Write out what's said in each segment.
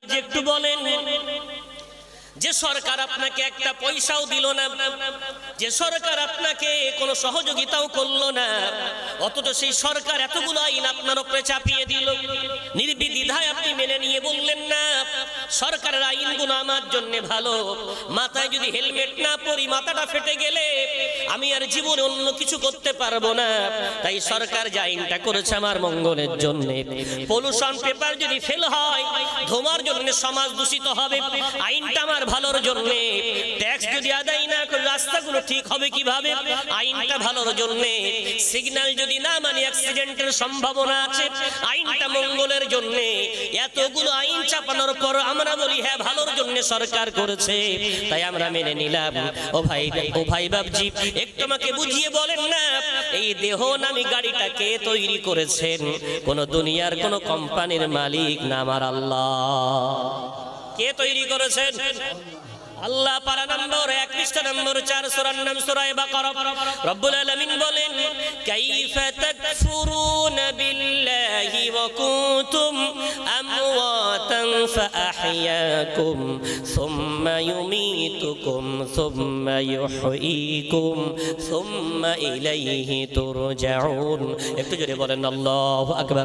বাবজি একটু বলেন, যে সরকার আপনাকে একটা পয়সাও দিল না, যে সরকার আপনাকে কোনো সহযোগিতাও করলো না, অথচ সেই সরকার এতগুলো আইন আপনার উপরে চাপিয়ে দিল, নির্বিদ্বিধায় আপনি মেনে নিয়ে বললেন না সরকারের আইনগুলো আমার জন্য ভালো, মাথায় যদি হেলমেট না পরি মাথাটা ফেটে গেলে আমি আর জীবনে অন্য কিছু করতে পারবো না, তাই সরকার যে আইনটা করেছে আমার মঙ্গলের জন্য। পলিউশন পেপার যদি ফেল হয় ধোঁয়ার জন্য সমাজ দূষিত হবে, আইনটা আমার ভালোর জন্য। ট্যাক্স যদি আদায় না করে রাস্তাগুলো ঠিক হবে কিভাবে, আইনটা ভালোর জন্য। সিগন্যাল যদি না মানে অ্যাক্সিডেন্টের সম্ভাবনা আছে, আইনটা মঙ্গলের জন্য। এতগুলো আইন চাপানোর পর আমরা বলি হ্যাঁ ভালোর জন্য সরকার করেছে, তাই আমরা মেনে নিলাম। ও ভাই বাবজি একটু আমাকে বুঝিয়ে বলেন না, এই দেহ নামী গাড়িটাকে তৈরি করেছেন কোন দুনিয়ার কোন কোম্পানির মালিক না, আমার আল্লাহ। কে তৈরি করেছেন? আল্লাহ। পারা নম্বর 1 পৃষ্ঠা নম্বর 4 সূরার নাম সূরা বাকারা। রব্বুল আলামিন বলেন, কাইফা তাকফুরুনা বিল্লাহি ওয়া কুনতুম আমওয়াতান ফাআহইয়াকুম সুম্মা ইউমীতুকুম সুম্মা ইউহয়ীকুম সুম্মা ইলাইহি তুরজাউন। একটু জোরে বলেন আল্লাহু আকবার।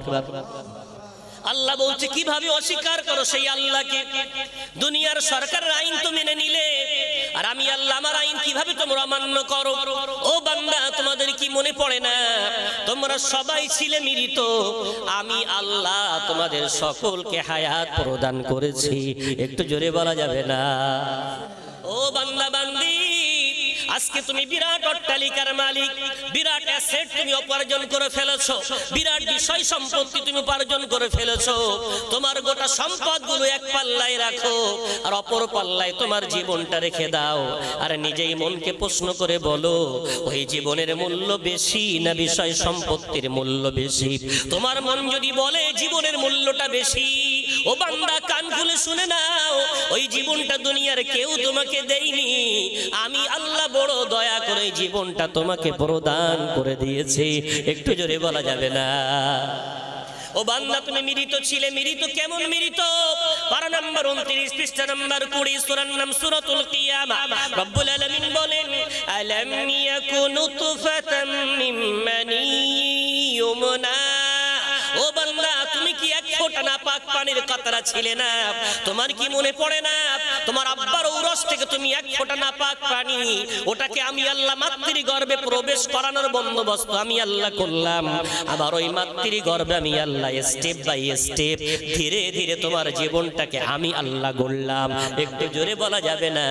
আল্লাহ বলছে কিভাবে অস্বীকার করো সেই আল্লাহকে? দুনিয়ার সরকারের আইন তো মেনে নিলে, আর আমি আল্লাহ আমার আইন কিভাবে তোমরা মান্য করো? ও বান্দা, তোমাদের কি মনে পড়ে না তোমরা সবাই ছিলে মৃত, আমি আল্লাহ তোমাদের সকলকে হায়াত প্রদান করেছি? একটু জোরে বলা যাবে না? ও বান্দা বান্দি, আজকে তুমি বিরাট অট্টালিকার মালিক, বিরাট অ্যাসেট তুমি উপার্জন করে ফেলেছো, বিরাট বিষয় সম্পত্তি তুমি উপার্জন করে ফেলেছো। তোমার গোটা সম্পদগুলো এক পাল্লায় রাখো, আর অপর পাল্লায় তোমার জীবনটা রেখে দাও, আর নিজেই মনকে প্রশ্ন করে বলো, ওই জীবনের মূল্য বেশি না বিষয় সম্পত্তির মূল্য বেশি? তোমার মন যদি বলে জীবনের মূল্যটা বেশি, ও বান্দা কান খুলে শুনে নাও, ওই জীবনটা দুনিয়ার কেউ তোমাকে দেয়নি, আমি আল্লাহ বড় দয়া করে জীবনটা তোমাকে প্রদান করে দিয়েছে। একটু জোরে বলা যাবে না? ও বান্দা, তুমি মৃত ছিলে, মৃত কেমন মৃত? পারা নম্বর 29 পৃষ্ঠা নম্বর 20 সূরার নাম সূরাতুল কিয়ামা। রব্বুল আলামিন বলেন, আলাম ইয়াকুনু তুফাতাম মিন মানিয়্যিন ইউমনা। ও বান্দা, তুমি কি এক ফোঁটা নাপাক পানির কাতরা ছিলে না? তোমার কি মনে পড়ে না তোমার আব্বার ঔরস থেকে তুমি এক ফোঁটা নাপাক পানি, ওটাকে আমি আল্লাহ মাতৃ গর্ভে প্রবেশ করানোর বন্দোবস্ত আমি আল্লাহ করলাম। আবার ওই মাতৃ গর্ভে আমি আল্লাহ স্টেপ বাই স্টেপ ধীরে ধীরে তোমার জীবনটাকে আমি আল্লাহ গড়লাম। একটু জোরে বলা যাবে না?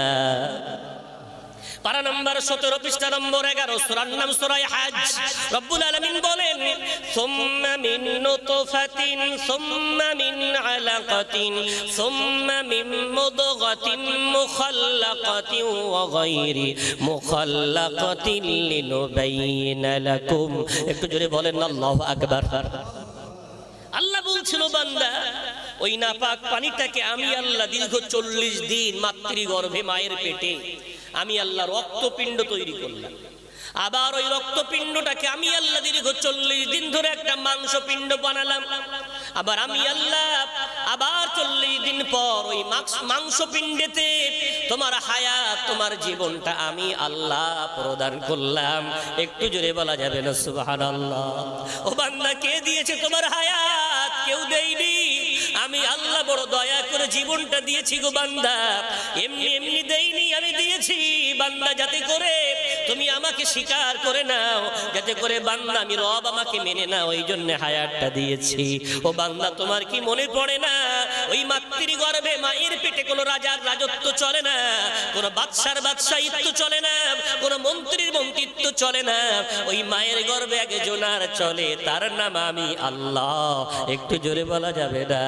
পারা নম্বর 17 পৃষ্ঠা নম্বর 11 সূরার নাম সূরা হজ। রব্বুল আলামিন বলেন, সুম্মা মিন নুতফাতিন সুম্মা মিন আলাকাতিন সুম্মা মিন মুদগাতিন মুখাল্লাকাতিন ওয়া গায়রি মুখাল্লাকাতিন লিনুবাইয়িনা লাকুম। একটু জোরে বলেন আল্লাহু আকবার। আল্লাহ বলছিল, বান্দা ওই নাপাক পানিটাকে আমি আল্লাহ দীর্ঘ 40 দিন মাতৃগর্ভে মায়ের পেটে আমি আল্লাহ রক্তপিণ্ড তৈরি করলাম। আবার ওই রক্তপিণ্ডটাকে আমি আল্লাহ দীর্ঘ 40 দিন ধরে একটা মাংসপিণ্ড বানালাম। আবার আমি আল্লাহ আবার 40 দিন পর ওই মাংসপিণ্ডেতে তোমার হায়াত, তোমার জীবনটা আমি আল্লাহ প্রদান করলাম। একটু জোরে বলা যাবে না সুবহানাল্লাহ? ও বান্দা, কে দিয়েছে তোমার হায়াত? কেউ দেয়নি, আমি আল্লাহ বড় দয়া করে জীবনটা দিয়েছি গো বান্দা। এমনি এমনি দেইনি, আমি দিয়েছি বান্দা যাতে করে তুমি আমাকে স্বীকার করে নাও, যাতে করে বান্দা আমি রব আমাকে মেনে নাও, ওই জন্য হায়াতটা দিয়েছি। ও বান্দা, তোমার কি মনে পড়ে না ওই মাতৃগর্ভে মায়ের পেটে কোনো রাজার রাজত্ব চলে না, কোনো বাদশার বাদশাহিত্ব চলে না, কোনো মন্ত্রীর মন্ত্রিত্ব চলে না, ওই মায়ের গর্ভে একজনার চলে, তার নাম আমি আল্লাহ। একটু জোরে বলা যাবে না?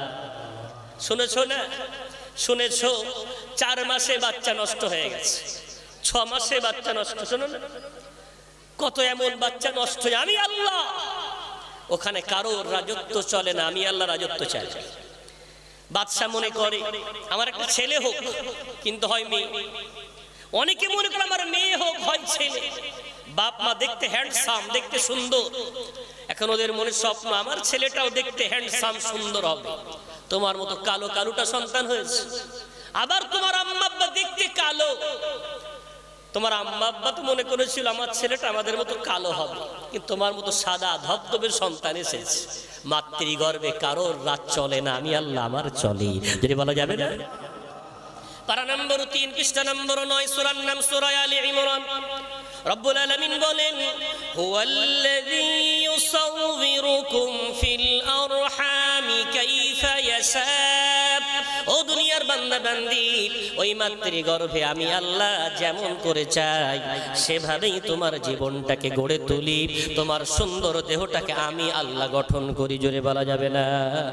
শুনেছো না? শুনেছো 4 মাসে বাচ্চা নষ্ট হয়ে গেছে, 6 মাসে বাচ্চা নষ্ট। শোনো না, কত এমন বাচ্চা নষ্ট হয়। আমি আল্লাহ, ওখানে কারোর রাজত্ব চলে না, আমি আল্লাহ রাজত্ব চাই। বাদশা মনে করে আমার একটা ছেলে হোক, কিন্তু হয় মেয়ে। অনেকে মনে করে আমার মেয়ে হোক, হয় ছেলে। বাপ মা দেখতে হ্যান্ডসাম, দেখতে সুন্দর, এখন ওদের মনে স্বপ্ন আমার ছেলেটাও দেখতে হ্যান্ডসাম সুন্দর হবে, তোমার মতো কালো কালুটা সন্তান হয়েছে। আবার তোমার আম্মা আব্বা দেখতে কালো, তোমার আম্মা আব্বা তো মনে করেছিল আমার ছেলেটা আমাদের মতো কালো হবে, কিন্তু তোমার মতো সাদা ধবধবের সন্তান এসেছে। মাতৃগর্ভে কারোর রাত চলে না, আমি আল্লাহ আমার চলে, যদি বলা যাবে না। পারা নম্বর 3 পৃষ্ঠা নম্বর 9 সূরার নাম সূরা আলে ইমরান। রব্বুল আলামিন বলেন, হুয়াল্লাযী ইউসাউবিরুকুম ফিল আরহামি কাইফা ইয়াশা। ও দুনিয়ার বান্দা বান্দি, ওই মাতৃগর্ভে আমি আল্লাহ যেমন করে চাই সেভাবেই তোমার জীবনটাকে গড়ে তুলি, তোমার সুন্দর দেহটাকে আমি আল্লাহ গঠন করি, জোরে বলা যাবে না।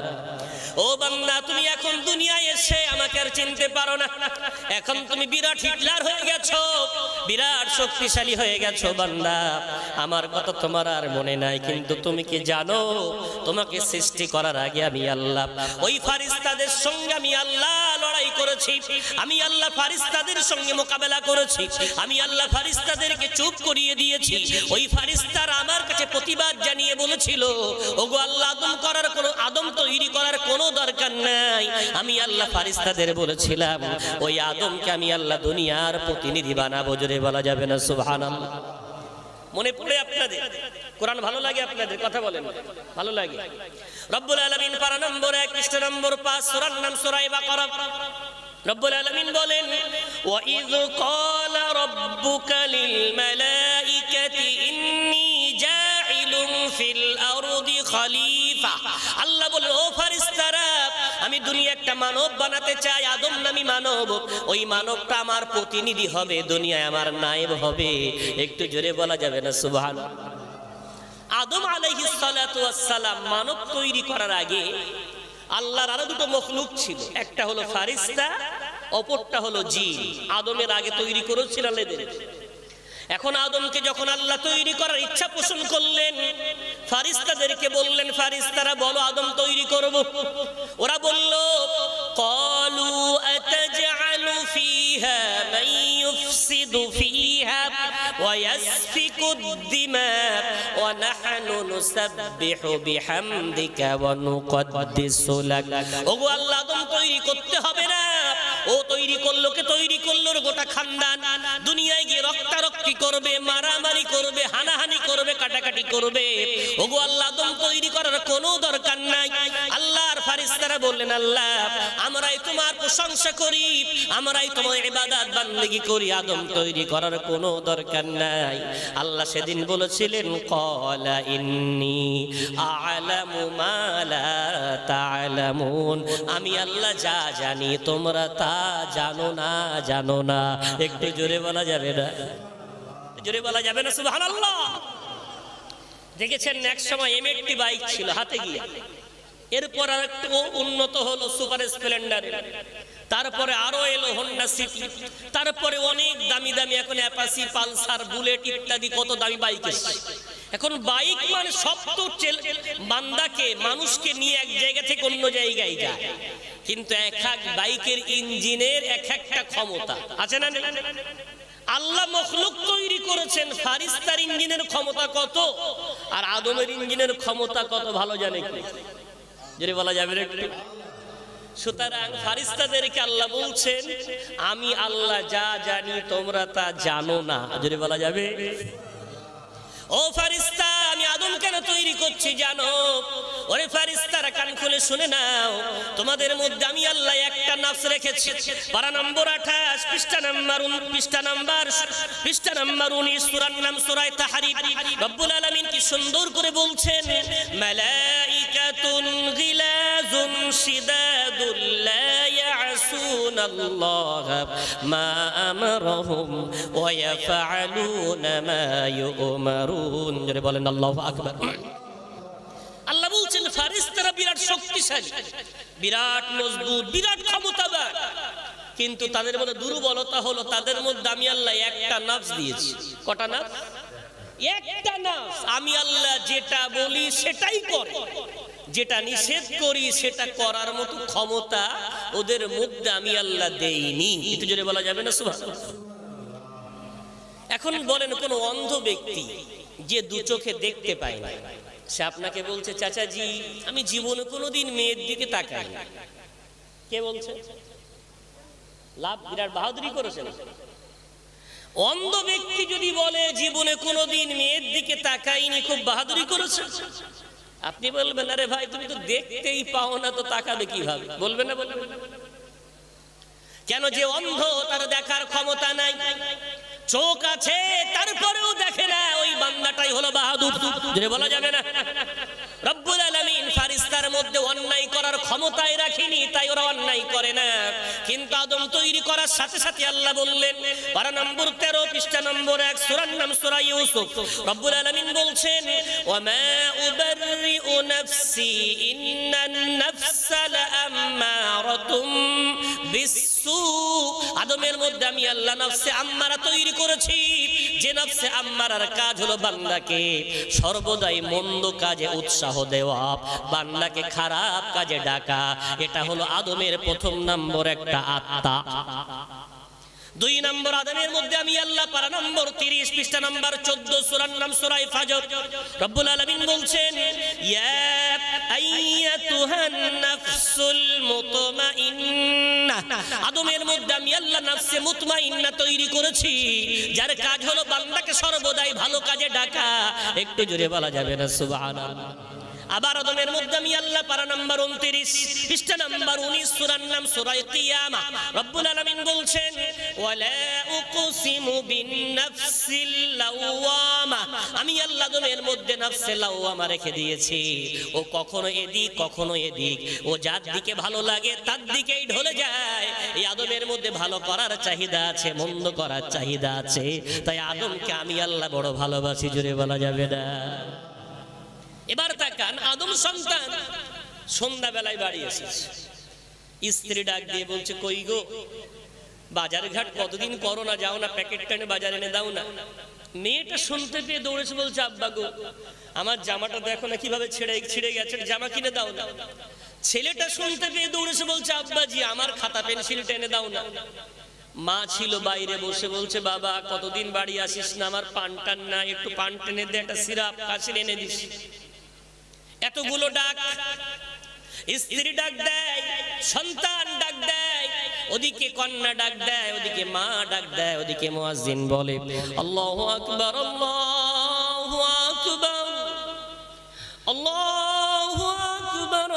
ও বান্দা, তুমি এখন দুনিয়ায় এসে আমাকে আর চিনতে পারো না। এখন তুমি বিরাট হিটলার হয়ে গেছো, বিরাট শক্তিশালী হয়ে গেছো। বান্দা, আমার কথা তোমার আর মনে নাই, কিন্তু তুমি কি জানো তোমাকে সৃষ্টি করার আগে আমি আল্লাহ ওই ফারিস্তাদের সঙ্গে আমি আল্লাহ লড়াই করেছি, আমি আল্লাহ ফারিস্তাদের সঙ্গে মোকাবেলা করেছি, আমি আল্লাহ ফারিস্তাদেরকে চুপ করিয়ে দিয়েছি। ওই ফারিস্তারা আমার কাছে প্রতিবাদ জানিয়ে বলেছিল, ওগো আল্লাহ, আদম তৈরি করার কোনো দরকার নাই। আমি আল্লাহ ফারিস্তাদের বলেছিলাম, ওই আদমকে আমি আল্লাহ দুনিয়ার প্রতিনিধি বানাবো, জোরে বলা যাবে না সুবহানাল্লাহ। মনে পড়ে আপনাদের? কোরআন ভালো লাগে আপনাদের? কথা বলেন, ভালো লাগে? রব্বুল আলামিন পারা নম্বর 1 পৃষ্ঠা নম্বর 5 সূরার নাম সূরা বাকারা। রব্বুল আলামিন বলেন, ওয়া ইয ক্বালা রাব্বুকা লিল মালাইকাতি ইন্নী জাইলুন ফিল আরদি খলিফা। আল্লাহ বলেন, ও ফারিস্তারা, আমি দুনিয়া একটা মানব বানাতে চাই, আদম নামী মানব। ওই মানবটা আমার প্রতিনিধি হবে, দুনিয়ায় আমার নায়েব হবে। একটু জোরে বলা যাবে না সুবহানাল্লাহ? আদম আলাইহিস সালাতু ওয়াস সালাম মানব তৈরি করার আগে আল্লাহর আরো দুটো মখলুক ছিল, একটা হলো ফারিস্তা, অপরটা হলো জিন। আদমের আগে তৈরি করেছিলেন এদের। এখন আদমকে যখন আল্লাহ তৈরি করার ইচ্ছা পোষণ করলেন, ফারিস্তাদেরকে বললেন, ফারিস্তারা বলো আদম তৈরি করব। ওরা বলল, ক্বালু আতাজআলু ফিহা মান ইউফসিদু ফিহা ওয়া ইয়াসফিকুদ দিমা ওয়া নাহনু নুসাব্বিহু বিহামদিকা ওয়া নুকদ্দিসু লাক। ওগো আল্লাহ, আদম তৈরি করতে হবে না। ও তৈরি করলো, কে তৈরি করলো? গোটা খানদান। দুনিয়ায় গিয়ে রক্তারক্তি করবে, মারামারি করবে, হানাহানি করবে, কাটাকাটি করবে। ওগো আল্লাহ, আদম তৈরি করার কোনো দরকার নাই। আল্লাহর ফারিস্তারা বললেন, আল্লাহ, আমরাই তোমার প্রশংসা করি, আমরাই তোমার ইবাদত বান্দেগি করি, আদম তৈরি করার কোনো দরকার নাই। আল্লাহ সেদিন বলেছিলেন, ক্বালা ইন্নী আ'লামু মা লা তা'লামুন। আমি আল্লাহ যা জানি তোমরা তা জানো না, জানো না। একটু জোরে বলা যাবে না? জোরে বলা যাবে না সুবহানাল্লাহ? দেখেছেন এক সময় M80 বাইক ছিল হাতে গিয়ে, এরপর আর একটু উন্নত হলো সুপার স্প্লেন্ডার, তারপরে আরো এলো হোন্ডা সিটি, তারপরে অনেক দামি দামি এখন অ্যাপাচি, পালসার, বুলেট ইত্যাদি কত দামি বাইক এসেছে। এখন বাইক মানে সব তো বান্দাকে, মানুষকে নিয়ে এক জায়গা থেকে অন্য জায়গায় যায়, কিন্তু এক এক বাইকের ইঞ্জিনের এক একটা ক্ষমতা আছে না? আল্লাহ মখলুক তৈরি করেছেন, ফারিস্তার ইঞ্জিনের ক্ষমতা কত আর আদমের ইঞ্জিনের ক্ষমতা কত ভালো জানে কি? যদি বলা যাবে একটু। সুতরাং ফারিস্তাদেরকে আল্লাহ বলছেন, আমি আল্লাহ যা জানি তোমরা তা জানো না। যদি বলা যাবে, ও ফারিস্তা, আমি আদম কেন তৈরি করছি জানো? ওরে ফারিস্তারা, কান খুলে শুনে নাও, তোমাদের মধ্যে আমি আল্লাহ একটা নফস রেখেছি। পারা নম্বর 28 পৃষ্ঠা নম্বর 19 সূরার নাম সূরা তাহরীম। রব্বুল আলামিন কি সুন্দর করে বলছেন, মালাইকাতুন গিলাজুন শিদাদুল লা ইয়াসুনাল্লাহ মা আমারহুম ওয়া ইয়াফআলুনা মা ইউমারুন। জোরে বলেন আল্লাহু আকবার। আল্লাহ বলছেন, ফারিস্তারা বিরাট শক্তিশালী, বিরাট মজবুত, বিরাট ক্ষমতাবান, কিন্তু তাদের মধ্যে দুর্বলতা হলো তাদের মধ্যে আমি আল্লাহ একটা নফস দিয়েছি। কটা নফস? একটা নফস। আমি আল্লাহ যেটা বলি সেটাই করে, যেটা নিষেধ করি সেটা করার মতো ক্ষমতা ওদের মধ্যে আমি আল্লাহ দেইনি। একটু জোরে বলা যাবে না সুবহানাল্লাহ? এখন বলেন, কোন অন্ধ ব্যক্তি যে দু চোখে দেখতে পায় না, সে আপনাকে বলছে চাচাজি আমি জীবনে কোনোদিন মেয়ের দিকে তাকাই না। কে বলছে? লাভ বিরাট বাহাদুরি করেছেন। অন্ধ ব্যক্তি যদি বলে জীবনে কোনোদিন মেয়ের দিকে তাকাইনি, খুব বাহাদুরি করেছে। আপনি বলবেন আরে ভাই তুমি তো দেখতেই পাও না, তো তাকাবে কিভাবে? বলবেন না? বলবেন কেন? যে অন্ধ তার দেখার ক্ষমতা নাই, চোখ আছে তারপরেও দেখে না, ওই বান্দাটাই হলো বাহাদুর। যদি বলা যাবে না রব্বুল আলামিন ফারিস্তার মধ্যে অন্যায় করার ক্ষমতাই রাখেনি, তাই ওরা অন্যায় করে না। কিন্তু আদম তৈরি করার সাথে সাথে আল্লাহ বললেন, পারা নম্বর 13 পৃষ্ঠা নম্বর 1 সূরার নাম সূরা ইউসুফ, রব্বুল আলামিন বলছেন ওয়ামা উবাররিউ নাফসি ইন্নান নাফসা লাআম্মারাতুম বিসসু। আদমের মধ্যে আমি আল্লাহ নফসে আম্মারা তৈরি করেছি, যে নফসে আম্মারার কাজ হলো বান্দাকে সর্বদাই মন্দ কাজে উৎসাহ দেওয়া, বান্দাকে খারাপ কাজে ডাকা। এটা হলো আদমের প্রথম নম্বর একটা আত্মা। 2 নম্বর আদমের মধ্যে আমি আল্লাহ পারা নম্বর 30 পৃষ্ঠা নম্বর 14 সূরার নাম সূরা ফাজর, রব্বুল আলামিন বলছেন ইয়া আইয়াতুহান নাফসুল মুতমাইন্না। আদমের মধ্যে আমি আল্লাহ নাফসে মুতমাইন্না তৈরি করেছি, যার কাজ হলো বান্দাকে সর্বদাই ভালো কাজে ডাকা। একটু জোরে বলা যাবে না সুবহানাল্লাহ? আবার আদমের মধ্যে আমি আল্লাহ পারা নম্বর 29 পৃষ্ঠা নম্বর 19 সূরার নাম সূরা কিয়ামা, রব্বুল আলামিন বলছেন ওয়ালা উকসিমু বিন-নাফসিল লাওয়ামা। আমি আল্লাহ আদমের মধ্যে নাফসে লাওয়ামা রেখে দিয়েছি, ও কখনো এদিক কখনো এদিক, ও যার দিকে ভালো লাগে তার দিকেই ঢলে যায়। এই আদমের মধ্যে ভালো করার চাহিদা আছে, মন্দ করার চাহিদা আছে, তাই আদমকে আমি আল্লাহ বড় ভালোবাসি। জোরে বলা যাবে না? এবার তাকান, আদম সন্তান সন্ধ্যাবেলায় বাড়ি এসেছে, স্ত্রী ডাক দিয়ে বলছে কই গো, বাজার ঘাট কতদিন করো না, যাও না প্যাকেট টেনে বাজার এনে দাও না। মেয়েটা শুনতে পেয়ে দৌড়েছে, বলছে আব্বা গো আমার জামাটা দেখো না কিভাবে ছিঁড়ে গেছে, জামা কিনে দাও না। ছেলেটা শুনতে পেয়ে দৌড়েছে, বলছে আব্বাজি আমার খাতা পেন্সিল টেনে দাও না। মা ছিল বাইরে বসে, বলছে বাবা কতদিন বাড়ি আসিস না, আমার পান টান না, একটু পান টেনে দে, একটা সিরাপ কাশির এনে দিস। এতগুলো ডাক, স্ত্রী ডাক দেয়, সন্তান ডাক দেয়, ওদিকে কন্যা ডাক দেয়, ওদিকে মা ডাক দেয়, ওদিকে মুয়াজ্জিন বলে আল্লাহু আকবার, আল্লাহু আকবার, আল্লাহু আকবার,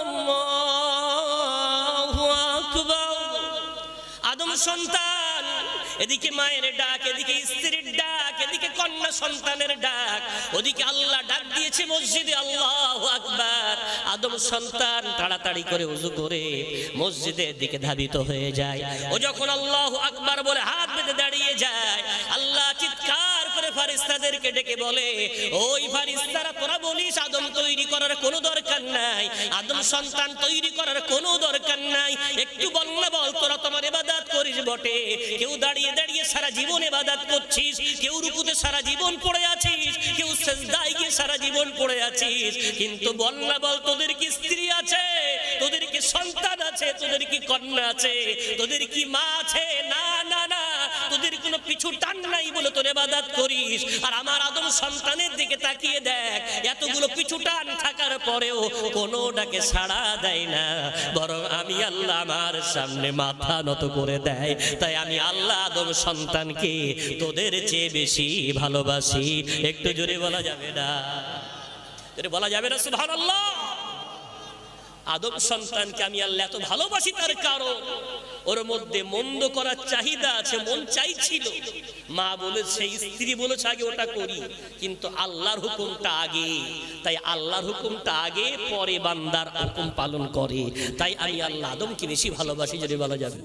আল্লাহু আকবার। আদম সন্তান, এদিকে মায়ের ডাক, এদিকে স্ত্রীর ডাক, এদিকে কন্যা সন্তানের ডাক, ওদিকে আল্লাহ ডাক দিয়েছে মসজিদে আল্লাহু আকবার। আদম সন্তান তাড়াতাড়ি করে ওযু করে মসজিদের দিকে ধাবিত হয়ে যায়। ও যখন আল্লাহু আকবার বলে হাত বেঁধে দাঁড়িয়ে যায়, আল্লাহ চিৎকার করে ফারিস্তাদেরকে ডেকে বলে ওই ফারিস্তারা তোরা বলিস আদম তৈরি করার কোনো দরকার নাই, আদম সন্তান তৈরি করার কোনো দরকার নাই, একটু বল না বল তোরা তোমার ইবাদত করিস বটে, কেউ দাঁড়িয়ে দাঁড়িয়ে সারা জীবন ইবাদত করছিস, কেউ রুকুতে সারা জীবন পড়ে আছিস, কেউ সিজদায় গিয়ে সারা জীবন পড়ে আছিস, কিন্তু বল না বল তোদের কি স্ত্রী আছে, তোদের কি সন্তান আছে, তোদের কি কন্যা আছে, তোদের কি মা আছে? না না না, তোদের কোনো পিছু টান নাই বলে তোর ইবাদত করিস। আর আমার আদম সন্তানের দিকে তাকিয়ে দেখ, এতগুলো পিছু টান থাকার পরেও কোনো ডাকে সাড়া দেয় না, বরং আমি আল্লাহ আমার সামনে মাথা নত করে দেয়। তাই আমি আল্লাহ আদম সন্তানকে তোদের চেয়ে বেশি ভালোবাসি। একটু জোরে বলা যাবে না? জোরে বলা যাবে না সুবহানাল্লাহ? আদম সন্তানকে আমি আল্লাহ এত ভালোবাসি, তার কারণ ওর মধ্যে মন্দ করার চাহিদা আছে, মন চাইছিল। মা বলেছে, স্ত্রী বলেছে আগে ওটা করি, কিন্তু আল্লাহর হুকুমটা আগে, তাই আল্লাহর হুকুমটা আগে, পরে বান্দার হুকুম পালন করে। তাই আমি আল্লাহ আদমকে বেশি ভালোবাসি। যদি বলা যাবে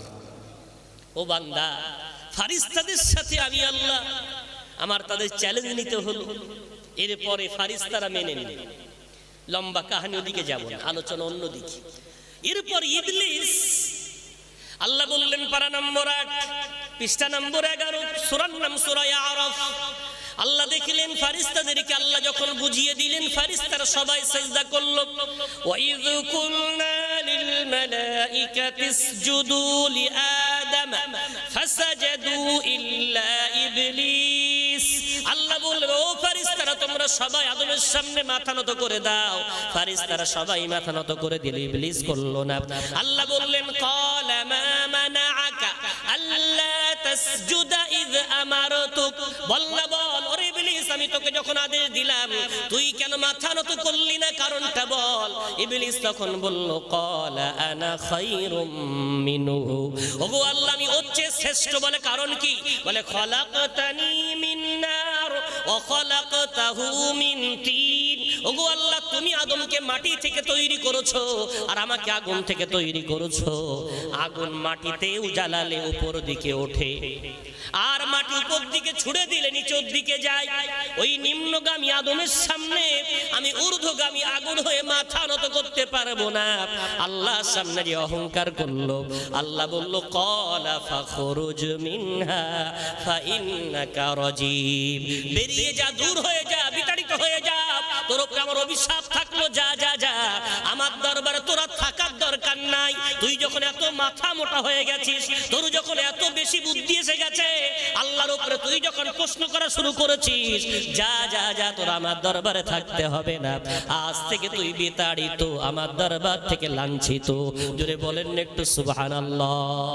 ও বান্দা, ফারিস্তাদের সাথে আমি আল্লাহ আমার তাদের চ্যালেঞ্জ নিতে হলো, এরপরে ফারিস্তারা মেনে নিল। লম্বা কাহিনী ওদিকে যাব না, আলোচনা অন্যদিকে। এরপর ইবলিস, আল্লাহ বললেন পারা নম্বর 8 পৃষ্ঠা নম্বর 11 সূরার নাম সূরা আরাফ। আল্লাহ দেখলেন ফারিস্তাদেরকে, আল্লাহ যখন বুঝিয়ে দিলেন ফারিস্তারা সবাই সিজদা করলো। ওয়াইয কুলনা লিল মালাইকাতি ইসজুদু লিআদম ফাসাজাদু ইল্লা ইবলিস। আল্লাহ বললেন ও ফেরেশতারা তোমরা সবাই আদমের সামনে মাথা নত করে দাও। ফেরেশতারা সবাই মাথা নত করে দিল, ইবলিস করলো না। আল্লাহ বললেন ক্বালা মা মানাআকা আল্লা তাসজুদা ইয আমারতুক, বল ওরে ইবলিস আমি তোকে যখন আদেশ দিলাম তুই কেন মাথা নত করলি না, কারণটা বল। ইবলিস তখন বলল ক্বালা আনা খায়রুম মিনহু, ওগো আল্লাহ আমি হচ্ছে শ্রেষ্ঠ। বলে কারণ কি? বলে খলাকতানি মিন নার ওয়া খলাকতাহু মিন তিন, ওগো আল্লাহ তুমি আদমকে মাটি থেকে তৈরি করেছো আর আমাকে আগুন থেকে তৈরি করেছো। আগুন মাটিতেও জ্বালালে উপর দিকে ওঠে, আর মাটি উপর দিকে ছুড়ে দিলে নিচের দিকে যায়। ওই নিম্নগামী আদমের সামনে আমি ঊর্ধ্বগামী আগুন হয়ে মাথা নত করতে পারবো না। আল্লাহর সামনে যে অহংকার করলো, আল্লাহ বলল ক্বালা ফাখরুজ মিনহা ফাইন্নাকা রাজিম, বেরিয়ে যা, দূর হয়ে যা, বিতাড়িত হয়ে যা, তোর উপরে আমার অভিশাপ থাকলো, যা যা যা, আমার দরবারে তোরা থাকার দরকার নাই। তুই যখন এত মাথা মোটা হয়ে গেছিস, তোর যখন এত বেশি বুদ্ধি এসে গেছে আল্লাহর উপরে, তুই যখন প্রশ্ন করা শুরু করেছিস, যা যা যা, তোরা আমার দরবারে থাকতে হবে না। আজ থেকে তুই বিতাড়িত, আমার দরবার থেকে লাঞ্ছিত। জোরে বলেন একটু সুবহানাল্লাহ।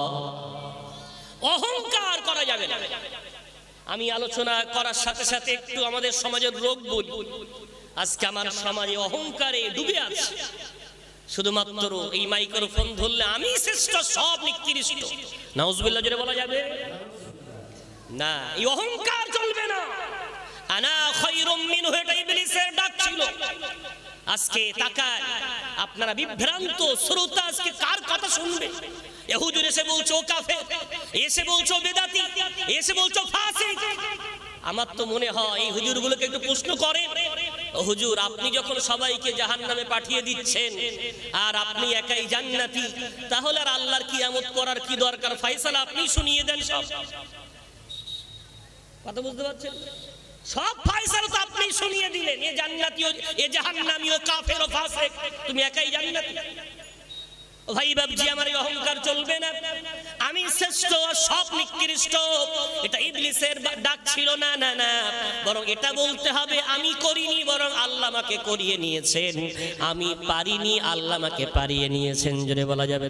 অহংকার করা যাবে না। আমি আলোচনা করার সাথে সাথে একটু আমাদের সমাজের রোগ বলি। আজকে আমার সমাজে অহংকারে ডুবে আছে। শুধুমাত্র এই মাইক্রোফোন ধরলে আমি শ্রেষ্ঠ, সব নিকৃষ্ট, নাউজুবিল্লাহ জোরে বলা যাবে না। এই অহংকার চলবে না। আনা খায়রুম মিনহু, এটা ইবলিসের ডাক ছিল। আজকে তাকায় আপনারা বিভ্রান্ত শ্রোতা, আজকে কার কথা শুনবে? এ হুজুর এসে বলছো কাফের, এসে বলছো বেদাতি, এসে বলছো ফাসিক। আমার তো মনে হয় এই হুজুরগুলোকে একটু প্রশ্ন করেন, হুজুর আপনি যখন সবাইকে জাহান্নামে পাঠিয়ে দিচ্ছেন আর আপনি একাই জান্নাতি, তাহলে আর আল্লাহর কিয়ামত করার কি দরকার? ফয়সালা আপনি শুনিয়ে দেন সব। কথা বুঝতে পারছেন? সব ফয়সালা তো আপনি শুনিয়ে দিলেন, এ জান্নাতি ও এ জাহান্নামী ও কাফের ও ফাসিক, তুমি একাই জান্নাতি। ভাই বাবজি, আমার এই অহংকার চলবে না। আমি শ্রেষ্ঠ, সব নিকৃষ্ট, এটা ইবলিসের ডাক ছিল না। না না, বরং এটা বলতে হবে আমি করিনি, বরং আল্লাহ আমাকে করিয়ে নিয়েছেন। আমি পারিনি, আল্লাহ আমাকে পারিয়ে নিয়েছেন। জোরে বলা যাবে।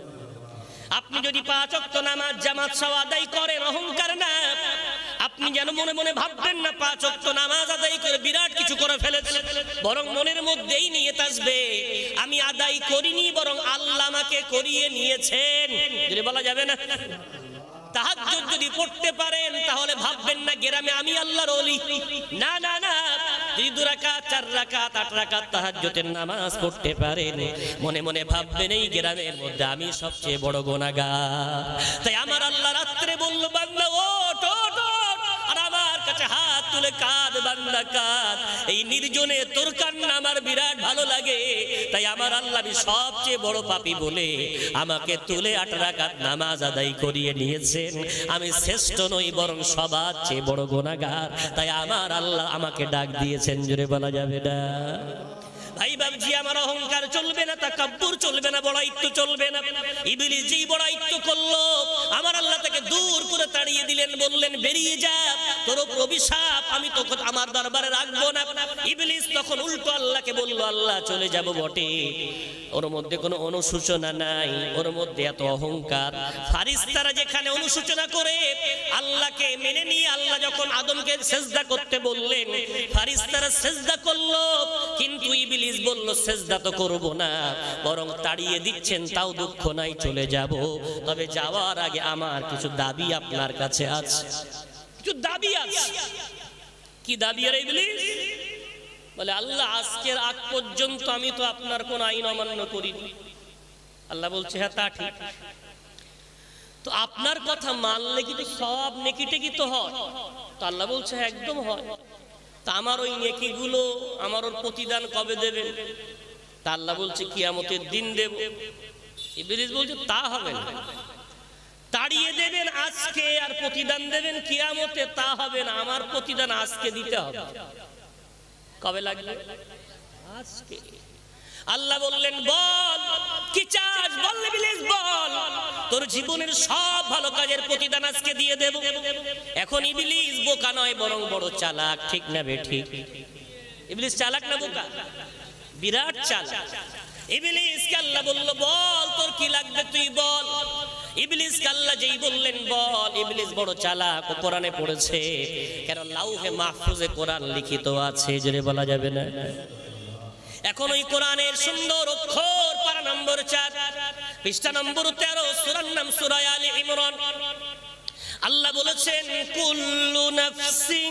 আপনি যদি 5 ওয়াক্ত নামাজ জামাত সহ আদায় করেন, অহংকার না। আপনি যেন মনে মনে ভাববেন না 5 ওয়াক্ত নামাজ আদায় করে বিরাট কিছু করে ফেলেছেন, বরং মনের মধ্যেই নিয়ত আসবে আমি আদায় করিনি, বরং আল্লাহ আমাকে করিয়ে নিয়েছেন। যদি বলা যাবে না। তাহাজ্জুদ যদি পড়তে পারেন তাহলে ভাববেন না গ্রামে আমি আল্লাহর ওলি। না না না, যদি 2 রাকাত 4 রাকাত 8 রাকাত তাহাজ্জুদের নামাজ পড়তে পারেন, মনে মনে ভাববেন এই গ্রামের মধ্যে আমি সবচেয়ে বড় গুনাহগার। তাই আমার আল্লাহ রাত্রে বলল বান্দা ওঠ ওঠ, আর আমার কাছে হাত তুলে কাঁদ বান্দা কাঁদ। এই নির্জনে তোর কান্না আমার বিরাট ভালো লাগে। তাই আমার আল্লাহ সবচেয়ে বড় পাপী বলে আমাকে তুলে 8 রাকাত নামাজ আদায় করিয়ে নিয়েছেন। আমি শ্রেষ্ঠ নই, বরং সবার চেয়ে বড় গুনাহগার। তাই আমার আল্লাহ আমাকে ডাক দিয়েছেন। জোরে বলা যাবে না। ভাই বাবজি, আমার অহংকার চলবে না, তাকাব্বুর চলবে না, বড়াইত্ব চলবে না। ইবলিস যেই বড়াইত্ব করলো, আমার আল্লাহ তাকে দূর করে তাড়িয়ে দিলেন, বললেন বেরিয়ে যা, তোর অভিশাপ আমি তোকে আমার দরবারে রাখবো না। ইবলিস তখন উল্টো আল্লাহকে বলল আল্লাহ চলে যাব বটে, ওর মধ্যে কোনো অনুশোচনা নাই, ওর মধ্যে এত অহংকার। ফারিস্তারা যেখানে অনুশোচনা করে আল্লাহকে মেনে নিয়ে আল্লাহ যখন আদমকে সেজদা করতে বললেন, ফারিস্তারা সেজদা করলো, কিন্তু ইবলিস বলল সেজদা তো করব না, বরং তাড়িয়ে দিচ্ছেন তাও দুঃখ নাই, চলে যাব। তবে যাওয়ার আগে আমার কিছু দাবি আপনার কাছে আছে। কিছু দাবি আছে। কি দাবি? আর ইবলিস বলে আল্লাহ আজকের আগ পর্যন্ত আমি তো আপনার কোন আইন অমান্য করিনি। আল্লাহ বলছে হ্যাঁ তা ঠিক, তো আপনার কথা মানলে কি সব নেকি টেকি তো হয়? তো আল্লাহ বলছে হ্যাঁ একদম হয়। তা আমার ওই নেকিগুলো আমার ওর প্রতিদান কবে দেবেন? তা আল্লাহ বলছে কিয়ামতের দিন দেব। ইবলিস বলছে তা হবে না, তাড়িয়ে দেবেন আজকে আর প্রতিদান দেবেন কিয়ামতে, তা হবে না, আমার প্রতিদান আজকে দিতে হবে। কবে লাগবে? আজকে। আল্লাহ বললেন বল কি চাস, বল ইবলিস বল। তোর জীবনের সব ভালো কাজের প্রতিদান আজকে দিয়ে দেব। এখন ইবলিস বোকা নয়, বরং বড় চালাক, ঠিক না বেঠিক? ইবলিস চালাক না বোকা? বিরাট চালাক। ইবলিসকে আল্লাহ বলল, বল তোর কি লাগবে তুই বল। ইবলিসকে আল্লাহ যেই বললেন বল, ইবলিস বড় চালাক, ও কোরআনে পড়েছে। কেন? লাউহে মাহফুজে কোরআন লিখিত আছে, জোরে বলা যাবে না? এখন ওই কোরআনের সুন্দর অক্ষর, পারা নম্বর 4, পৃষ্ঠা নম্বর 13, সূরার নাম সূরা আলে ইমরান। আল্লাহ বলেছেন, কুল্লু নাফসিন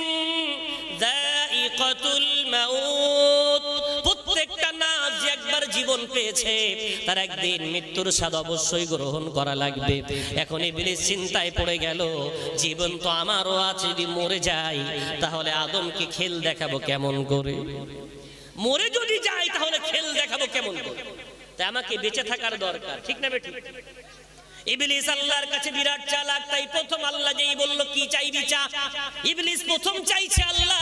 যায়িকাতুল মাউত। প্রত্যেকটা নাফস যে একবার জীবন পেয়েছে তার একদিন মৃত্যুর স্বাদ অবশ্যই গ্রহণ করা লাগবে। এখন ইবলিস চিন্তায় পড়ে গেল, জীবন তো আমারও আছে, যদি মরে যাই তাহলে আদমকে খেল দেখাবো কেমন করে? মরে যদি যাই তাহলে খেল দেখাবো কেমন করে? তাই আমাকে বেঁচে থাকার দরকার, ঠিক না বেঠিক? ইবলিস আল্লাহর কাছে বিরাট চালাক। তাই প্রথম আল্লাহ যেই বলল কি চাইবি চা, ইবলিস প্রথম চাইছে আল্লাহ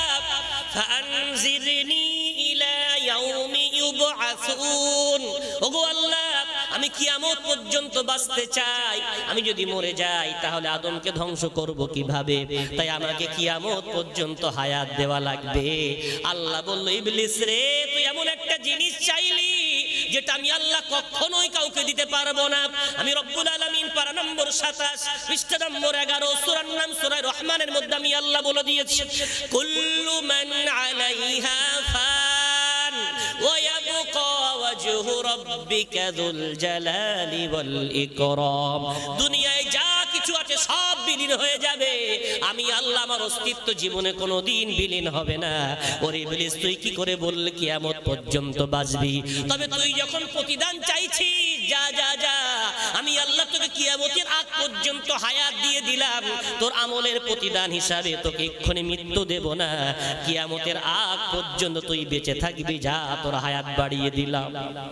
ফানজিরনি ইলা ইয়াউমি ইউবআসুন। ওগো আল্লাহ, আমি কিয়ামত পর্যন্ত বাঁচতে চাই। আমি যদি মরে যাই তাহলে আদমকে ধ্বংস করব কিভাবে? তাই আমাকে কিয়ামত পর্যন্ত হায়াত দেওয়া লাগবে। আল্লাহ বলল, ইবলিস রে, তুই এমন একটা জিনিস চাইলি যেটা আমি আল্লাহ কখনোই কাউকে দিতে পারবো না। আমি রব্বুল আলামিন পারা নম্বর 27, পৃষ্ঠা নম্বর 11, সূরার নাম সূরা রহমানের মধ্যে আমি আল্লাহ বলে দিয়েছি, কুল্লু মান আলাইহা ফান ওয়া ইয়াবকা ওয়াজহু রাব্বিকা যুল জালালি ওয়াল ইকরাম। দুনিয়ায় যা কিছু আছে সব বিলীন হয়ে যাবে, আমি আল্লাহ আমার অস্তিত্ব জীবনে কোনোদিন বিলীন হবে না। ওরে ইবলিস, তুই কি করে বললি কিয়ামত পর্যন্ত বাঁচবি? তবে তুই যখন প্রতিদান চাইছিস, যা যা যা, আমি আল্লাহ তোকে কিয়ামতের আগ পর্যন্ত হায়াত দিয়ে দিলাম। তোর আমলের প্রতিদান হিসাবে তোকে এক্ষুনি মৃত্যু দেব না, কিয়ামতের আগ পর্যন্ত তুই বেঁচে থাকবি, যা তোর হায়াত বাড়িয়ে দিলাম।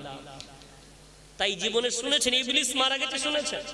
তাই জীবনে শুনেছেন ইবলিস মারা গেছে, শুনেছেন?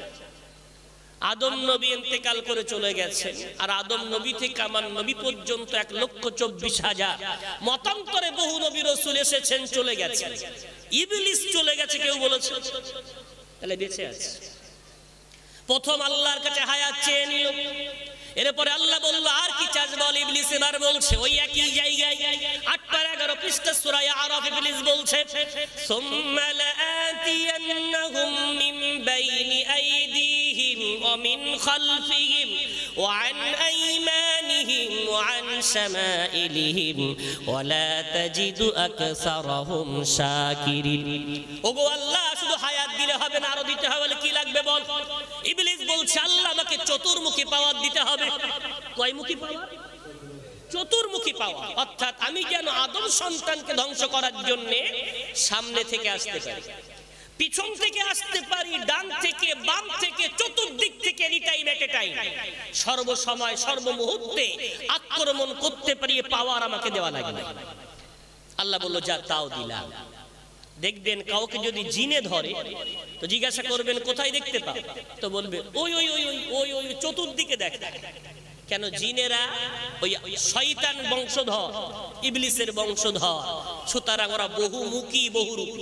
আদম নবী ইন্তেকাল করে চলে গেছেন, আর আদম নবী থেকে আমার নবী পর্যন্ত 1,24,000 মতান্তরে বহু নবী রাসূল এসেছেন, চলে গেছেন। ইবলিস চলে গেছে কেউ বলেছে? তাহলে বেঁচে আছে। প্রথম আল্লাহর কাছে হায়াত চেয়ে নিল, এরপরে আল্লাহ বলল, আর কি চাস বল? ইবলিস এবার বলছে ওই একই জায়গায় 8-11 পৃষ্ঠা সূরা আরাফ, ইবলিস বলছে, সুম্মা লাআতিয়ান্নাহুম মিন বাইনি আইদিহিম ওয়া মিন খালফিহিম ওয়া আন আইমানিহিম ওয়া আন শামাইলিহিম ওয়া লা তাজিদু আকসারাহুম শাকিরিন। ওগো আল্লাহ, শুধু হায়াত দিলে হবে না, আরো দিতে হবে। কি লাগবে বল? ইবলিস বলছে, আল্লাহ আমাকে চতুর্মুখী পাওয়ার দিতে হবে। কয়মুখী পাওয়ার? চতুর্মুখী পাওয়ার। অর্থাৎ আমি যেন আদম সন্তানকে ধ্বংস করার জন্য সামনে থেকে আসতে পারি, পিছন থেকে আসতে পারি, ডান থেকে বাম থেকে, চতুর্দিক থেকে any time at a time, সর্বসময় সর্বমুহূর্তে আক্রমণ করতে পারি, পাওয়ার আমাকে দেওয়া লাগবে। আল্লাহ বলল, যা তাও দিলাম। দেখবেন কাউকে যদি জিনে ধরে তো জিজ্ঞাসা করবেন কোথায় দেখতে পাও? তো বলবে ওই ওই ওই ওই ওই চতুর্দিকে দেখ। কেন? জিনেরা ওই শয়তান বংশধর, ইবলিসের বংশধর, সুতরাং ওরা বহুমুখী বহুরূপী।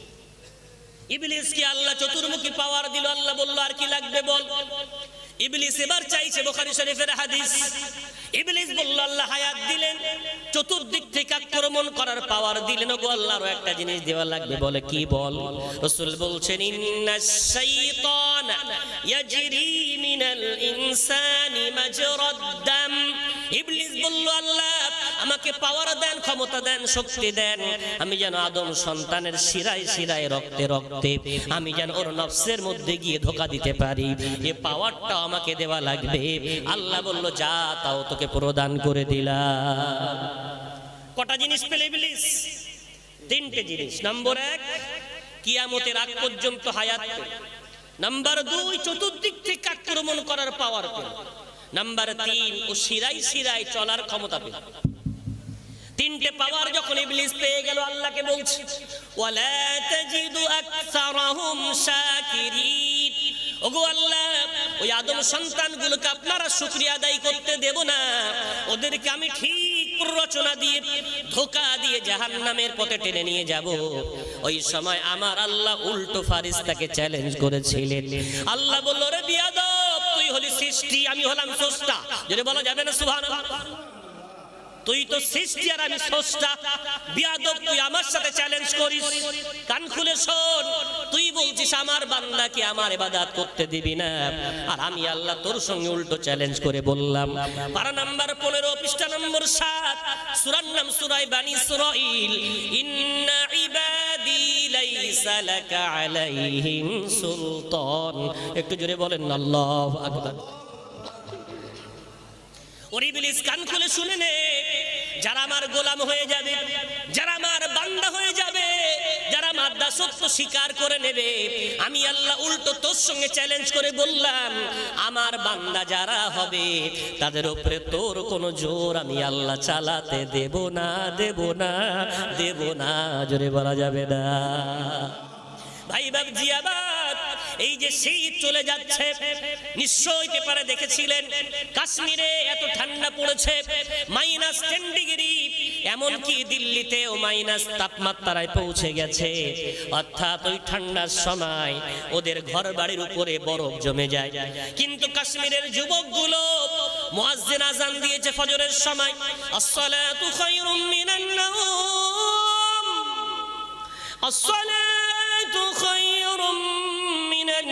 ইবলিসকে আল্লাহ চতুর্মুখী পাওয়ার দিল। আল্লাহ বলল, আর কি লাগবে বল? ইবলিস এবার চাইছে, বুখারী শরীফের হাদিস। ইবলিস বলল, আল্লাহ হায়াত দিলেন, চতুর্দিক থেকে আক্রমণ করার পাওয়ার দিলেন। ওগো আল্লাহ, আরো একটা জিনিস দেওয়া লাগবে। বলে কি বল? রাসূল বলছেন, ইন্নাশ শাইতানা ইয়াজরি মিনাল ইনসানি মাজরাদ দাম। ইবলিস বলল, আল্লাহ আমাকে পাওয়ার দেন, ক্ষমতা দেন, শক্তি দেন, আমি যেন আদম সন্তানের শিরায় শিরায়, রক্তে রক্তে আমি যেন ওর নফসের মধ্যে গিয়ে ধোঁকা দিতে পারি। এই পাওয়ারটা আমাকে দেওয়া লাগবে। আল্লাহ বলল, যা তাও তোকে প্রদান করে দিলাম। কটা জিনিস পেলে ইবলিস? 3টে জিনিস। নম্বর 1, কিয়ামতের আগ পর্যন্ত হায়াত পেল। নাম্বার 2, চতুর্দিক থেকে আক্রমণ করার পাওয়ার পেল। নাম্বার 3, ও শিরায় শিরায় চলার ক্ষমতা পেল। 3টে পাওয়ার যখন ইবলিস পেয়ে গেল, আল্লাহকে বলছে, ওয়ালা তাজিদু আকসারাহুম শাকিরিন। ওগো আল্লাহ, ওই আদম সন্তানগুলোকে আপনারা শুকরিয়া আদায় করতে দেব না, ওদেরকে আমি ঠিক প্ররোচনা দিয়ে, ধোঁকা দিয়ে জাহান্নামের পথে টেনে নিয়ে যাব। ওই সময় আমার আল্লাহ উল্টো ফারিস্তাকে চ্যালেঞ্জ করেছিলেন। আল্লাহ বলল, রে বিয়াদব, তুই হলি সৃষ্টি, আমি হলাম স্রষ্টা। যদি বলা যাবে না সুবহানাল্লাহ? তুই তো সৃষ্টি আর আমি স্রষ্টা, বিয়াদব তুই আমার সাথে চ্যালেঞ্জ করিস। কান খুলে শোন, তুই বলছিস আমার বান্দাকে আমার ইবাদত করতে দিবি না, আর আমি আল্লাহ তোর সঙ্গে উল্টো চ্যালেঞ্জ করে বললাম। পারা নাম্বার 15 পৃষ্ঠা নম্বর 7, সূরার নাম সূরা বানী ইসরাঈল। ইন্না ইবাদি লাইসা লাকা আলাইহিম সুলতান। একটু জোরে বলেন আল্লাহু আকবার। ওরে ইবলিস, কান খুলে শুনে নে, যারা আমার গোলাম হয়ে যাবে, যারা আমার বান্দা হয়ে যাবে, যারা আমার দাসত্ব স্বীকার করে নেবে, আমি আল্লাহ উল্টো তোর সঙ্গে চ্যালেঞ্জ করে বললাম, আমার বান্দা যারা হবে তাদের উপরে তোর কোনো জোর আমি আল্লাহ চালাতে দেব না, দেব না, দেব না। জোরে বলা যাবে না। ভাই বাবজি আবার এই যে শীত চলে যাচ্ছে, নিশ্চয়ই পেপারে দেখেছিলেন কাশ্মীরে এত ঠান্ডা পড়েছে, -10 ডিগ্রি, এমনকি দিল্লিতেও মাইনাস তাপমাত্রায় পৌঁছে গেছে। অর্থাৎ ওই ঠান্ডার সময় ওদের ঘর বাড়ির উপরে বরফ জমে যায়। কিন্তু কাশ্মীরের যুবকগুলো মুয়াজ্জিন আযান দিয়েছে ফজরের সময়, আসসালাতু খায়রুম মিনান নাওম, আসসালাতু খায়রুম মিনান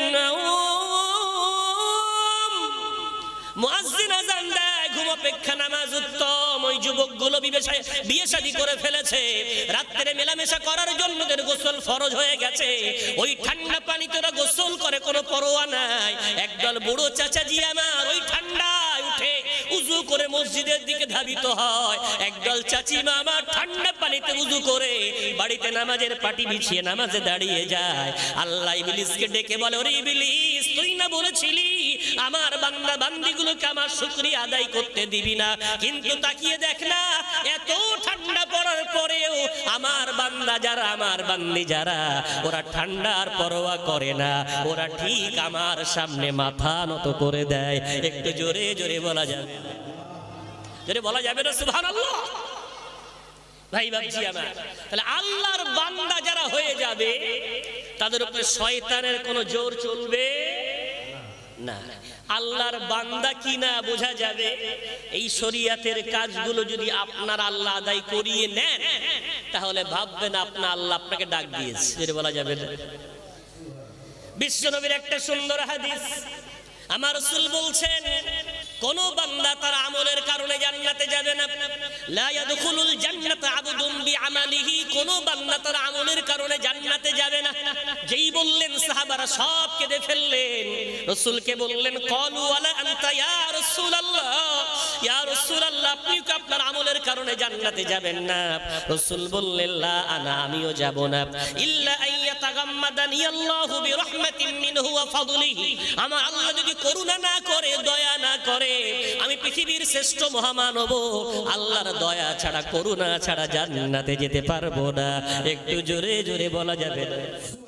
নাওম। মুয়াজ্জিন আযান দেয়, ঘুম অপেক্ষা নামাজ উত্তম। ওই যুবকগুলো বিয়ে শাদী করে ফেলেছে, রাত্রে মেলামেশা করার জন্য ওদের গোসল ফরজ হয়ে গেছে। ওই ঠান্ডা পানিতে ওরা গোসল করে, কোনো পরোয়া নাই। একদল বুড়ো চাচাজি আমার ওই ঠান্ডায় উঠে উযু করে মসজিদের দিকে ধাবিত হয়, একদল চাচিমা আমার ঠান্ডা পানিতে উযু করে বাড়িতে নামাজের পাটি বিছিয়ে নামাজে দাঁড়িয়ে যায়। আল্লাহ ইবলিসকে ডেকে বলে, ওরে ইবলিস, তুই না বলেছিলি আমার বান্দা বান্দিগুলোকে আমার শুকরিয়া আদায় করতে দিবি না? কিন্তু তাকিয়ে দেখ না, এত ঠান্ডা পড়ার পরেও আমার বান্দা যারা, আমার বান্দি যারা, ওরা ঠান্ডার পরোয়া করে না, ওরা ঠিক আমার সামনে মাথা নত করে দেয়। একটু জোরে জোরে বলা যাবে, জোরে বলা যাবে না সুবহানাল্লাহ? ভাই বাবজি আমার, তাহলে আল্লাহর বান্দা যারা হয়ে যাবে তাদের উপরে শয়তানের কোনো জোর চলবে না। আল্লাহর বান্দা কি না বোঝা যাবে এই শরীয়তের কাজগুলো যদি আপনার আল্লাহ আদায় করিয়ে নেন, তাহলে ভাববেন আপনার আল্লাহ আপনাকে ডাক দিয়েছে। যেটা বলা যাবে না। বিশ্বনবীর একটা সুন্দর হাদিস, আমার রাসূল বলছেন, কোন বান্দা তার আমলের কারণে জান্নাতে যাবে না। লা ইয়াদখুলুল জান্নাতা আবদুন বিআমালিহি, কোন বান্দা তার আমলের কারণে জান্নাতে যাবে না। যেই বললেন সাহাবারা সব কেঁদে ফেললেন। রাসূলকে বললেন, ক্বালু ওয়ালা আনতা ইয়া রাসূলুল্লাহ, ইয়া রাসূলুল্লাহ, আপনি কি আপনার আমলের কারণে জান্নাতে যাবেন না? রাসূল বললেন, লা আনা, আমিও যাব না। ইল্লা আইয়াতাগাম্মাদানি আল্লাহু বিরহমাতিন মিনহু ওয়া ফাদলিহি, আমার আল্লাহ যদি করুণা না করে, দয়া না করে, আমি পৃথিবীর শ্রেষ্ঠ মহামানব, আল্লাহর দয়া ছাড়া, করুণা ছাড়া জান্নাতে যেতে পারবো না। একটু জোরে জোরে বলা যাবে না।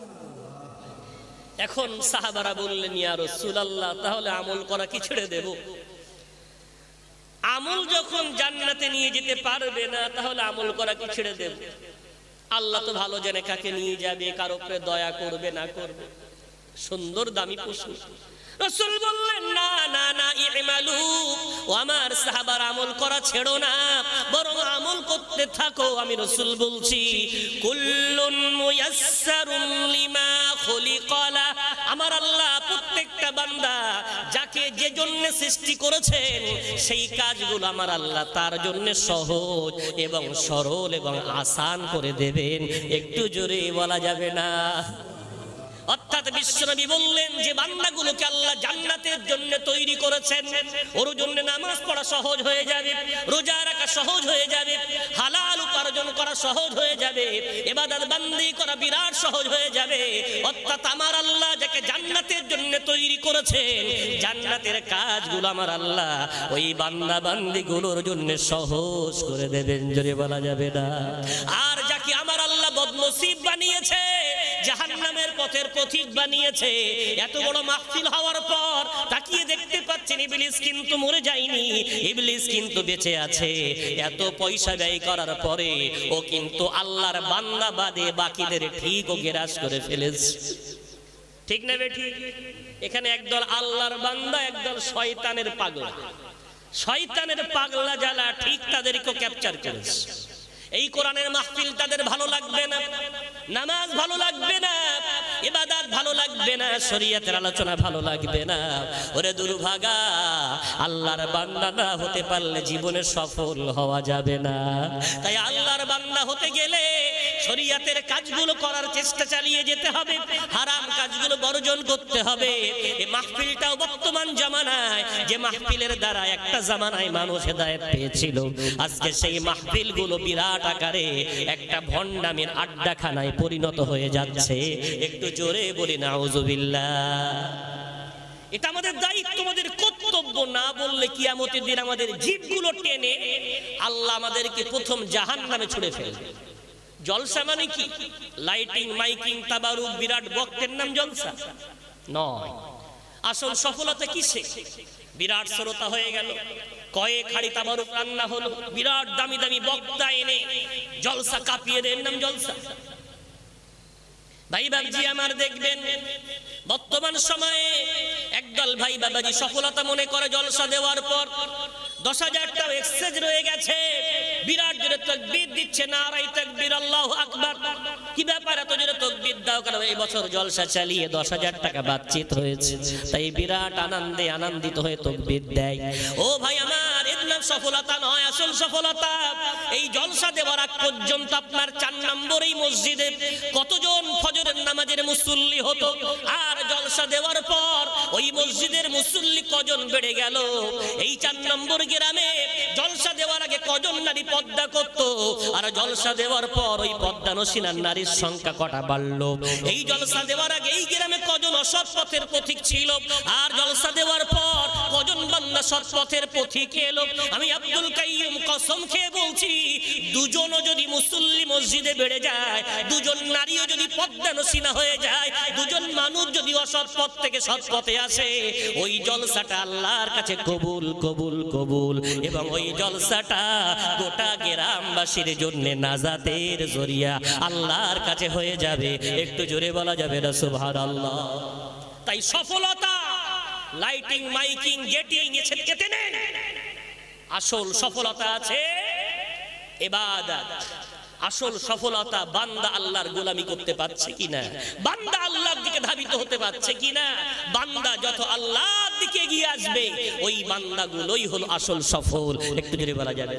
এখন সাহাবারা বললেন, ইয়া রাসূলুল্লাহ, তাহলে আমল করা কি ছেড়ে দেব? আমল যখন জান্নাতে নিয়ে যেতে পারবে না, তাহলে আমল করা কি ছেড়ে দেব? আল্লাহ তো ভালো জানে কাকে নিয়ে যাবে, কার উপরে দয়া করবে না করবে। সুন্দর দামি প্রশ্ন। রাসূল বললেন, না না না, ইমালু, ও আমার সাহাবার, আমল করা ছেড়ো না, বরং আমল করতে থাকো। আমি রাসূল বলছি, কুল্লুন মুয়াসসারুন লিমা খুলিকা লা, আমার আল্লাহ প্রত্যেকটা বান্দা যাকে যে জন্য সৃষ্টি করেছেন সেই কাজগুলো আমার আল্লাহ তার জন্য সহজ এবং সরল এবং আসান করে দেবেন। একটু জোরে বলা যাবে না? অর্থাৎ বিশ্বনবী বললেন যে বান্দাগুলোকে আল্লাহ জান্নাতের জন্য তৈরি করেছেন, ওর জন্য নামাজ পড়া সহজ হয়ে যাবে, রোজা রাখা সহজ হয়ে যাবে, হালাল উপার্জন করা সহজ হয়ে যাবে, ইবাদত বান্দি করা বিরাট সহজ হয়ে যাবে। অর্থাৎ আমার আল্লাহ যাকে জান্নাতের জন্য তৈরি করেছেন, জান্নাতের কাজগুলো আমার আল্লাহ ওই বান্দা বান্দিগুলোর জন্য সহজ করে দেবেন। জোরে বলা যাবে না? আর যাকে আমার আল্লাহ বদনসিব বানিয়েছে, জাহান্নামের পথের পথিক বানিয়েছে, এত বড় মাহফিল হওয়ার পর তাকিয়ে দেখতে পাচ্ছেন ইবলিস কিন্তু মরে যায়নি, ইবলিস কিন্তু বেঁচে আছে। এত পয়সা ব্যয় করার পরে ও কিন্তু আল্লাহর বান্দা বাদে বাকিদের ঠিক ও গ্রাস করে ফেলেছে। ঠিক না বেঠিক? এখানে একদল আল্লাহর বান্দা, একদল শয়তানের পাগলা। শয়তানের পাগলা জ্বালা ঠিক তাদেরকে ক্যাপচার করেছে। এই কোরআনের মাহফিল তাদের ভালো লাগবে না, নামাজ ভালো লাগবে না, ইবাদত ভালো লাগবে না, শরীয়তের আলোচনা ভালো লাগবে না। ওরে দুর্ভাগা, আল্লাহর বান্দা না হতে পারলে জীবনে সফল হওয়া যাবে না। তাই আল্লাহর বান্দা হতে গেলে শরীয়তের কাজগুলো করার চেষ্টা চালিয়ে যেতে হবে, হারাম কাজগুলো বর্জন করতে হবে। এই মাহফিলটাও বর্তমান জামানায়, যে মাহফিলের দ্বারা একটা জামানায় মানুষ হেদায়েত পেয়েছিল, আজকে সেই মাহফিলগুলো বিরাট আকারে একটা ভণ্ডামির আড্ডাখানায় পরিণত হয়ে যাচ্ছে। একটু জোরে বলি নাউজুবিল্লাহ। এটা আমাদের দায়িত্ব, আমাদের কর্তব্য। না বললে কিয়ামতের দিন আমাদের জিভগুলো টেনে আল্লাহ আমাদেরকে প্রথম জাহান্নামে ছুড়ে ফেলবে। জলসা মানে কি? লাইটিং, মাইকিং, তাবারুক, বিরাট বক্তের নাম জলসা নয়। আসল সফলতা কিসে? বিরাট শ্রোতা হয়ে গেল, কয়েক হাড়ি তাবারুক রান্না হলো, বিরাট দামি দামি বক্তা এনে জলসা কাঁপিয়ে দেন, নাম জলসা। ভাই বাবজি আমার দেখবেন বর্তমান সময়ে একদল ভাই বাবাজি সফলতা মনে করে জলসা দেওয়ার পর 10,000 টাকা এক্সচেঞ্জ রয়ে গেছে, বিরাট জোরে তাকবীর দিচ্ছে, নারায়ে তাকবীর, আল্লাহু আকবার। কি ব্যাপার এত জোরে তাকবীর দাও কেন? এই বছর জলসা চালিয়ে 10,000 টাকা বাতচিত হয়েছে, তাই বিরাট আনন্দে আনন্দিত হয়ে তাকবীর দেয়। ও ভাই আমার, এর নাম সফলতা নয়। আসল সফলতা এই জলসা দেওয়ার আগ পর্যন্ত আপনার 4 নম্বর এই মসজিদে কতজন ফজরের নামাজের মুসল্লি হতো, আর জলসা দেওয়ার পর ওই মসজিদের মুসল্লি কজন বেড়ে গেল। এই 4 নম্বর গ্রামে জলসা দেওয়ার আগে কজন নারী পর্দা করত, আর জলসা দেওয়ার পর ওই পর্দানসীন নারীর সংখ্যা কটা বাড়লো। এই জলসা দেওয়ার আগে এই গ্রামে কজন অসৎ পথের পথিক ছিল, আর জলসা দেওয়ার পর কজন বান্দা সৎ পথের পথিক এলো। আমি আব্দুল কাইয়ুম কসম খেয়ে বলছি, দুজনও যদি মুসল্লি মসজিদে বেড়ে যায়, দুজন নারীও যদি পর্দানসীন হয়ে যায়, দুজন মানুষ যদি অসৎ পথ থেকে সৎ পথে আসে, ওই জলসাটা আল্লাহর কাছে কবুল কবুল কবুল, এবং ওই জলসাটা গোটা গ্রামবাসীর জন্য নাজাতের জরিয়া আল্লাহর কাছে হয়ে যাবে। একটু জোরে বলা যাবে না সুবহানাল্লাহ? তাই সফলতা লাইটিং, মাইকিং, গেটিং এতে নেই। আসল সফলতা আছে ইবাদত। আসল সফলতা বান্দা আল্লাহর গোলামি করতে পারছে কিনা, বান্দা আল্লাহর দিকে ধাবিত হতে পারছে কিনা। বান্দা যত আল্লাহর দিকে এগিয়ে আসবে, ওই বান্দাগুলোই হলো আসল সফল। একটু জোরে বলা যাবে?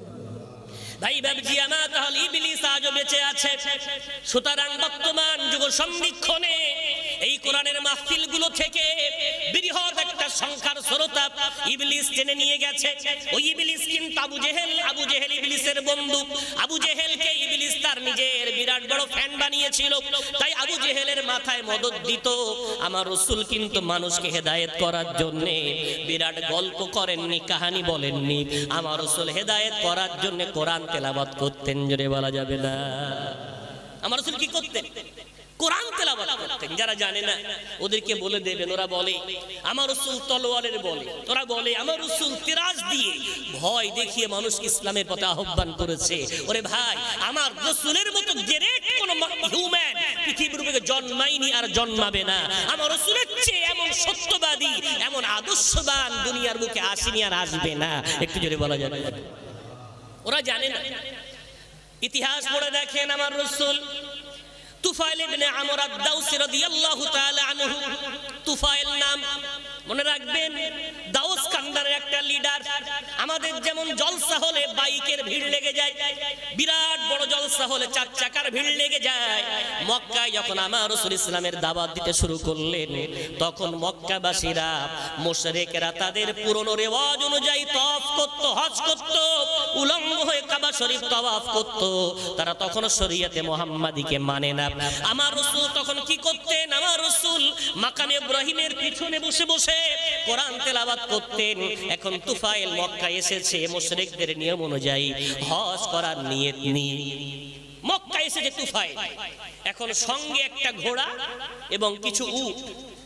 ভাই বাবজি আমার, তাহলে ইবলিস আজও বেঁচে আছে। সুতরাং বর্তমান যুগ সন্ধিক্ষণে এই কোরআনের মাহফিলগুলো থেকে বৃহৎ একটা সংখ্যার শ্রোতা ইবলিস টেনে নিয়ে গেছে। ওই ইবলিস কিন্তু আবু জেহেল ইবলিসের বন্ধু। আবু জেহেলকে ইবলিস তার নিজের বিরাট বড় ফ্যান বানিয়েছিল। তাই আবু জেহেলের মাথায় মদদ দিত। আমার রাসূল কিন্তু মানুষকে হেদায়েত করার জন্য বিরাট গল্প করেননি, কাহিনী বলেননি। আমার রাসূল হেদায়েত করার জন্য কোরআন তেলাওয়াত করতেন। জোরে বলা যাবে না? আমার রাসূল কি করতেন? কোরআন তেলাওয়াত করতেন। যারা জানে না ওদেরকে বলে দেবেন। ওরা বলে আমার রাসূল তলোয়ারের বলে, ওরা বলে আমার রাসূল তিরাজ দিয়ে ভয় দেখিয়ে মানুষকে ইসলামের পথে আহ্বান করেছে। ওরে ভাই, আমার রাসূলের মতো গ্রেট কোন হিউম্যান পৃথিবীর বুকে জন্মায়নি আর জন্মাবে না। আমার রাসূলের চেয়ে এমন সত্যবাদী, এমন আদর্শবান দুনিয়ার বুকে আসেনি আর আসবে না। একটু জোরে বলা যাবে? ওরা জানে না। ইতিহাস পড়ে দেখেন, আমার রাসূল তুফাইল ইবনে আমর আদ-দাউসি রাদিয়াল্লাহু তাআলা আনহু, তুফাইল নাম মনে রাখবেন, দাউস কান্দারের একটা লিডার। আমাদের যেমন জলসা হলে বাইকের ভিড় লেগে যায়, বিরাট বড় জলসা হলে 4 চাকার ভিড় লেগে যায়। মক্কায় যখন আমার রাসূল ইসলামের দাওয়াত দিতে শুরু করলেন, তখন মক্কাবাসীরা মুশরিকরা তাদের পুরনো রেওয়াজ অনুযায়ী তওয়াফ করত, হজ করত, উলঙ্গ হয়ে কাবা শরীফ তওয়াফ করত। তারা তখন শরীয়তে মুহাম্মাদিকে মানে না। আমার রাসূল তখন কি করতেন? আমার রাসূল মাকাম ইব্রাহিমের পিছনে বসে বসে কোরআন তেলাওয়াত করতেন। এখন তুফাইল মক্কা এসেছে মুশরিকদের নিয়ম অনুযায়ী হজ করার নিয়ত নিয়ে মক্কা এসেছে তুফাইল। এখন সঙ্গে একটা ঘোড়া এবং কিছু উট।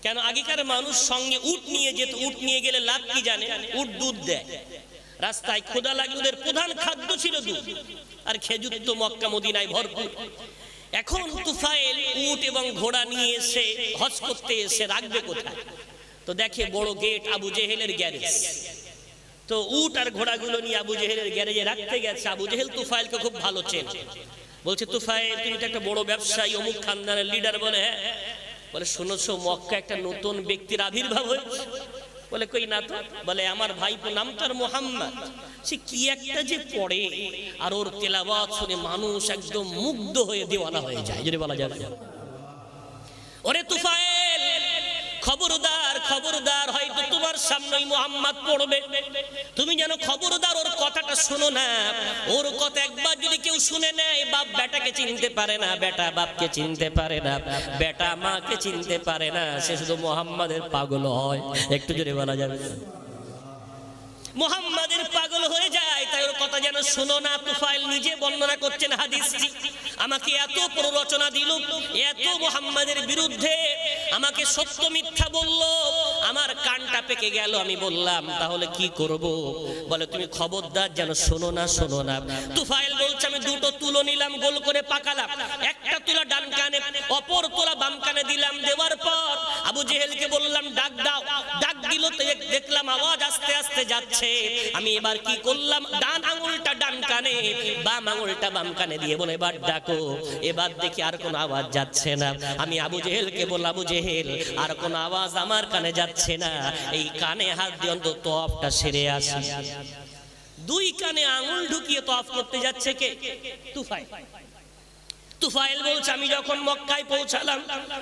কেন আগেকার মানুষ সঙ্গে উট নিয়ে যেত, উট নিয়ে গেলে লাভ কি জানে? উট দুধ দেয়, রাস্তায় ক্ষুধা লাগলে ওদের প্রধান খাদ্য ছিল দুধ, আর খেজুর তো মক্কা মদিনায় ভরপুর। এখন তুফাইল উট এবং ঘোড়া নিয়ে এসে হজ করতে এসে রাখবে কোথায়? তো দেখে বড় গেট আবু জেহেলের গ্যারেজ, তো উট আর ঘোড়াগুলো নিয়ে আবু জেহেলের গ্যারেজে রাখতে গেছে। আবু জেহেল তুফাইলকে খুব ভালো চেনে, বলছে তুফাইল তুমি তো একটা বড় ব্যবসায়ী, অমুক খানদানের লিডার। বলে হ্যাঁ। বলে শুনেছো মক্কা একটা নতুন ব্যক্তির আবির্ভাব হয়েছে? বলে কই না তো। বলে আমার ভাইপো নাম তার মোহাম্মদ, সে কি একটা যে পড়ে, আর ওর তেলাওয়াত শুনে মানুষ একদম মুগ্ধ হয়ে দেওয়ানা হয়ে যায়, যদি বলা যায়। ওরে তুফাইল খবরদার, খবরদার, হয়তো তোমার সামনেই মোহাম্মদ পড়বে, তুমি যেন খবরদার ওর কথাটা শোনো না। ওর কথা একবার যদি কেউ শুনে নেয়, বাপ বেটাকে চিনতে পারে না, বেটা বাপকে চিনতে পারে না, বেটা মাকে চিনতে পারে না, সে শুধু মোহাম্মদের পাগল হয়। একটু জোরে বলা যাবে, মুহাম্মাদের পাগল হয়ে যায়, তাই ওর কথা যেন শোনো না। তুফাইল নিজে বর্ণনা করছেন হাদিসটি, আমাকে এত প্ররোচনা দিল, এত মুহাম্মাদের বিরুদ্ধে আমাকে সত্য মিথ্যা বলল, আমার কানটা পেকে গেল। আমি বললাম তাহলে কি করব? বলে তুমি খবরদার যেন শোনো না, শোনো না। তুফাইল বলছে আমি দুটো তুলো নিলাম, গোল করে পাকালাম, একটা তুলা ডান কানে, অপর তুলা বাম কানে দিলাম। দেওয়ার পর আবু জেহেলকে বললাম ডাক দাও। ডাক দিল, তো দেখলাম আওয়াজ আস্তে আস্তে যাচ্ছে। আমি এবার কি করলাম, ডান আঙুলটা ডান কানে, বাম আঙুলটা বাম কানে দিয়ে বলে এবার ডাকো। এবার দেখি আর কোনো আওয়াজ যাচ্ছে না। আমি আবু জেহেলকে বললাম আবু জেহেল আর কোনো আওয়াজ আমার কানে যাচ্ছে না, এই কানে হাত দিয়ে অন্তত তওয়াফটা সেরে আসি। দুই কানে আঙুল ঢুকিয়ে তওয়াফ করতে যাচ্ছে কে? তুফাইল। তুফাইল বলছে আমি যখন মক্কায় পৌঁছালাম,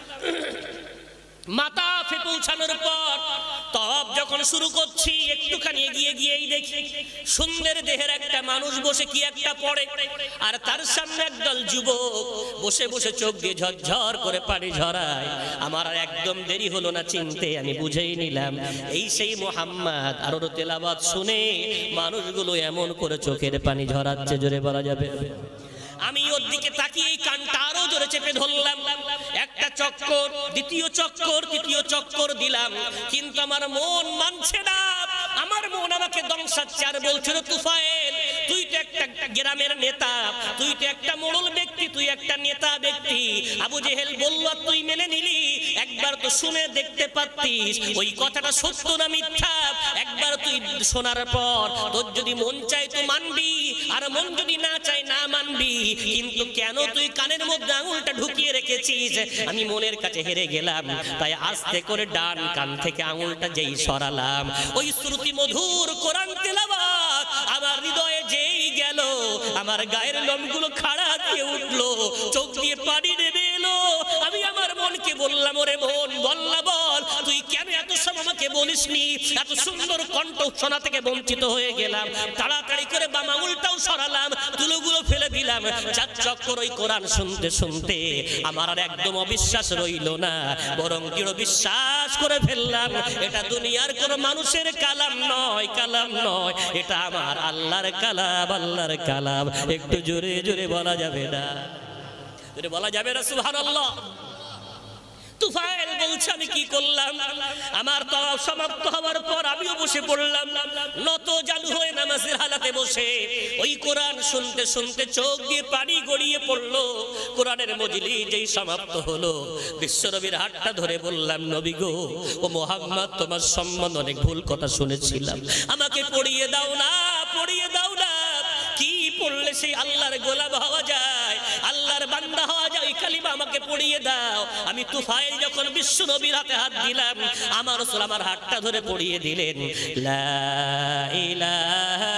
মাতাফে পৌঁছানোর পর তওয়াফ যখন শুরু করছি, একটুখানি এগিয়ে গিয়েই দেখি সুন্দর দেহের একটা মানুষ বসে কি একটা পড়ে, আর তার সামনে একদল যুবক বসে বসে চোখ দিয়ে ঝরঝর করে পানি ঝরায়। আমার আর একদম দেরি হলো না চিনতে, আমি বুঝেই নিলাম এই সেই মুহাম্মদ। আর ওর তেলাওয়াত শুনে মানুষগুলো এমন করে চোখের পানি ঝরাচ্ছে, জোরে বলা যাবে। আমি ওর দিকে তাকিয়ে কানটা আরো জোরে চেপে ধরলাম, একটা চক্কর, দ্বিতীয় চক্কর, তৃতীয় চক্কর দিলাম, কিন্তু আমার মন মানছে না। আমার মন আমাকে দংশাচ্ছে আর বলছিল তুফাইল তুই তো একটা গ্রামের নেতা, তুই তো একটা মোড়ল ব্যক্তি, তুই একটা নেতা ব্যক্তি। আবু জেহেল বলল তুই মেনে নিলি, একবার তো শুনে দেখতে পারতিস ওই কথাটা সত্য না মিথ্যা। একবার তুই শোনার পর তোর যদি মন চায় তো মানবি, আর মন যদি না চায় না মানবি, কিন্তু কেন তুই কানের মধ্যে আঙুলটা ঢুকিয়ে রেখেছিস? আমি মনের কাছে হেরে গেলাম, তাই আস্তে করে ডান কান থেকে আঙুলটা যেই সরালাম, ওই শ্রুতি মধুর কোরআন তেলাওয়াত আমার হৃদয়ে যেই গেল, আমার গায়ের লোমগুলো খাড়া দিয়ে উঠলো, চোখ দিয়ে পানি নেমে এলো। আমি আমার মনকে বললাম ওরে মন বললা বল, তুই কেন এত সময় আমাকে বলিসনি? এত সুন্দর কণ্ঠ শোনা থেকে বঞ্চিত হয়ে গেলাম। তাড়াতাড়ি করে বাম আঙুলটাও সরালাম, তুলোগুলো ফেলে দিলাম। চার চক্কর ওই কোরআন শুনতে শুনতে আমার আর একদম অবিশ্বাস রইল না, বরং দৃঢ় বিশ্বাস করে ফেললাম এটা দুনিয়ার কোন মানুষের কালাম নয়, কালাম নয়, এটা আমার আল্লাহর কালাম, আল্লাহর কালাম। একটু জোরে জোরে বলা যাবে না? জোরে বলা যাবে না সুবহানাল্লাহ? তুফাইল বলছে আমি কি করলাম, আমার তওয়াফ সমাপ্ত হওয়ার পর আমিও বসে পড়লাম, নত জানু হয়ে নামাজের হালাতে বসে ওই কোরআন শুনতে শুনতে চোখ দিয়ে পানি গড়িয়ে পড়লো। কোরআনের মজলিস যেই সমাপ্ত হলো, বিশ্বনবীর হাতটা ধরে বললাম নবী গো, ও মুহাম্মদ তোমার সম্বন্ধে অনেক ভুল কথা শুনেছিলাম, আমাকে পড়িয়ে দাও না, পড়িয়ে দাও না। কি পড়লে সেই আল্লাহর গোলাম হওয়া যায়, আল্লাহর বান্দা হওয়া যায়, কালিমা আমাকে পড়িয়ে দাও। আমি তুফাইল যখন বিশ্ব নবীর হাতে হাত দিলাম, আমার রাসূল আমার হাতটা ধরে পড়িয়ে দিলেন লা ইলাহা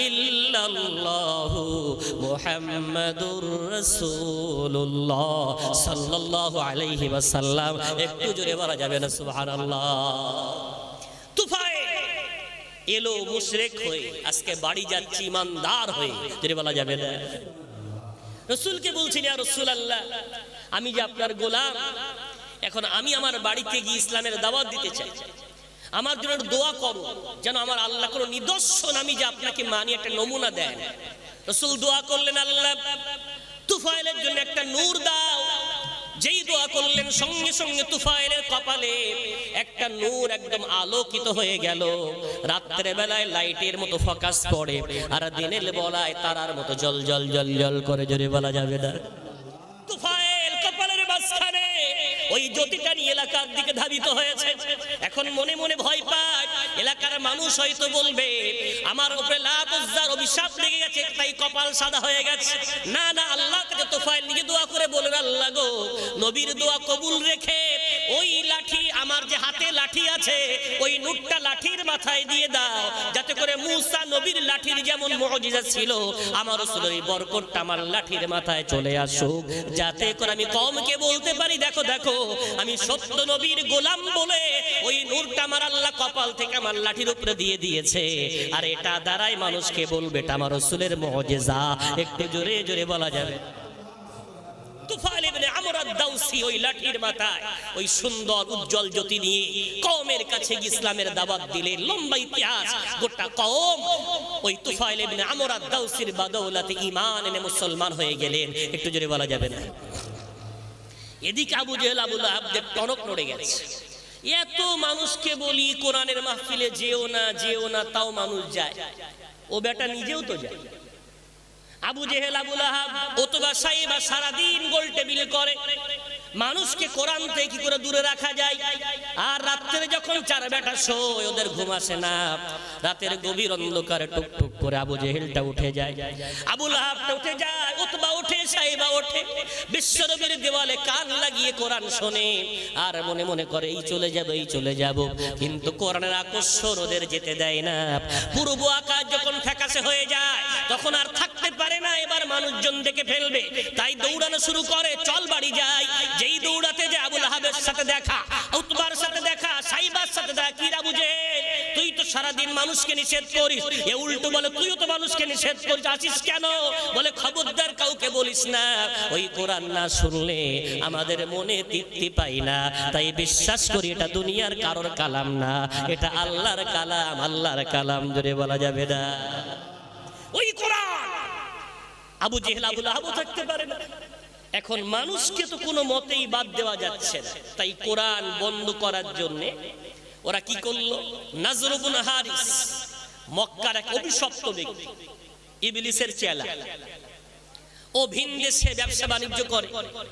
ইল্লাল্লাহু মুহাম্মাদুর রাসূলুল্লাহ সাল্লাল্লাহু আলাইহি ওয়াসাল্লাম। একটু জোরে বলা যাবে না সুবহানাল্লাহ? তুফাইল এলো মুশরিক হয়ে, আজকে বাড়ি যাচ্ছি ইমানদার হয়ে, জোরে বলা যাবে না? রাসূলকে বলছেন ইয়া রাসূলুল্লাহ আমি যে আপনার গোলাম, এখন আমি আমার বাড়িতে গিয়ে ইসলামের দাওয়াত দিতে চাই, আমার জন্য দোয়া করো যেন আমার আল্লাহ কোনো নিদর্শন আমি যে আপনাকে মানি একটা নমুনা দেন। রাসূল দোয়া করলেন আল্লাহ তুফাইলের জন্য একটা নূর দাও, যেই দোয়া করলেন সঙ্গে সঙ্গে তুফাইলের কপালে একটা নূর একদম আলোকিত হয়ে গেল। রাত্রে বেলায় লাইটের মতো ফোকাস পড়ে, আর দিনের বেলায় তারার মতো জল জল জল জল করে, জোরে বলা যাবে না। তুফাইল কপালের মাঝখানে ওই জ্যোতিটা নিয়ে এলাকার দিকে ধাবিত হয়েছে। এখন মনে মনে ভয় পায়, এলাকার মানুষ হয়তো বলবে আমার উপরে লাত উজ্জার অভিশাপ লেগে গেছে, তাই কপাল সাদা হয়ে গেছে। না না, আল্লাহ থেকে তুফাইল নিজে দোয়া করে বলেন, আল্লাহ গো, নবীর দোয়া কবুল রেখে ওই লাঠি, আমার যে হাতে লাঠি আছে ওই নূরটা লাঠির মাথায় দিয়ে দাও, যাতে করে মুসা নবীর লাঠির যেমন মুজিজা ছিল, আমার রাসূলের এই বরকতটা আমার লাঠির মাথায় চলে আসুক, যাতে করে আমি কওমকে বলতে পারি দেখো দেখো আমি সত্য নবীর গোলাম বলে ওই নূরটা আমার আল্লাহ কপাল থেকে আমার লাঠির উপরে দিয়ে দিয়েছে। আর এটা দ্বারাই মানুষকে বলবে এটা আমার রাসূলের মুজিজা। একটু জোরে জোরে বলা যাবে। তুফাইল ইবনে আমর আদ-দাওসী ওই লাঠির মাথায় ওই সুন্দর উজ্জ্বল জ্যোতি নিয়ে কওমের কাছে ইসলামের দাওয়াত দিলেন। লম্বা ইতিহাস, গোটা কওম ওই তুফাইল ইবনে আমর আদ-দাওসীর বদৌলতে ঈমান এনে মুসলমান হয়ে গেলেন। একটু জোরে বলা যাবে না। এদিকে আবু জেহেল আবু লাহাবদের টনক নড়ে গেছে। এত মানুষকে বলি কোরআনের মাহফিলে যেও না যেও না, তাও মানুষ যায়। ও বেটা নিজেও তো যায়। আবু জেহেল আবু লাহাব ওতবা সাইবা সারাদিন গোল টেবিল করে, মানুষকে কোরআন থেকে কি করে দূরে রাখা যায়। আর রাত্রে যখন চার বেটা শোয় ওদের ঘুম আসে না। রাতের গভীর অন্ধকারে টুক টুক করে আবু জেহেলটা উঠে যায়, আবু লাহাবটা উঠে যায়, ওতবা ওঠে, সাইবা ওঠে, বিশ্বনবীর দেওয়ালে কান লাগিয়ে কোরআন শোনে আর মনে মনে করে এই চলে যাব এই চলে যাব। কিন্তু কোরআনের আকর্ষণ ওদের যেতে দেয় না। পূর্ব আকাশ যখন ফ্যাকাশে হয়ে যায় তখন আর থাকতে পারে না, এবার মানুষজন দেখে ফেলবে, তাই দৌড়ানো শুরু করে, চল বাড়ি যাই। যেই দৌড়াতে যায় আবু লাহাবের সাথে দেখা, উতবার সাথে দেখা, সাইবার সাথে দেখা। কি আবু জেহেল, তুই তো সারাদিন মানুষকে নিষেধ করিস। এ উল্টো বলে তুইও তো মানুষকে নিষেধ করিস, আসিস কেন? বলে খবরদার কাউকে বলিস না, ওই কোরআন না শুনলে আমাদের মনে তৃপ্তি পাই না, তাই বিশ্বাস করি এটা দুনিয়ার কারোর কালাম না, এটা আল্লাহর কালাম, আল্লাহর কালাম। জোরে বলা যাবে না। ওই কোরআন আবু জেহেল আবু লাহাব থাকতে পারে না। এখন মানুষকে তো কোনো মতেই বাদ দেওয়া যাচ্ছে না, তাই কোরআন বন্ধ করার জন্য ওরা কি করলো? নাজর ইবনে হারিস, মক্কার এক অভিশপ্ত ব্যক্তি, ইবলিসের চেলা, ও ভিন দেশে ব্যবসা বাণিজ্য করে।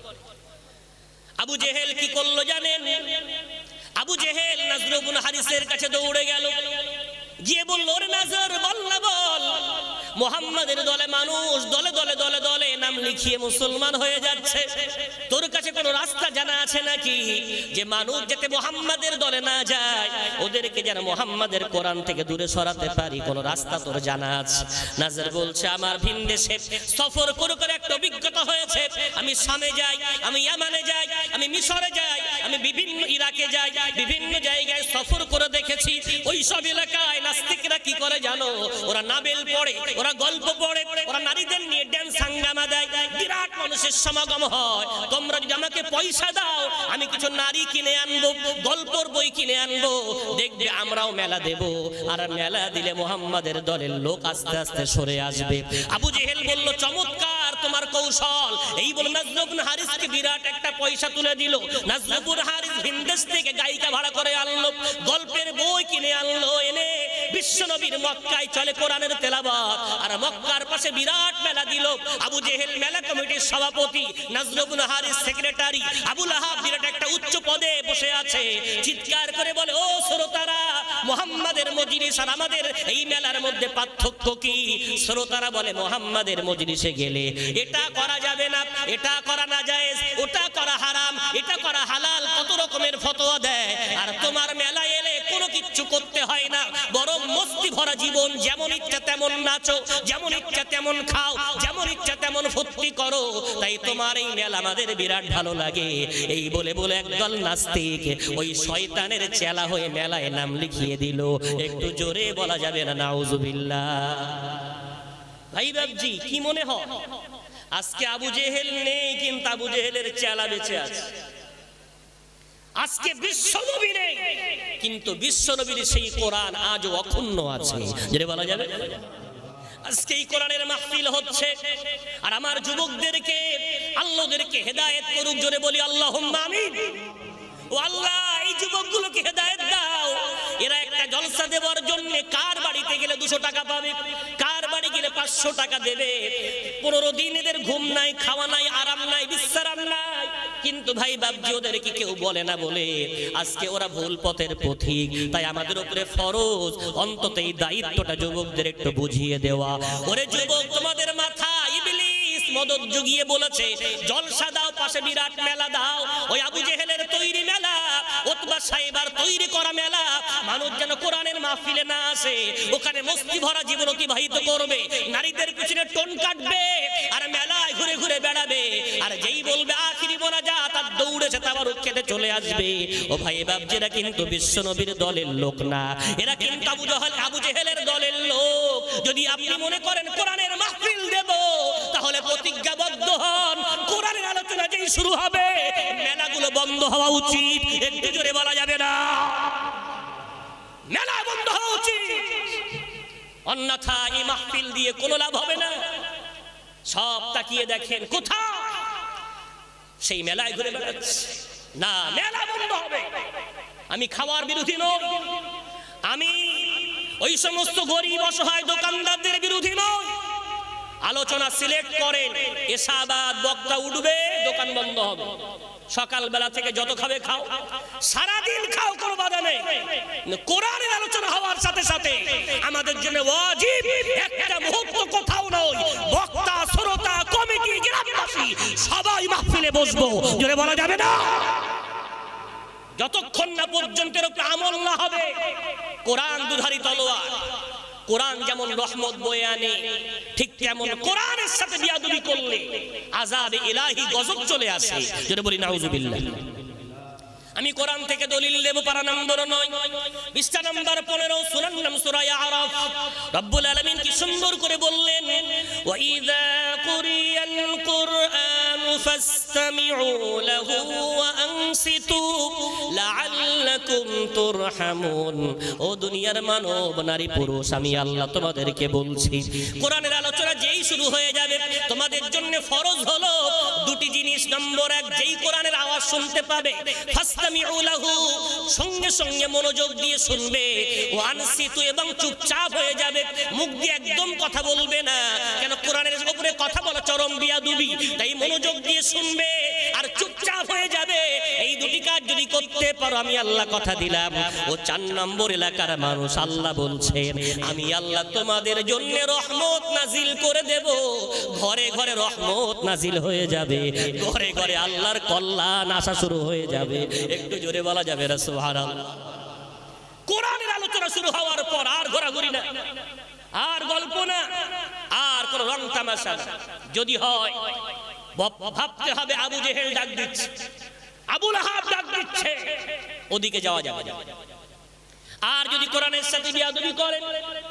আবু জেহেল কি করলো জানেন? আবু জেহেল নাজর ইবনে হারিসের কাছে দৌড়ে গেল, গিয়ে বলল, ওরে নাজর, বল না বল, মুহাম্মাদের দলে মানুষ দলে দলে দলে দলে নাম লিখিয়ে মুসলমান হয়ে যাচ্ছে, তোর কাছে কোনো রাস্তা জানা আছে নাকি যে মানুষ যাতে মুহাম্মাদের দলে না যায়, ওদেরকে যেন মুহাম্মাদের কোরআন থেকে দূরে সরাতে পারি, কোনো রাস্তা তোর জানা আছে? নাজর বলছে, আমার ভিন দেশে সফর করে করে একটা অভিজ্ঞতা হয়েছে, আমি শামে যাই, আমি ইয়ামানে যাই, আমি মিশরে যাই, আমি বিভিন্ন ইরাকে যাই, বিভিন্ন জায়গায় সফর করে দেখেছি। ওই সব এলাকায় নাস্তিকরা কি করে জানো? ওরা নাবেল পড়ে, ওরা গল্প পড়ে, ওরা নারীদের নিয়ে ড্যান্স হাঙ্গামা দেয়, বিরাট মানুষের সমাগম হয়। তোমরা যদি আমাকে পয়সা দাও আমি কিছু নারী কিনে আনবো, গল্পর বই কিনে আনবো, দেখবে আমরাও মেলা দেব, আর মেলা দিলে মুহাম্মাদের দলের লোক আস্তে আস্তে সরে আসবে। আবু জেহেল বলল, চমৎকার তোমার কৌশল। এই বলে নাজর ইবনে হারিসকে বিরাট একটা পয়সা তুলে দিল। নাজর ইবনে হারিস ভিনদেশ থেকে গায়িকা ভাড়া করে আনলো, গল্পের বই কিনে আনলো, এনে বিশ্বনবীর মক্কায় চলে কোরআনের তেলাওয়াত, আর মক্কার পাশে বিরাট মেলা দিল। আবু জেহেল মেলা কমিটির সভাপতি, Nazar ibn Haris secretary, Abu Lahab বিরাট একটা উচ্চ পদে বসে আছে। চিৎকার করে বলে, ও শ্রোতারা, মুহাম্মাদের মজলিস আর আমাদের এই মেলার মধ্যে পার্থক্য কি? শ্রোতারা বলে, মুহাম্মাদের মজলিসে গেলে এটা করা যাবে না, এটা করা না জায়েজ, ওটা করা হারাম, এটা করা হালাল, কত রকমের ফতোয়া দেয়। আর তোমার মেলায় এলে কোনো কিচ্ছু করতে হয় না, বরং মস্তি ভরা জীবন, যেমন ইচ্ছা তেমন নাচো, যেমন ইচ্ছা তেমন খাও, যেমন ইচ্ছা তেমন ফুর্তি করো, তাই তোমার এই মেলা আমাদের বিরাট ভালো লাগে। এই বলে বলে একদল নাস্তিক ওই শয়তানের চেলা হয়ে মেলায় নাম লিখিয়ে দিল। একটু জোরে বলা যাবে না নাউজুবিল্লাহ? ভাই বাবজি, কি মনে হয় আজকে আবু জেহেল নেই, কিন্তু আবু জেহেলের চেলা বেঁচে আছে। আজকে বিশ্বনবী নেই, কিন্তু বিশ্বনবীর সেই কোরআন আজও অক্ষুণ্ণ আছে। যেটা বলা যাবে, আজকে এই কোরআনের মাহফিল হচ্ছে, আর আমার যুবকদেরকে আল্লাহদেরকে হেদায়েত করুক, জোরে বলি আল্লাহুম্মা আমিন। ও আল্লাহ, এই যুবকগুলোকে হেদায়েত দাও। এরা একটা জলসা দেওয়ার জন্য কার বাড়িতে গেলে 200 টাকা পাবে, কার বাড়ি গেলে 500 টাকা দেবে। 15 দিন এদের ঘুম নাই, খাওয়া নাই, আরাম নাই, বিশ্রাম নাই। কিন্তু ভাই বাবজি ওদেরকে কেউ বলে না বলে আজকে ওরা ভুল পথের পথিক। তাই আমাদের উপরে ফরজ অন্তত এই দায়িত্বটা যুবকদের একটু বুঝিয়ে দেওয়া। ওরে যুবক, তোমাদের মাথা ইবলিস মদদ জুগিয়ে বলেছে জলসা দাও, পাশে বিরাট মেলা দাও। ওই আবু জেহেলের তৈরি মেলা, উতবা সাহেবার তৈরি করা মেলা, মানুষ যেন কোরআনের মাহফিলে না আসে, ওখানে মস্তি ভরা জীবন অতিবাহিত করবে, নারীদের পিছনে টোন কাটবে আর মেলায় ঘুরে ঘুরে বেড়াবে। আর যেই বলবে আখিরি মোনাজাত, আর দৌড়েছে তাবারুক খেতে চলে আসবে। ও ভাই বাবজিরা কিন্তু বিশ্ব নবীর দলের লোক না, এরা কিন্তু আবু জেহেলের দলের লোক। যদি আপনি মনে করেন কোরআনের মাহফিল দেব, তাহলে প্রতিজ্ঞাবদ্ধ হন, কোরআনের আলোচনা যেই শুরু হবে মেলাগুলো বন্ধ হওয়া উচিত। একটু জোরে বলা যাবে না? মেলা বন্ধ হওয়া উচিত, অন্যথায় এই মাহফিল দিয়ে কোনো লাভ হবে না। সব তাকিয়ে দেখেন কোথায় সেই মেলায় ঘুরে বেড়াচ্ছে। না, মেলা বন্ধ হবে। আমি খাওয়ার বিরোধী নই, আমি ওই সমস্ত গরিব অসহায় দোকানদারদের বিরোধী নই। আলোচনা সিলেক্ট করেন, এসাবাদ বক্তা উঠবে, দোকান বন্ধ হবে। সকালবেলা থেকে যত খাবে খাও, সারাদিন খাও, কোনো বাধা নেই। কোরআনের আলোচনা হওয়ার সাথে সাথে আমাদের জন্য ওয়াজিব একটা মুহূর্ত কোথাও নয়, বক্তা, শ্রোতা, কমিটি, গ্রামবাসী সবাই মাহফিলে বসবো। জোরে বলা যাবে না? যতক্ষণ না পর্যন্ত এর উপর আমল না হবে। কোরআন দুধারী তলোয়ার, কোরআন যেমন রহমত বয়ে আনে, ঠিক তেমন কোরআনের সাথে বিয়াদবি করলে আযাবে ইলাহি গজব চলে আসে। যেটা বলি নাউজুবিল্লাহ। আমি কোরআন থেকে দলিল দেব, পারা নম্বর 9, পৃষ্ঠা নম্বর 15, সূরার নাম সূরা আরাফ। রব্বুল আলামিন কি সুন্দর করে বললেন, ওয়া ইযা কুরিয়াল কুরআনু ফাসতামিউ লাহু ওয়া আনসিতু লাআল্লাকুম তুরহামুন। ও দুনিয়ার মানব, নারী, পুরুষ, আমি আল্লাহ তোমাদেরকে বলছি, কোরআনের আলোচনা যেই শুরু হয়ে যাবে তোমাদের জন্য ফরজ হলো দুটি জিনিস। নম্বর 1, যেই কোরআনের আওয়াজ শুনতে পাবে ফাসতামিউ লাহু, সঙ্গে সঙ্গে মনোযোগ দিয়ে শুনবে। ওয়া আনসিতু, এবং চুপচাপ হয়ে যাবে, মুখ দিয়ে একদম কথা বলবে না। কেন? কোরআনের উপরে কথা বলা চরম বিয়াদবি। তাই মনোযোগ দিয়ে শুনবে আর চুপচাপ হয়ে যাবে। এই দুটি কাজ যদি করতে পারো, আমি আল্লাহ কথা দিলাম। ও 4 নম্বর এলাকার মানুষ, আল্লাহ বলছেন আমি আল্লাহ তোমাদের জন্য রহমত নাজিল করে দেব। ঘরে ঘরে রহমত নাজিল হয়ে যাবে, ঘরে ঘরে আল্লাহর কল্যাণ আসা শুরু হয়ে যাবে। একটু জোরে বলা যাবে না সুবহানাল্লাহ? কোরআনের আলোচনা শুরু হওয়ার পর আর ঘোরাঘুরি না, আর গল্প না, আর কোন রং তামাশা না। যদি হয় ভাবতে হবে আবু জেহেল ডাক দিচ্ছে, আবু লাহাব ডাক দিচ্ছে, ওদিকে যাওয়া যাবে। আর যদি কোরআনের সাথে বিয়াদবি করেন,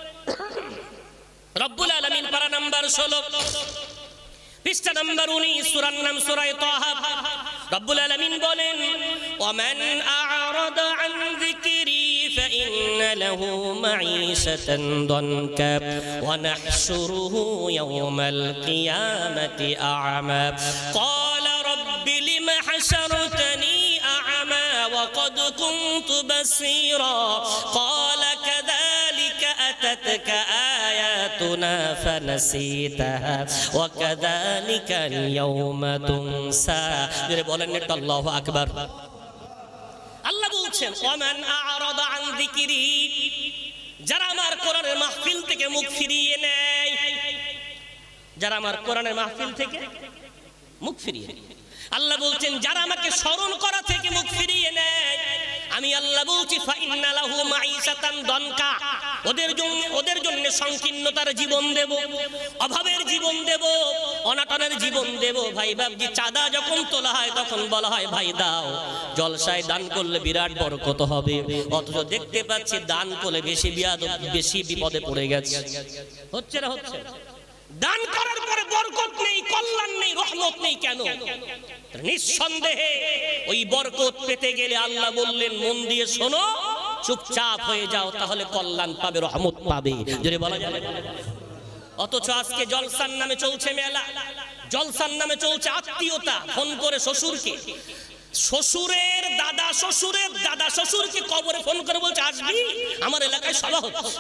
রব্বুল আলামিন পারা নাম্বার 16, পৃষ্ঠা নাম্বার 19, সূরার নাম সূরা তাহা। রব্বুল আলামিন বলেন, ওয়ামান আ'রাদা আন যিকরি ফাইন্না লাহু মাঈশাতান দানকা ওয়া নাহশুরুহু ইয়াওমাল কিয়ামাতি আ'মা ক্বালা রাব্বি লিমা হাশারতানি আ'মা ওয়া ক্বাদ কুনতু বাসীরা ক্বালা কাযালিকা আতাতকা আয়াতুনা ফানাসিতাহা ওয়া কাযালিকা আল-ইয়াওমা তুনসা। বলেন এটা আল্লাহু আকবার। আল্লাহ বলছেন, ওয়ামান আ'রাদা আন যিকরি, যারা আমার কোরআনের মাহফিল থেকে মুখ ফিরিয়ে নেয়, যারা আমার কোরআনের মাহফিল থেকে মুখ ফিরিয়ে নেয়। আল্লাহ বলছেন যারা আমাকে স্মরণ করা থেকে মুখ ফিরিয়ে নেয়, আমি আল্লাহ বলছি ফাইন্না লাহু মাঈশাতান দানকা, ওদের জন্য সংকীর্ণতার জীবন দেব, অভাবের জীবন দেব, অনাটনের জীবন দেব। ভাই বাবজি, চাঁদা যখন তোলা হয় তখন বলা হয় ভাই দাও, জলসায় দান করলে বিরাট বরকত হবে। অথচ দেখতে পাচ্ছি দান করলে বেশি বিপদে পড়ে গেছে। হচ্ছে না? হচ্ছে। দান করার পরে বরকত নেই, কল্যাণ নেই, রহমত নেই। কেন? নিঃসন্দেহে ওই বরকত পেতে গেলে আল্লাহ বললেন মন দিয়ে শোনো, চুপচাপ হয়ে যাও, তাহলে কল্যাণ পাবে, রহমত পাবে। যদি বলা যাবে অথচ আজকে জলসার নামে চলছে মেলা, জলসার নামে চলছে আত্মীয়তা। ফোন করে শ্বশুরকে, শ্বশুরের দাদা শ্বশুরকে কবরে ফোন করে বলছে আসবি, আমার এলাকায় সভা হচ্ছে,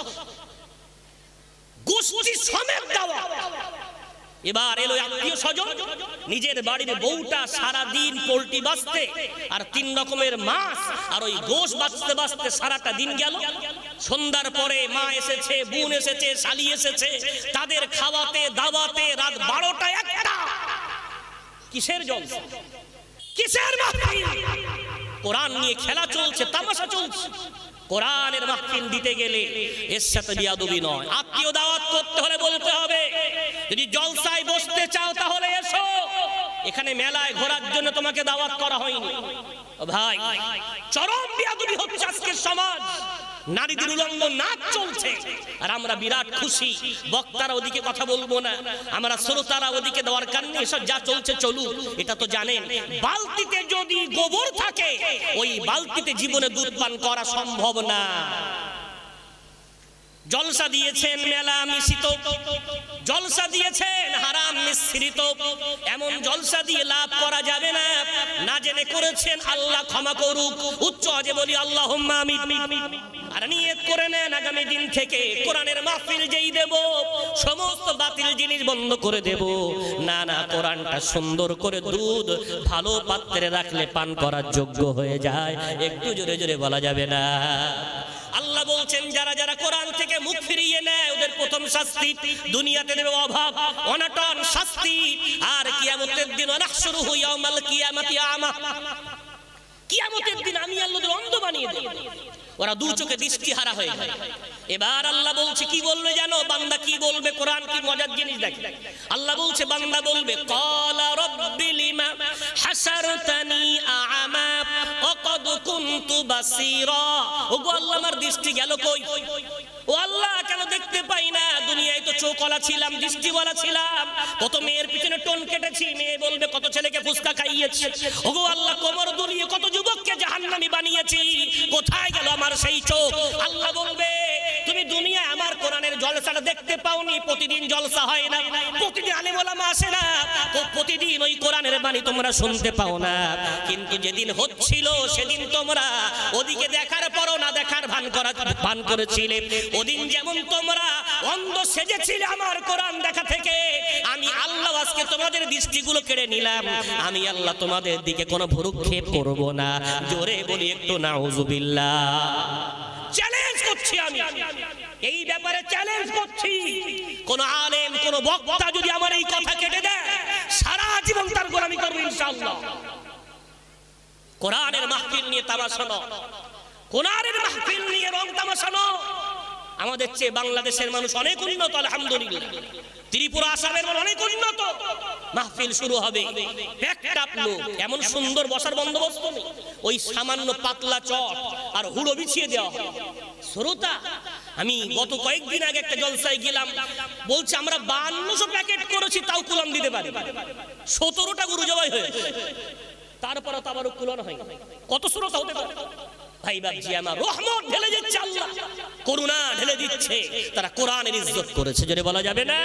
গোষ্ঠী সমেত দাওয়া। এবার এলো আত্মীয় স্বজন, নিজের বাড়ির বউটা সারা দিন পোল্ট্রি বাঁচতে আর 3 রকমের মাছ আর ওই গোশ বাঁচতে বাঁচতে সারাটা দিন গেল। সন্ধ্যার পরে মা এসেছে, বোন এসেছে, শালি এসেছে, তাদের খাওয়াতে দাওয়াতে রাত 12টা 1টা। কিসের জলসা, কিসের মাহফিল? কোরআন নিয়ে খেলা চলছে, তামাশা চলছে। কোরআনের মাহফিল দিতে গেলে এর সাথে বিয়াদবি নয়। আত্মীয় দাওয়াত করতে হলে বলতে হবে, যদি জলসায় বসতে চাও তাহলে এসো, এখানে মেলায় ঘোরার জন্য তোমাকে দাওয়াত করা হয়নি। ভাই, চরম বিয়াদবি হচ্ছে আজকের সমাজ। নারীদের উলঙ্গ নাচ চলছে আর আমরা বিরাট খুশি। বক্তারা ওদিকে কথা বলবো না, আমরা শ্রোতারা ওদিকে দরকার নেই, এসব যা চলছে চলুক। এটা তো জানেন, বালতিতে যদি গোবর থাকে ওই বালতিতে জীবনে দুধ পান করা সম্ভব না। জলসা দিয়েছেন মেলা মিশ্রিত, জলসা দিয়েছেন হারাম মিশ্রিত, এমন জলসা দিয়ে লাভ করা যাবে না। না জেনে করেছেন, আল্লাহ ক্ষমা করুক। উচ্চ আওয়াজে বলি আল্লাহুম্মা আমিন। আর নিয়ত করে নেন আগামী দিন থেকে কোরআনের মাহফিল যেই দেব, সমস্ত বাতিল জিনিস বন্ধ করে দেব। না না, কোরআনটা সুন্দর করে দুধ ভালো পাত্রে রাখলে পান করার যোগ্য হয়ে যায়। একটু জোরে জোরে বলা যাবে না। আল্লাহ বলছেন, যারা যারা কোরআন থেকে মুখ ফিরিয়ে নেয় ওদের প্রথম শাস্তি দুনিয়াতে দেবে অভাব অনটন শাস্তি, আর কিয়ামতের দিন ওয়ানাহশুরুহু ইয়াউমাল কিয়ামাতি আমা। কিয়ামতের দিন আমি আল্লাহ ওদের অন্ধ বানিয়ে দেব, ওরা দু চোখে দৃষ্টিহারা হয়ে যায়। এবার আল্লাহ বলছে, কি বলবে জানো বান্দা? কি বলবে? কোরআন কি মজার জিনিস দেখে। আল্লাহ বলছে, বান্দা বলবে, ক্বালা রাব্বি লিমা হাসারতানি আ'মা ওয়া ক্বাদ কুনতু বাসীরা। ওগো আল্লাহ, আমার দৃষ্টি গেল কই? ও আল্লাহ, কেন দেখতে পাই না? দুনিয়ায় তো চোখওয়ালা ছিলাম, দৃষ্টিওয়ালা ছিলাম, কত মেয়ের পিছনে টোন কেটেছি, মেয়ে বলবে কত ছেলেকে ফুসকা খাইয়েছি। ওগো আল্লাহ, কোমর দুলিয়ে কত যুবককে জাহান্নামী বানিয়েছি, কোথায় গেল আমার সেই চোখ? আল্লাহ বলবে, তুমি দুনিয়ায় আমার কোরআনের জলসাটা দেখতে পাওনি। প্রতিদিন জলসা হয় না, প্রতিদিন আলেম ওলামা আসে না, প্রতিদিন ওই কোরআনের বাণী তোমরা শুনতে পাও না। কিন্তু যেদিন হচ্ছিল সেদিন তোমরা ওদিকে দেখার পরও না দেখার ভান করেছিলে। ওদিন যেমন তোমরা অন্ধ সেজেছিলে আমার কোরআন দেখা থেকে, আমি আল্লাহ আজকে তোমাদের দৃষ্টিগুলো কেড়ে নিলাম। আমি আল্লাহ তোমাদের দিকে কোনো ভ্রুক্ষেপ করব না। জোরে বলি একটু নাউজুবিল্লাহ। চ্যালেঞ্জ করছি আমি, এই ব্যাপারে চ্যালেঞ্জ করছি। কোন আলেম, কোন বক্তা যদি আমার এই কথা কেটে দেয়, সারা জীবন তার গোলামি করব ইনশাআল্লাহ। কোরআনের মাহফিল নিয়ে তামাশা নয়, কোরআনের মাহফিল নিয়ে রং তামাশা নয়। আমাদের চেয়ে বাংলাদেশের মানুষ অনেক উন্নত, আলহামদুলিল্লাহ। ত্রিপুরা, আসামের মানুষ অনেক উন্নত। মাহফিল শুরু হবে, প্যাকটাপ লোক, এমন সুন্দর বসার বন্দোবস্ত নেই, ওই সামান্য পাতলা চট আর হুড়ো বিছিয়ে দেওয়া হয়। শ্রোতা, আমি গত কয়েকদিন আগে একটা জলসায় গেলাম, বলছে আমরা 5200 প্যাকেট করেছি, তাও কুলাম দিতে পারি। 17টা গরু জবাই হয়েছে, তারপরে তো আবারও কুলানো হয়। কত শ্রোতা হতে পারে? ভাই বাবজি আমার, রহমত ঢেলে দিচ্ছে আল্লাহ, করুণা ঢেলে দিচ্ছে। তারা কোরআনের ইজ্জত করেছে, যদি বলা যাবে না।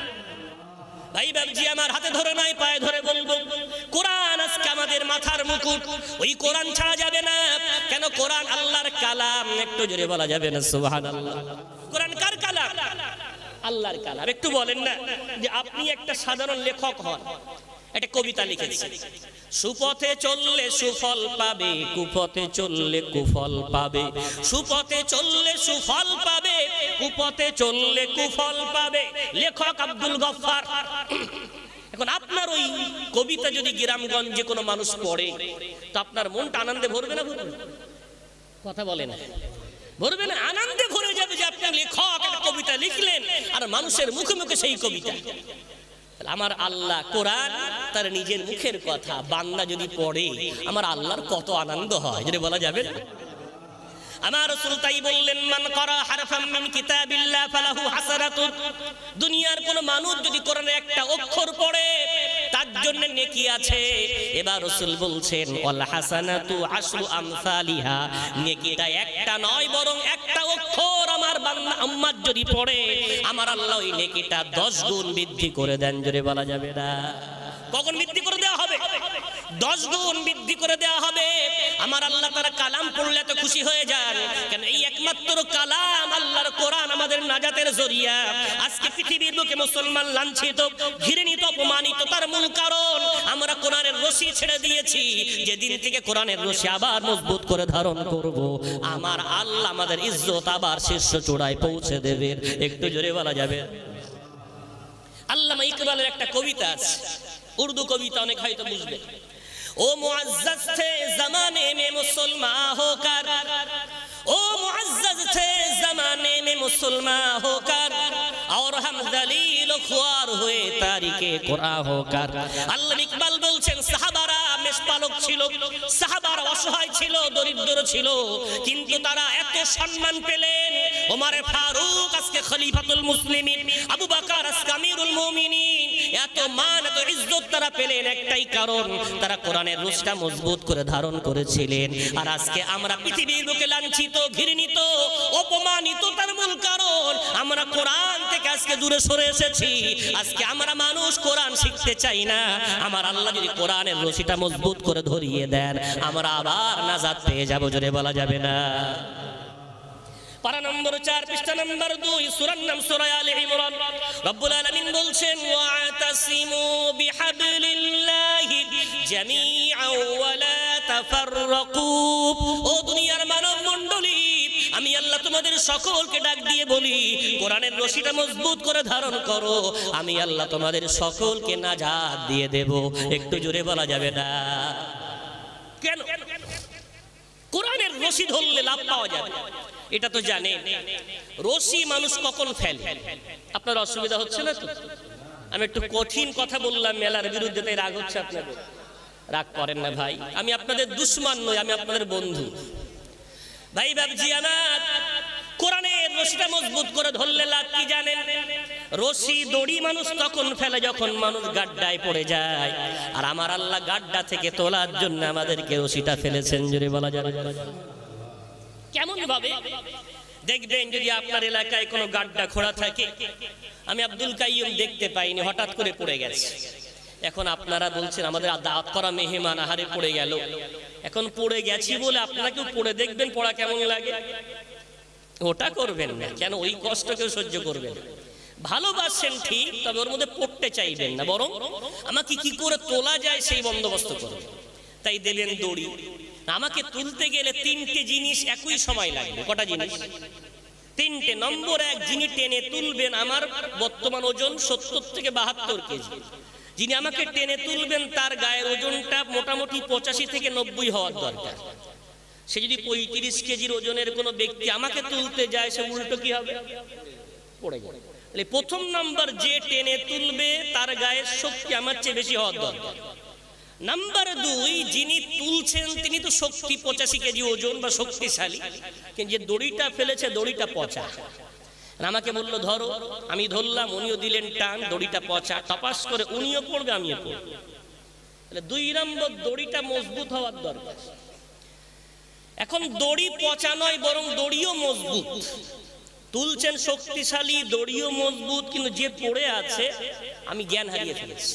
ভাই বাবজি আমার, হাতে ধরে নয় পায়ে ধরে বলবো, কোরআন আজকে আমাদের মাথার মুকুট। ওই কোরআন ছাড়া যাবে না। কেন? কোরআন আল্লাহর কালাম। একটু জোরে বলা যাবে না সুবহানাল্লাহ। কোরআন কার কালাম? আল্লাহর কালাম। একটু বলেন না যে আপনি একটা সাধারণ লেখক হন, একটা কবিতা লিখেছেন, সুপথে চললে সুফল পাবে, কুপথে চললে কুফল পাবে, সুপথে চললে সুফল পাবে, কুপথে চললে কুফল পাবে। লেখক আব্দুল গফফার। এখন আপনার ওই কবিতা যদি গ্রামগঞ্জে কোনো মানুষ পড়ে, তো আপনার মনটা আনন্দে ভরবে না? ভরবে? কথা বলে না, ভরবে না? আনন্দে ভরে যাবে যে আপনি লেখক, একটা কবিতা লিখলেন আর মানুষের মুখে মুখে সেই কবিতা। আমার আল্লাহ, কোরআন তার নিজের মুখের কথা, বান্দা যদি পড়ে আমার আল্লাহর কত আনন্দ হয়, যদি বলা যাবে না। আমার রাসূল তাই বললেন, মান করা হারফাম মিন কিতাবিল্লাহ ফালাহু হাসানাতুন। দুনিয়ার কোন মানুষ যদি কোরআনের একটা অক্ষর পড়ে তার জন্য নেকি আছে। এবার রাসূল বলছেন, ওয়াল হাসানাতু আশরু আমসালিহা। নেকিটা একটা নয়, বরং একটা অক্ষর আমার বান্দা উম্মত যদি পড়ে আমার আল্লাহ ওই নেকিটা 10 গুণ বৃদ্ধি করে দেন। জোরে বলা যাবে না? কখন বৃদ্ধি করে দেওয়া হবে? 10 গুণ বৃদ্ধি করে দেওয়া হবে। আমার আল্লাহ তার কালাম পড়লে তো খুশি হয়ে যান, কেন এই একমাত্র কালাম আল্লাহর কোরআন আমাদের নাজাতের জরিয়া। আজকে পৃথিবীর বুকে মুসলমান লাঞ্ছিত, ঘৃণিত, অপমানিত, তার মূল কারণ আমরা কোরআনের রশি ছেড়ে দিয়েছি। যেদিন থেকে কোরআনের রশি আবার মজবুত করে ধারণ করব, আমার আল্লাহ আমাদের ইজ্জত আবার শীর্ষ চূড়ায় পৌঁছে দেবে। একটু জোরে বলা যাবে? আল্লামা ইকবালের একটা কবিতা আছে, उर्दू कविता ने खाई तो बुझबे। ओ मुअज़्ज़ज़ थे ज़माने में मुसलमान होकर, ओ मुअज़्ज़ज़ थे ज़माने में मुसलमान होकर, और हम ज़लील ख्वार हुए तारिके कुरान होकर। আল্লাহ ইকবাল বলছেন সাহাবারা মেষপালক ছিল, সাহাবারা অসহায় ছিল, দরিদ্র ছিল, কিন্তু তারা এত সম্মান পেলেন। ওমর ফারুক আজকে খলিফাতুল মুসলিমিন, আবু বকর আজকে আমিরুল মুমিনিন, এত মান এত ইজ্জত তারা পেলেন একটাই কারণ, তারা কোরআনের রশিটা মজবুত করে ধারণ করেছিলেন। আর আজকে আমরা পৃথিবীর বুকে লাঞ্ছিত, ঘৃণিত, অপমানিত, তার মূল কারণ আমরা কোরআন থেকে আজকে দূরে সরে এসেছি। আজকে আমরা মানুষ কোরআন শিখতে চাই না। আমার আল্লাহ যদি কোরআনের রশিটা মজবুত করে ধরিয়ে দেন, আমরা আবার নাজাত পেয়ে যাব। জোরে বলা যাবে না? পারা নম্বর 4 পৃষ্ঠা নম্বর 2 সূরার নাম সূরা আলে ইমরান। রব্বুল আলামিন বলছেন ওয়াতাসিমু বিহাবলিল্লাহি জামিআন ওয়া লা তাফাররাকু। ও দুনিয়ার মানব মণ্ডলী, আমি আল্লাহ তোমাদের সকলকে ডাক দিয়ে বলি কোরআনের রশিটা মজবুত করে ধারণ করো, আমি আল্লাহ তোমাদের সকলকে নাজাত দিয়ে দেব। একটু জোরে বলা যাবে না? কেন? কোরআনের রশি ধরলে লাভ পাওয়া যাবে, এটা তো জানেন। রশি মানুষ কখন ফেলে? আপনার অসুবিধা হচ্ছে না তো? আমি একটু কঠিন কথা বললাম মেলার বিরুদ্ধে, তাই রাগ হচ্ছে আপনাদের? রাগ করেন না ভাই, আমি আপনাদের দুশমন নই, আমি আপনাদের বন্ধু। ভাই বাবজি আমার, কোরআনের রশিটা মজবুত করে ধরলে লাভ কি জানেন? রশি দড়ি মানুষ তখন ফেলে যখন মানুষ গাড্ডায় পড়ে যায়, আর আমার আল্লাহ গাড্ডা থেকে তোলার জন্য আমাদেরকে রশিটা ফেলেছেন। জোরে বলা যাবে? কেমন ভাবে? দেখবেন যদি আপনার এলাকায় কোনো গাড্ডা খোঁড়া থাকে, আমি আব্দুল কাইয়ুম দেখতে পাইনি, হঠাৎ করে পড়ে গেছে। এখন আপনারা বলছেন আমাদের দাওয়াত করা মেহমান আহারে পড়ে গেল। এখন পড়ে গেছি বলে আপনাকেও পড়ে দেখবেন পড়া কেমন লাগে, ওটা করবেন না। কেন? ওই কষ্ট কেউ সহ্য করবেন না। ভালোবাসেন ঠিক, তবে ওর মধ্যে পড়তে চাইবেন না, বরং আমাকে কি করে তোলা যায় সেই বন্দোবস্ত করবেন। তাই দিলেন দড়ি, আমাকে তুলতে গেলে 3টে জিনিস একই সময় লাগবে। কটা জিনিস? 3টে। নম্বর 1, যিনি টেনে তুলবেন, আমার বর্তমান ওজন 70 থেকে 72 কেজি, যিনি আমাকে টেনে তুলবেন তার গায়ের ওজনটা মোটামুটি 85 থেকে 90 হওয়ার দরকার। সে যদি 35 কেজির ওজনের কোনো ব্যক্তি আমাকে তুলতে যায়, সে উল্টো কি হবে? পড়ে যাবে। তাহলে প্রথম নাম্বার, যে টেনে তুলবে তার গায়ের শক্তি আমার চেয়ে বেশি হওয়ার দরকার। নাম্বার 2, যিনি তুলছেন তিনি তো শক্তি 85 কেজি ওজন বা শক্তিশালী, কিন্তু যে দড়িটা ফেলেছে দড়িটা পচা। আমাকে বললো ধরো, আমি ধরলাম, উনিও দিলেন টান, দড়িটা পচা, টপাস করে উনিও পড়বে আমিও পড়ব। তাহলে 2 নম্বর, দড়িটা মজবুত হওয়ার দরকার। এখন দড়ি পচা নয়, বরং দড়িও মজবুত। তুলছেন শক্তিশালী, দড়িও মজবুত, কিন্তু যে পড়ে আছে আমি জ্ঞান হারিয়ে ফেলেছি,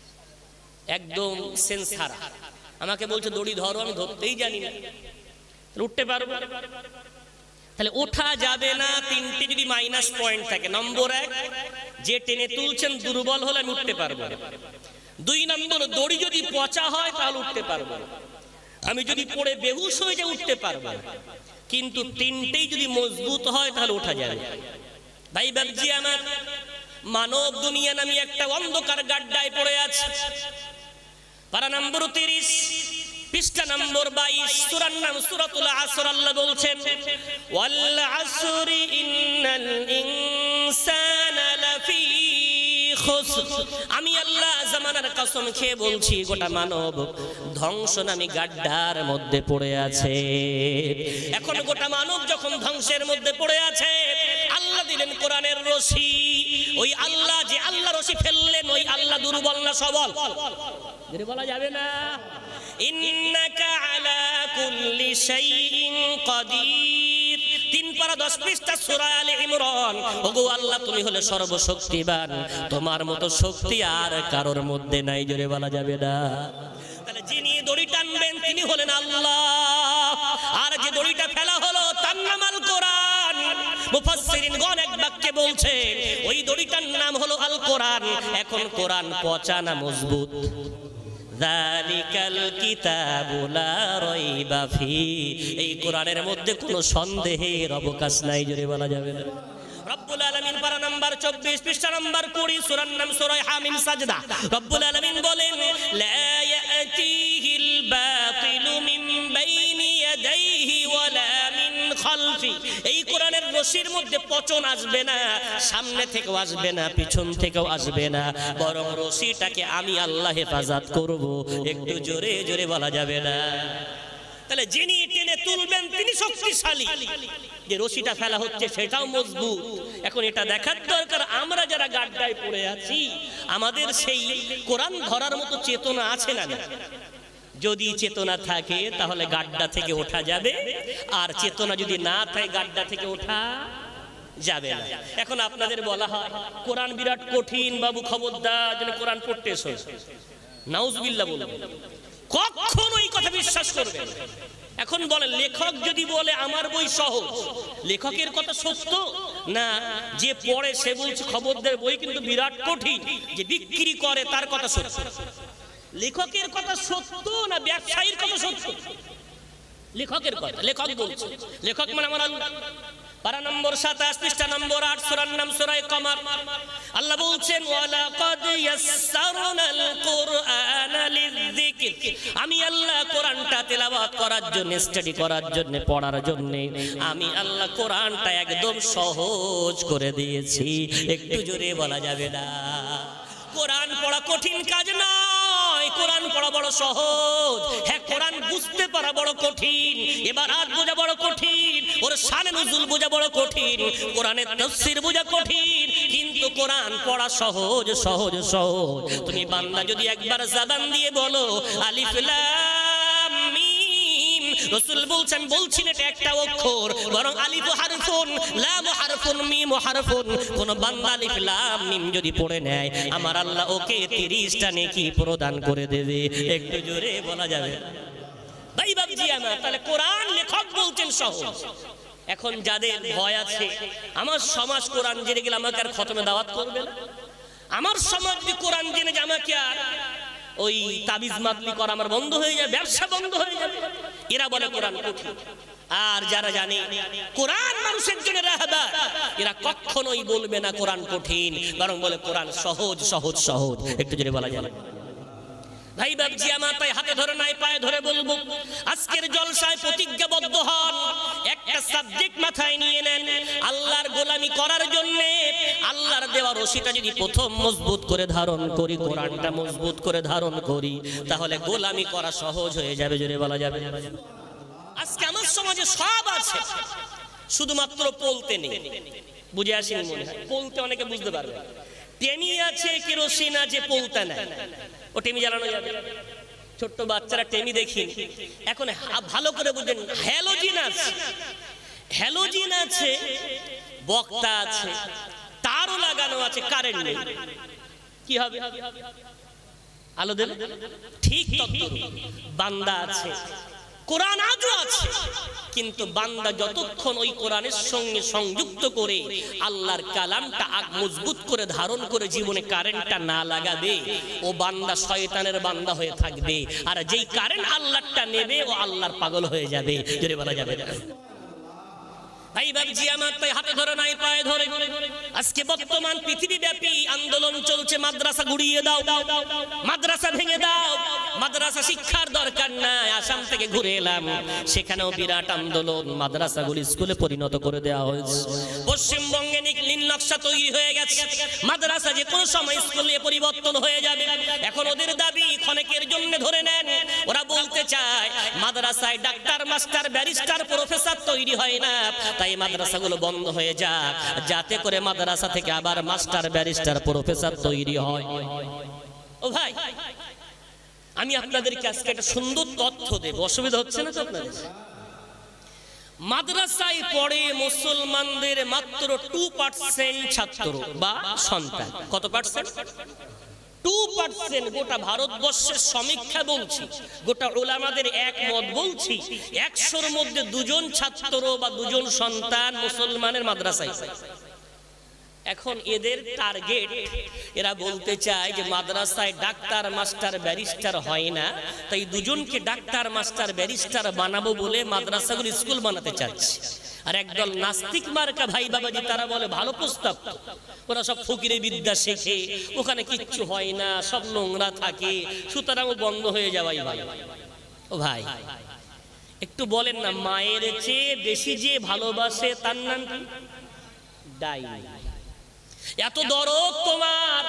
একদম সেন্স হারা। আমাকে বলছে দড়ি ধরো, আমি ধরতেই জানি না, উঠতে পারবো? তাহলে ওঠা যাবে না। 3টে যদি মাইনাস পয়েন্ট থাকে, নম্বর 1, যে টেনে তুলছেন দুর্বল হলে আমি উঠতে পারবো না। 2 নম্বর, দড়ি যদি পচা হয় তাহলে উঠতে পারবো না। আমি যদি পড়ে বেহুশ হয়ে যাই উঠতে পারবো না। কিন্তু 3টেই যদি মজবুত হয় তাহলে ওঠা যাবে। ভাই বাবজি আমার, মানব দুনিয়া নামে একটা অন্ধকার গাড্ডায় পড়ে আছে। পারা নম্বর 30 পৃষ্ঠা নম্বর 22 সূরার নাম সূরাতুল আসর। আল্লাহ বলছেন ওয়াল আসরি ইন্নাল ইনসানা লাফি খুসর। আমি আল্লাহ জামানার কসম খেয়ে বলছি, গোটা মানব ধ্বংস নামী গাড্ডার মধ্যে পড়ে আছে। এখন গোটা মানব যখন ধ্বংসের মধ্যে পড়ে আছে, আল্লাহ দিলেন কোরআনের রশি। ওই আল্লাহ, যে আল্লাহ রশি ফেললেন, ওই আল্লাহ দুর্বল না সবল? বলা যাবে না। ইন্নাকা আলা কুল্লি শাইইন কাদির। 3 পারা পারা 10 পৃষ্ঠা সূরা আলে ইমরান। ওগো আল্লাহ তুমি হলে সর্বশক্তিমান, তোমার মতো শক্তি আর কারোর মধ্যে নাই, জোরে বলা যাবে না। তাহলে যিনি দড়ি টানবেন তিনি হলেন আল্লাহ, আর যে দড়িটা ফেলা হলো তার নাম আল কোরআন। মুফাসসিরিনগণ এক বাক্যে বলছেন ওই দড়িটার নাম হলো আল কোরআন। এখন কোরআন পচা না মজবুত? যালিকাল কিতাবু লা রাইবা ফি, এই কোরআনের মধ্যে কোনো সন্দেহের অবকাশ নাই, জোরে বলা যাবে না। রব্বুল আলামিন পারা নাম্বার 24 পৃষ্ঠা নাম্বার 20 সূরার নাম সূরা হামিম সাজদা। রব্বুল আলামিন বলেন লা ইয়াতিহিল বাতিলু মিন বাইনি ইয়াদাইহি ওয়ালা মিন খালফি, এই কোরআনের রশির মধ্যে পচন আসবে না, সামনে থেকেও আসবে না, পিছন থেকেও আসবে না, বরং রশিটাকে আমি আল্লাহ হেফাজত করব। একটু জোরে জোরে বলা যাবে না। তাহলে যিনি টেনে তুলবেন তিনি শক্তিশালী, যে রশিটা ফেলা হচ্ছে সেটাও মজবুত। এখন এটা দেখার দরকার আমরা যারা গাড্ডায় পড়ে আছি আমাদের সেই কোরআন ধরার মতো চেতনা আছে না? যদি চেতনা থাকে তাহলে গাড্ডা থেকে ওঠা যাবে, আর চেতনা যদি না থাকে গাড্ডা থেকে ওঠা যাবে না। এখন আপনাদের বলা হয় কোরআন বিরাট কঠিন, বাবু খবরদার যেন কোরআন পড়তে এসো, নাউজুবিল্লাহ বলবেন, কখনো এই কথা বিশ্বাস করবেন। এখন বলেন লেখক যদি বলে আমার বই সহজ, লেখকের কথা সত্য না? যে পড়ে সে বলছে খবরদার বই কিন্তু বিরাট কঠিন, যে বিক্রি করে তার কথা সত্য? লেখকের কথা সত্য না ব্যবসায়ীর কথা সত্য? লেখকের কথা, লেখক বলছে, লেখক মানে আমার আল্লাহ। পারা নম্বর 27 পৃষ্ঠা নম্বর 8 সূরার নাম সূরা কমার। আল্লাহ বলছেন ওয়ালাকাদ ইয়াসসারনাল কুরআনা লিযিকর, আমি আল্লাহ কোরআনটা তেলাওয়াত করার জন্য, স্টাডি করার জন্য, পড়ার জন্য আমি আল্লাহ কোরআনটা একদম সহজ করে দিয়েছি। একটু জোরে বলা যাবে না? কোরআন পড়া কঠিন কাজ নয়, কোরআন পড়া বড় সহজ। হ্যাঁ, কোরআন বুঝতে পারা বড় কঠিন, এবার আয়াত বোঝা বড় কঠিন, ওর শানে নুজুল বোঝা বড় কঠিন, কোরআনের তাফসীর বোঝা কঠিন, কিন্তু কোরআন পড়া সহজ সহজ সহজ। তুমি বান্দা যদি একবার জবান দিয়ে বলো আলিফ লাম মিম, রাসূল বলছেন বলছেন এটা একটা অক্ষর, বরং আলিফ হারফুন, লাম হারফুন, মিম হারফুন। কোন বান্দা আলিফ লাম মিম যদি পড়ে নেয় আমার আল্লাহ ওকে 30টা নেকি প্রদান করে দেবে। একটু জোরে বলা যাবে ভাই বাবজি আমার? তাহলে কোরআন লেখক বলছেন সহজ। এখন যাদের ভয় আছে আমার সমাজ কোরআন জেনে গেলে আমাকে আর খতমে দাওয়াত করবে না, আমার সমাজ যদি কোরআন জেনে যে আমাকে আর ওই তাবিজ মাদলি করা আমার বন্ধ হয়ে যাবে, ব্যবসা বন্ধ হয়ে যাবে, এরা বলে কোরআন কঠিন। আর যারা জানে কোরআন মানুষের জন্য রাহবার, এরা কখনোই বলবে না কোরআন কঠিন, বরং বলে কোরআন সহজ সহজ সহজ। একটু জোরে বলা যাবে ভাই বাবজি আমার? তাই হাতে ধরে নাই পায়ে ধরে বলবো আজকের জলসায় প্রতিজ্ঞাবদ্ধ হন, একটা সাবজেক্ট মাথায় নিয়ে নেন, আল্লাহর গোলামি করার জন্য আল্লাহর দেওয়া রশিটা যদি প্রথম মজবুত করে ধারণ করি, কোরআনটা মজবুত করে ধারণ করি, তাহলে গোলামি করা সহজ হয়ে যাবে। জোরে বলা যাবে? আজকে আমার সমাজে সব আছে, শুধুমাত্র বলতে নেই। বুঝে আসেনি মনে হয়? বলতে অনেকে বুঝতে পারবে। টেমি আছে, কেরোসিন আছে, পোলতা নাই। ও টেমি জ্বালানো যাবে? ছোট্ট বাচ্চারা টেমি দেখি। এখন ভালো করে বুঝেন, হ্যালোজিন আছে, হ্যালোজিন আছে, বক্তা আছে, তারও লাগানো আছে, কারেন্ট নেই, কি হবে? আলো দেবে? ঠিক তদ্রূপ বান্দা আছে, কোরআন আজও আছে, কিন্তু বান্দা যতক্ষণ ওই কোরআনের সঙ্গে সংযুক্ত করে আল্লাহর কালামটা মজবুত করে ধারণ করে জীবনে কারেন্টটা না লাগাবে, ও বান্দা শয়তানের বান্দা হয়ে থাকবে। আর যেই কারেন্ট আল্লাহটা নেবে ও আল্লাহর পাগল হয়ে যাবে। জোরে বলা যাবে? ভাই বাবজি আমার, তাই হাতে ধরে নাই পায়ে ধরে আজকে বর্তমান পৃথিবীব্যাপী আন্দোলন চলছে, মাদ্রাসা গুড়িয়ে দাও, মাদ্রাসা ভেঙে দাও, মাদ্রাসা শিক্ষার দরকার নাই। আসাম থেকে ঘুরে এলাম, সেখানেও বিরাট আন্দোলন, মাদ্রাসাগুলি স্কুলে পরিণত করে দেওয়া হয়েছে। পশ্চিমবঙ্গে নীল নকশা তৈরি হয়ে গেছে, মাদ্রাসা যে কোনো সময় স্কুলে পরিবর্তন হয়ে যাবে। এখন ওদের দাবি ক্ষণিকের জন্য ধরে নেন, ওরা বলতে চায় মাদ্রাসায় ডাক্তার, মাস্টার, ব্যারিস্টার, প্রফেসর তৈরি হয় না, তাই মাদ্রাসাগুলো বন্ধ হয়ে যাক, যাতে করে মাদ্রাসা থেকে আবার মাস্টার, ব্যারিস্টার, প্রফেসর তৈরি হয়। ও ভাই, আমি আপনাদেরকে আজকে একটা সুন্দর তথ্য দেব, অসুবিধা হচ্ছে না তো আপনাদের? মাদ্রাসায় পড়ে মুসলমানদের মাত্র 2% ছাত্র বা সন্তান। কত পার্সেন্ট? 2%। গোটা ভারতবর্ষের সমীক্ষা বলছি, গোটা উলামাদের একমত বলছি, 100-র মধ্যে 2 জন ছাত্র বা 2 জন সন্তান মুসলমানের মাদ্রাসায়। এখন এদের টার্গেট, এরা বলতে চায় যে মাদ্রাসায় ডাক্তার মাস্টার ব্যারিস্টার হয় না, তাই 2 জনকে ডাক্তার মাস্টার ব্যারিস্টার বানাবো বলে মাদ্রাসাগুলো স্কুল বানাতে চাচ্ছে। আর একদল নাস্তিক মার্কা ভাই বাবাজি তারা বলে ভালো প্রস্তাব, ওরা সব ফকিরে বিদ্যা শেখে, ওখানে কিচ্ছু হয় না, সব নোংরা থাকে, সুতরাং বন্ধ হয়ে যাওয়াই ভালো। ও ভাই একটু বলেন না, মায়ের চেয়ে বেশি যে ভালোবাসে তার নাম কি? ডাইনি। এত দরদ তোমার,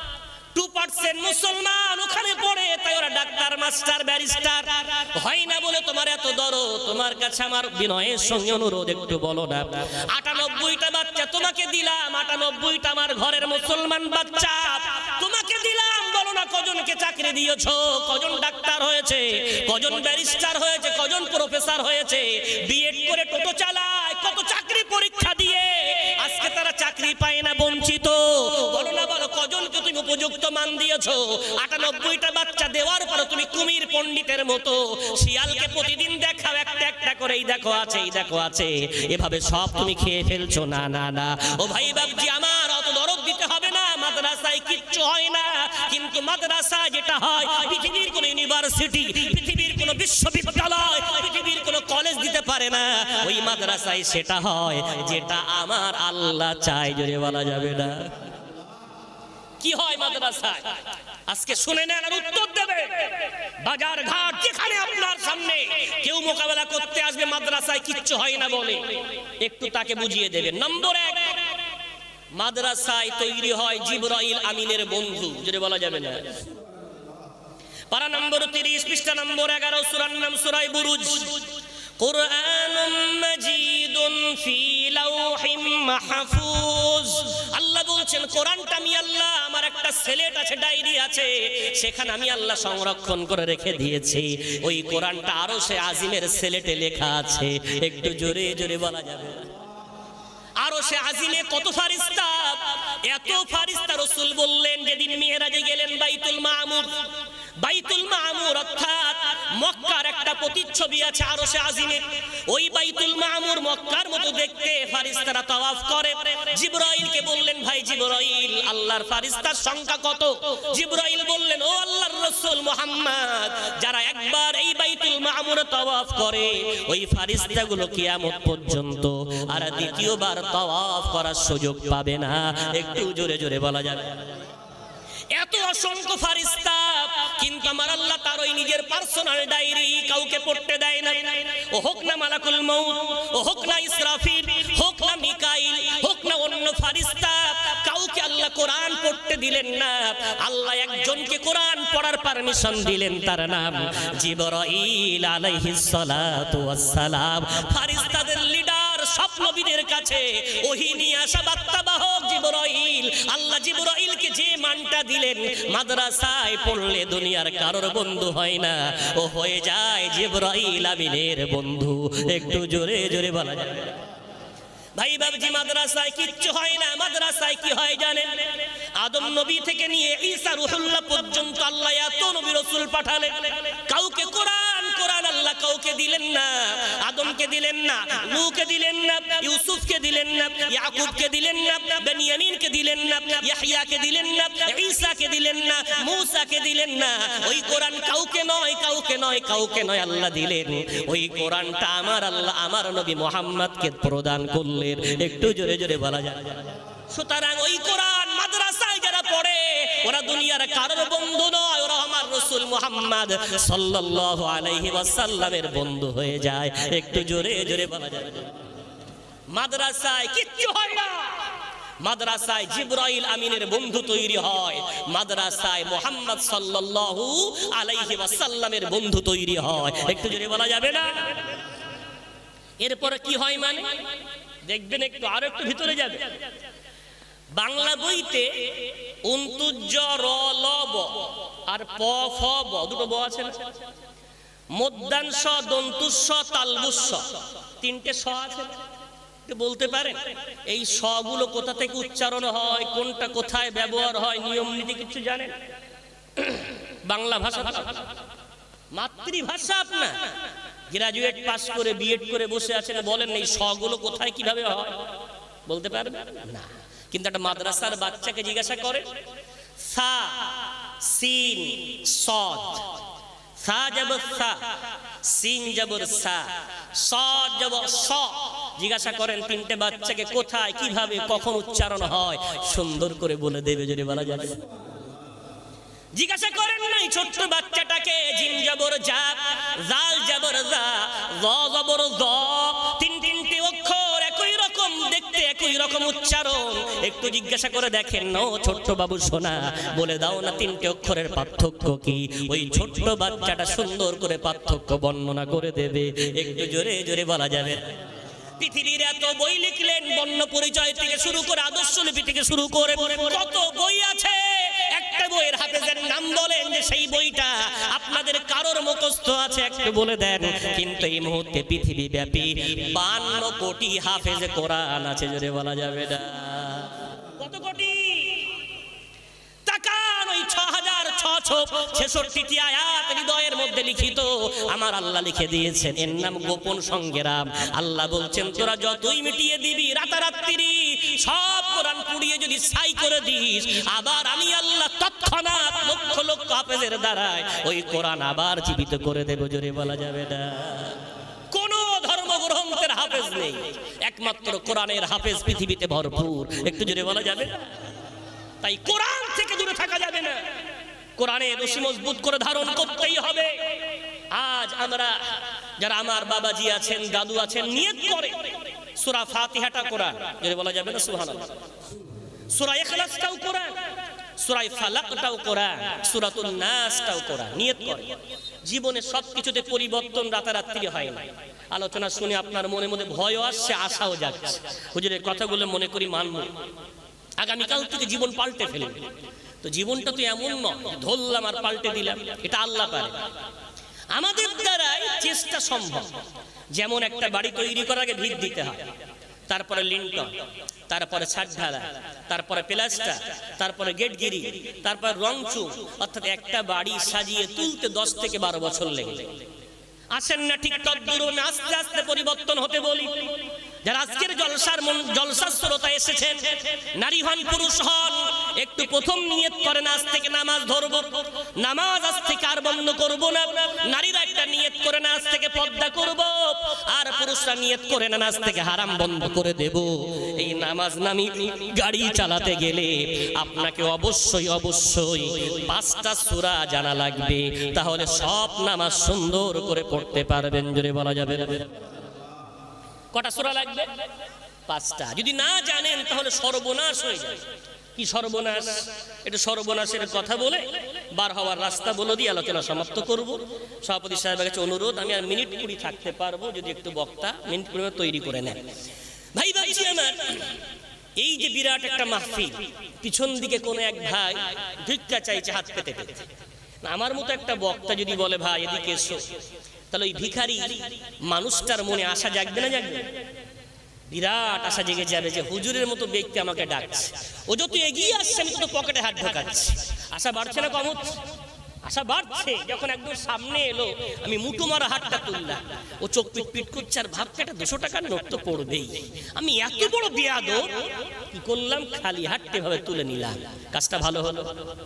2% মুসলমান ওখানে পড়ে, তাই ওরা ডাক্তার মাস্টার ব্যারিস্টার হয় না বলে তোমার এত দরদ। তোমার কাছে আমার বিনয়ের সঙ্গে অনুরোধ, একটু বলো না, 98টা বাচ্চা তোমাকে দিলাম, 98টা আমার ঘরের মুসলমান বাচ্চা তোমাকে দিলাম, বলো না কজনকে চাকরি দিয়েছো, কজন ডাক্তার হয়েছে, কজন ব্যারিস্টার হয়েছে, কজন প্রফেসর হয়েছে, বিএড করে টোটো চালায়, কত চাকরি পরীক্ষা দিয়ে আজকে তারা চাকরি পায় না, বঞ্চিত। বলো না, বলো কজনকে তুমি উপযুক্ত মান দিয়েছো? 98টা বাচ্চা দেওয়ার পর তুমি কুমির পণ্ডিতের মতো শিয়ালকে প্রতিদিন দেখাও একটা একটা করে, এই দেখো আছে, এই দেখো আছে, এভাবে সব তুমি খেয়ে ফেলছো। না না না, ও ভাই বাবজি আমার, অত দরদ দিতে হবে না। মাদ্রাসায় কিচ্ছু হয় না, কিন্তু মাদ্রাসা যেটা হয়, পৃথিবীর কোন ইউনিভার্সিটি, পৃথিবীর কোন বিশ্ববিদ্যালয়, পৃথিবীর কোন কলেজ দিতে পারে না। ওই মাদ্রাসায় সেটা হয় যেটা আমার আল্লাহ চায়, জোরে বলা যাবে না। কি হয় মাদ্রাসায়? আজকে শুনে নেন আর উত্তর দেবে। বাজার ঘাট যেখানে আপনার সামনে কেউ মোকাবেলা করতে আসবে মাদ্রাসায় কিচ্ছু হয় না বলে, একটু তাকে বুঝিয়ে দেবেন। নম্বর 1, মাদ্রাসায় তৈরি হয় জিবরাইল আমিনের বন্ধু, যেটা বলা যাবে না। পারা নম্বর 30, পৃষ্ঠা নম্বর 11, সূরার নাম সূরা বুরুজ। কুরআনুম মাজিদুন ফি লাওহিম মাহফুজ। আল্লাহ বলছেন কোরআনটা আমি আল্লাহ, আমার একটা সিলেট আছে, ডায়েরি আছে, সেখানে আমি আল্লাহ সংরক্ষণ করে রেখে দিয়েছি। ওই কোরআনটা আরশে আজিমের সিলেটে লেখা আছে, একটু জোরে জোরে বলা যাবে না। আরশে আজিমে কত ফারিস্তা, এত ফারিস্তা। রাসূল বললেন যেদিন মিরাজে গেলেন বাইতুল মামুর, বাইতুল মামুর অর্থাৎ মক্কার একটা প্রতিচ্ছবি আছে আরশে আজিমে। ওই বাইতুল মামুর মক্কার মতো দেখতে ফারিস্তারা তাওয়াফ করে। জিবরাইলকে বললেন, ভাই জিবরাইল, আল্লাহর ফারিস্তার সংখ্যা কত? জিবরাইল বললেন, ও আল্লাহর রাসূল মুহাম্মদ, যারা একবার এই বাইতুল মামুরে তাওয়াফ করে ওই ফারিস্তাগুলো কিয়ামত পর্যন্ত আর দ্বিতীয়বার তাওয়াফ করার সুযোগ পাবে না। একটু জোরে জোরে বলা যাবে। এত অসংখ্য ফারিস্তা, কিন্তু আমার আল্লাহ তার ওই নিজের পার্সোনাল ডায়েরি কাউকে পড়তে দেয় না। ও হোক না মালাকুল মউত, ও হোক না ইসরাফিল, হোক না মিকাইল, হোক না অন্য ফারিস্তা, কাউকে আল্লাহ কোরআন পড়তে দিলেন না। আল্লাহ একজনকে কোরআন পড়ার পারমিশন দিলেন, তার নাম জিবরাইল আলাইহিস সালাতু ওয়াস সালাম। ফারিস্তাদের লিডার, সব নবীদের কাছে ওহী নিয়ে আসা বার্তাবাহক জিবরাইল। আল্লাহ জিবরাইলকে যে মানটা দিলেন, মাদ্রাসায় পড়লে দুনিয়ার কারোর বন্ধু হয় না, ও হয়ে যায় জিবরাইল আমিনের বন্ধু। একটু জোরে জোরে বলা যায়। ভাই বাবজি, মাদ্রাসায় কিচ্ছু হয় না। মাদ্রাসায় কি হয় জানেন? আদম নবী থেকে নিয়ে ঈসা রুহুল্লাহ পর্যন্ত আল্লাহ এত নবী রাসূল পাঠালেন, কাউকে কোরআন কোরআন আল্লাহ কাউকে দিলেন না। আদমকে দিলেন না, নূহকে দিলেন না, ইউসুফকে দিলেন না, ইয়াকুবকে দিলেন না, বেনিয়ামিনকে দিলেন না, ইয়াহইয়াকে দিলেন না, ঈসাকে দিলেন না, মূসাকে দিলেন না। ওই কোরআন কাউকে নয়, কাউকে নয়, কাউকে নয়, আল্লাহ দিলেন। ওই কোরআনটা আমার আল্লাহ আমার নবী মুহাম্মদকে প্রদান করলেন। একটু জোরে জোরে বলা যায়। সুতরাং ওই কোরআন মাদ্রাসায় যারা পড়ে ওরা দুনিয়ার কারোর বন্ধু নয়, ওরা আমার রাসূল মুহাম্মদ সাল্লাল্লাহু আলাইহি ওয়াসাল্লামের বন্ধু হয়ে যায়। একটু জোরে জোরে বলা যায়। মাদ্রাসায় কিচ্ছু হয় না। মাদ্রাসায় জিবরাইল আমিনের বন্ধু তৈরি হয়, মাদ্রাসায় মুহাম্মদ সাল্লাল্লাহু আলাইহি ওয়াসাল্লামের বন্ধু তৈরি হয়। একটু জোরে বলা যাবে না? এরপরে কি হয় মানে দেখবেন, একটু আরো একটু ভিতরে যাবে। বাংলা বইতে অন্তুজ র ল ব আর প ফ ব, দুটো ব আছে না, মধ্যাংশ দন্তুস্ব তালবুস্ব, তিনটে স আছে, বলতে পারেন এই স গুলো কোথা থেকে উচ্চারণ হয়, কোনটা কোথায় ব্যবহার হয়, নিয়ম নীতি কিছু জানেন? বাংলা ভাষা মাতৃভাষা আপনার, গ্রাজুয়েট পাস করে বিএড করে বসে আছেন, বলেন এই স গুলো কোথায় কিভাবে হয়, বলতে পারবেন না। কিন্তু একটা মাদ্রাসার বাচ্চাকে জিজ্ঞাসা করে সা সিন সদ, সা জবর সা, সিন জবর সা, সদ জবর স, জিজ্ঞাসা করেন তিনটে বাচ্চাকে কোথায় কিভাবে কখন উচ্চারণ হয়, সুন্দর করে বলে দেবে যদি বলা যাবে। জিজ্ঞাসা করেন নাই ছোট্ট বাচ্চাটাকে জিম জবর জা, জাল জবর জা, জ জবর জ, তিনটে অক্ষর একই রকম দেখতে, একই রকম উচ্চারণ, একটু জিজ্ঞাসা করে দেখেন না ছোট্ট বাবু সোনা, বলে দাও না তিনটে অক্ষরের পার্থক্য কি। ওই ছোট্ট বাচ্চাটা সুন্দর করে পার্থক্য বর্ণনা করে দেবে, একটু জোরে জোরে বলা যাবে। পৃথিবীর এত বই লিখলেন, বর্ণ পরিচয় থেকে শুরু করে আদর্শ লিপি থেকে শুরু করে কত বই আছে, একটা বইয়ের হাফেজের নাম বলেন যে সেই বইটা আপনাদের কারোর মুখস্থ আছে, একটু বলে দেন। কিন্তু এই মুহূর্তে পৃথিবী ব্যাপী 52 কোটি হাফেজে কোরআন আছে, জোরে বলা যাবে না। কত কোটি? তাকান ওই 6666টি আয়াত হৃদয়ের মধ্যে লিখিত, আমার আল্লাহ লিখে দিয়েছেন, এর নাম গোপন সংগ্রাম। আল্লাহ বলছেন তোরা যতই মিটিয়ে দিবি রাতারাত্রি, সব কোরআন পুড়িয়ে যদি ছাই করে দিস, আবার আমি আল্লাহ তৎক্ষণাৎ লক্ষ লক্ষ হাফেজের দ্বারায় ওই কোরআন আবার জীবিত করে দেব, জোরে বলা যাবে না। কোন ধর্মগ্রন্থের হাফেজ নেই, একমাত্র কোরআনের হাফেজ পৃথিবীতে ভরপুর, একটু জোরে বলা যাবে। তাই কোরআন থেকে দূরে থাকা যাবে না, কোরআনের রশি মজবুত করে ধারণ করতেই হবে। আজ আমরা যারা আমার বাবাজি আছেন, দাদু আছেন, নিয়ত করে সূরা ফাতিহাটা কোরআন, যদি বলা যাবে না সুবহানাল্লাহ, সূরা ইখলাসটাও কোরআন, সূরা ফালাকটাও কোরআন, সূরাতুন নাসটাও কোরআন, নিয়ত করে। জীবনে সবকিছুতে পরিবর্তন রাতারাত্রি হয় না। আলোচনা শুনে আপনার মনে মধ্যে ভয়ও আসছে, আশাও যাচ্ছে, হুজুরের কথাগুলো মনে করি মানব, আগামীকাল থেকে জীবন পাল্টে ফেলবে। তো জীবনটা তো এমন নয় ধরলাম আর পাল্টে দিলাম, এটা আল্লাহ পারে। আমাদের দ্বারাই চেষ্টা সম্ভব। যেমন একটা বাড়ি তৈরি করার আগে ভিত দিতে হয়, তারপরে লিন্টন, তারপরে ছাদ ঢালা, তারপরে প্লাস্টার, তারপরে গেট গিরি, তারপর রং চুন, অর্থাৎ একটা বাড়ি সাজিয়ে তুলতে 10 থেকে 12 বছর লেগে যায়। আসেন না ঠিক তদ্দুর আস্তে আস্তে পরিবর্তন হতে বলি। যারা আজকের জলসার শ্রোতা এসেছেন, নারী হন পুরুষ হন, একটু প্রথম নিয়ত করেন আজ থেকে নামাজ ধরবো, নামাজ আজ থেকে আর বন্ধ করবো না। নারীরা একটা নিয়ত করেন আজ থেকে পর্দা করব, আর পুরুষরা নিয়ত করেন আজ থেকে হারাম বন্ধ করে দেব। এই নামাজ নামি গাড়ি চালাতে গেলে আপনাকে অবশ্যই অবশ্যই 5টা সূরা জানা লাগবে, তাহলে সব নামাজ সুন্দর করে পড়তে পারবেন, জোরে বলা যাবে। কটা সূরা লাগবে? 5টা। যদি না জানেন তাহলে সর্বনাশ হয়ে যায়। কি সর্বনাশ? এটা সর্বনাশের কথা বলে বার হওয়ার রাস্তা বলে দিয়ে আলোচনা সমাপ্ত করব। সভাপতি সাহেবের কাছে অনুরোধ, আমি আর মিনিট 20 থাকতে পারবো যদি একটু বক্তা মিনিট 20 তৈরি করে নেন। ভাই ভাবছি আমার এই যে বিরাট একটা মাহফিল, পিছন দিকে কোন এক ভাই ভিক্ষা চাইছে হাত পেতে পেতে, আমার মতো একটা বক্তা যদি বলে ভাই এদিকে এসো, তাহলে ওই ভিখারি মানুষটার মনে আশা জাগবে না জাগবে? বিরাট আশা জেগে যাবে যে হুজুরের মতো ব্যক্তি আমাকে ডাকছে, ও যত এগিয়ে আসছে আমি তত পকেটে হাত ঢোকাচ্ছি। আশা বাড়ছে না কম হচ্ছে? আশা বাড়ছে। যখন একদম সামনে এলো, আমি মুঠো মারা হাতটা তুললাম, ও চোখ পিট পিট করছে আর ভাবছে একটা 200 টাকার নোট তো পড়বেই। আমি এত বড় বেয়াদব, কি করলাম, খালি হাতটা ভাবে তুলে নিলাম। কাজটা ভালো হলো?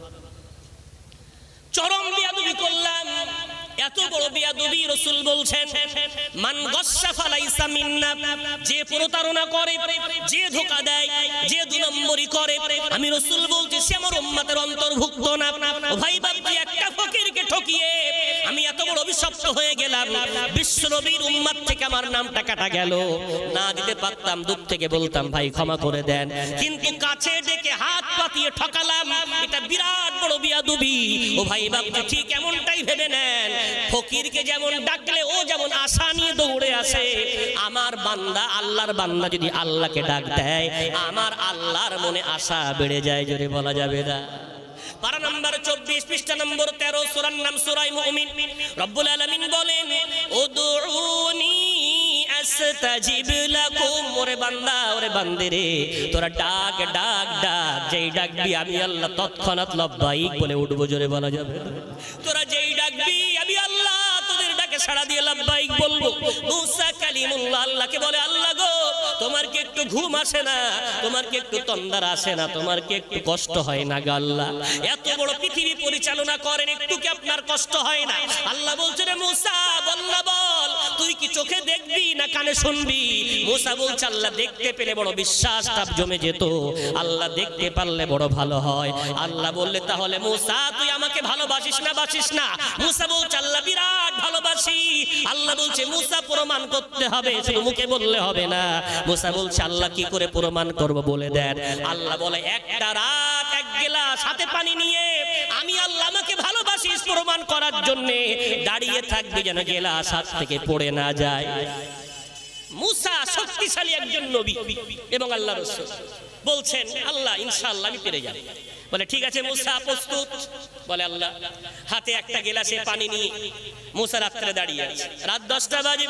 চরম বেয়াদবি করলাম। এত বড় বেয়াদবি রাসূল বলছেন, মান গাসসা ফালাইসা মিন্না, যে প্রতারণা করে, যে ধোঁকা দেয়, যে 2 নম্বরই করে, আমি রাসূল বলছি সে আমার উম্মতের অন্তর্ভুক্ত না। ভাই বাপজি, একটা ফকিরকে ঠকিয়ে আমি এত বড় অভিশপ্ত হয়ে গেলাম, বিশ্বনবীর উম্মত থেকে আমার নামটা কাটা গেল। না দিতে পারতাম, দূর থেকে বলতাম ভাই ক্ষমা করে দেন, কিন্তু কাছে ডেকে হাত পাতিয়ে ঠকালাম, এটা বিরাট বড় বেয়াদবি। ও ভাই বাপজি, ঠিক এমনটাই ভেবে নেন, ফকিরকে যেমন ডাকলে ও যেমন আশা নিয়ে দৌড়ে আসে, আমার বান্দা, আল্লাহর বান্দা যদি আল্লাহকে ডাক দেয়, আমার আল্লাহর মনে আশা বেড়ে যায়, জোরে বলা যাবে না? পারা নাম্বার 24 পৃষ্ঠা নম্বর 13, সূরার নাম সূরা মুমিন। রব্বুল আলামিন বলেন, উদউনি আস্তাজিব লাকুম, ওরে বান্দা ওরে বান্দে রে, তোরা ডাক ডাক ডাক, যেই ডাকবি আমি আল্লাহ তৎক্ষণাৎ লব্বাইক বলে উঠবো। জোরে বলা যাবে? তোরা যেই ডাকবি আমি আল্লাহ তোদের ডাকে সাড়া দিয়ে লব্বাইক বলবো। মুসা কালিমুল্লাহ আল্লাহকে বলে, আল্লাহ গো, তোমার কি একটু ঘুম আসে না? তোমার কি একটু তন্দ্রা আসে না? তোমার কি একটু কষ্ট হয় না গো আল্লাহ? এত বড় পৃথিবী পরিচালনা করেন, একটু কি আপনার কষ্ট হয় না? আল্লাহ বলছে, রে মুসা বল না, বল তুই কি চোখে দেখবি না কানে শুনবি? মুসা বলছে, আল্লাহ দেখতে পেলে বড় বিশ্বাসটা জমে যেত, আল্লাহ দেখতে পারলে বড় ভালো হয়। আল্লাহ বললে, তাহলে মুসা তুই আমাকে ভালোবাসিস না বাসিস না? মুসা বলছে, আল্লাহ বিরাট ভালোবাসি। আল্লাহ বলছে, মুসা প্রমাণ করতে হবে, শুধু মুখে বললে হবে না। মুসা বলছে, আল্লাহ কি করে প্রমাণ করব বলে দেন। আল্লাহ বলে, একটা রাত এক গেলাস হাতে পানি নিয়ে আমি আল্লাহ আমাকে ভালোবাসিস প্রমাণ করার জন্য দাঁড়িয়ে থাকবে, যেন গেলাস হাত থেকে পড়ে না যায়। মুসা শক্তিশালী একজন নবী এবং আল্লাহ রাসূল বলছেন, আল্লাহ ইনশাআল্লাহ আমি পেরে যাব। বলে, ঠিক আছে মুসা প্রস্তুত? বলে, আল্লাহ। হাতে একটা গেলাসে পানি নিয়ে মুসা রাত্রে দাঁড়িয়ে আছে। রাত 10টা বাজে,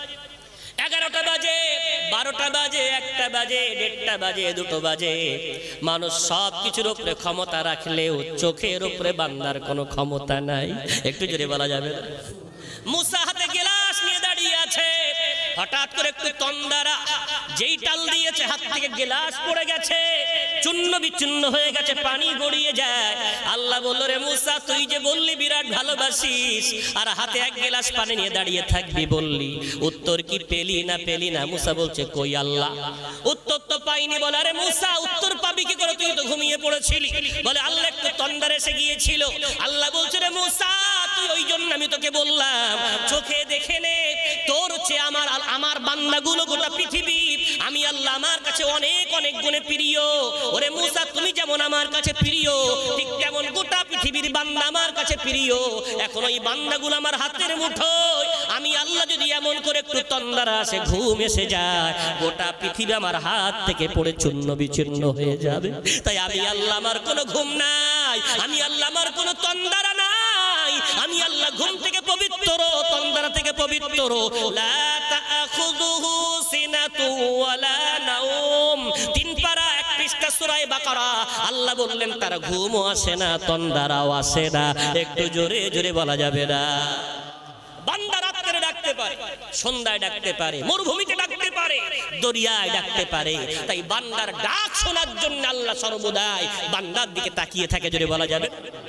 11টা বাজে, 12টা বাজে, 1টা বাজে, 1:30টা বাজে, 2টো বাজে। মানুষ সব কিছুর উপরে ক্ষমতা রাখলেও চোখের উপরে বান্দার কোনো ক্ষমতা নাই। একটু জোরে বলা যাবে? মুসা হাতে গেলাস নিয়ে দাঁড়িয়ে আছে, হঠাৎ করে একটু তন্দ্রা, যেই টাল দিয়েছে হাত থেকে গেলাস পড়ে গেছে, চূর্ণ বিচূর্ণ হয়ে গেছে, পানি গড়িয়ে যায়। আল্লাহ বলল, রে মুসা তুই যে বললি বিরাট ভালোবাসিস, আর হাতে এক গেলাস পানি নিয়ে দাঁড়িয়ে থাকবি বললি, উত্তর কি পেলি না পেলি না? মুসা বলছে, কই আল্লাহ উত্তর তো পাইনি। বলে, আরে মুসা উত্তর পাবি কি করে? তুই তো ঘুমিয়ে পড়েছিলি। বলে, আল্লাহ একটু তন্দ্রা এসে গিয়েছিল। আল্লাহ বলছে, রে মুসা তুই ওই জন্য আমি তোকে বললাম চোখে দেখে নে, তোর চেয়ে আমার বান্দাগুলো গোটা পৃথিবী আমি আল্লাহ আমার কাছে অনেক অনেক গুণে প্রিয়। ওরে মুসা তুমি যেমন আমার কাছে প্রিয়, ঠিক তেমন গোটা পৃথিবীর বান্দা আমার কাছে প্রিয়। এখন ওই বান্দাগুলো আমার হাতের মুঠোয়, আমি আল্লাহ যদি এমন করে একটু তন্দ্রা আসে, ঘুম এসে যায়, গোটা পৃথিবী আমার হাত থেকে পড়ে চূর্ণ বিচূর্ণ হয়ে যাবে। তাই আমি আল্লাহ আমার কোনো ঘুম নাই, আমি আল্লাহ আমার কোনো তন্দ্রা নাই, আমি আল্লাহ ঘুম থেকে পবিত্র, তন্দ্রা থেকে পবিত্র। লা তাখুযুহু সিনাতু ওয়ালা নাওম, 3 পারা 1 পৃষ্ঠা সূরা বাকারা। আল্লাহ বললেন তার ঘুমও আসে না, তন্দ্রাও আসে না। একটু জোরে জোরে বলা যাবে না? বান্দা রাতে ডাকতে পারে, সন্ধ্যায় ডাকতে পারে, মরুভূমিতে ডাকতে পারে, দরিয়ায় ডাকতে পারে। তাই বান্দার ডাক শোনার জন্য আল্লাহ সর্বদাই বান্দার দিকে তাকিয়ে থাকে। জোরে বলা যাবে?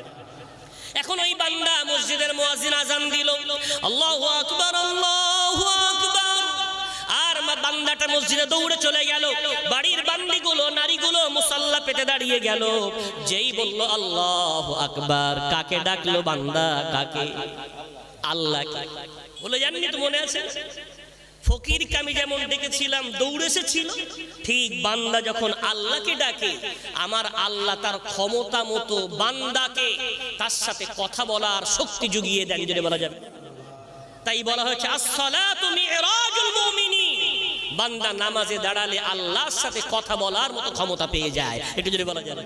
এখন ওই বান্দা মসজিদের মুয়াজ্জিন আযান দিল, আল্লাহু আকবার আল্লাহু আকবার, আর বান্দাটা মসজিদে দৌড়ে চলে গেল। বাড়ির বান্দিগুলো নারীগুলো মুসাল্লা পেতে দাঁড়িয়ে গেল। যেই বলল আল্লাহু আকবার, কাকে ডাকলো বান্দা? কাকে? আল্লাহকে। বলে, জাননি তো মনে আছে ফকিরকে আমি যেমন ডেকেছিলাম দৌড়ে এসেছিল, ঠিক বান্দা যখন আল্লাহকে ডাকে, আমার আল্লাহ তার ক্ষমতা মতো বান্দাকে তার সাথে কথা বলার শক্তি জুগিয়ে দেন। যদি বলা যাবে, তাই বলা হয়েছে আস-সালাতু মি'রাজুল মুমিনিন, বান্দা নামাজে দাঁড়ালে আল্লাহর সাথে কথা বলার মতো ক্ষমতা পেয়ে যায়। একটু যদি বলা যাবে,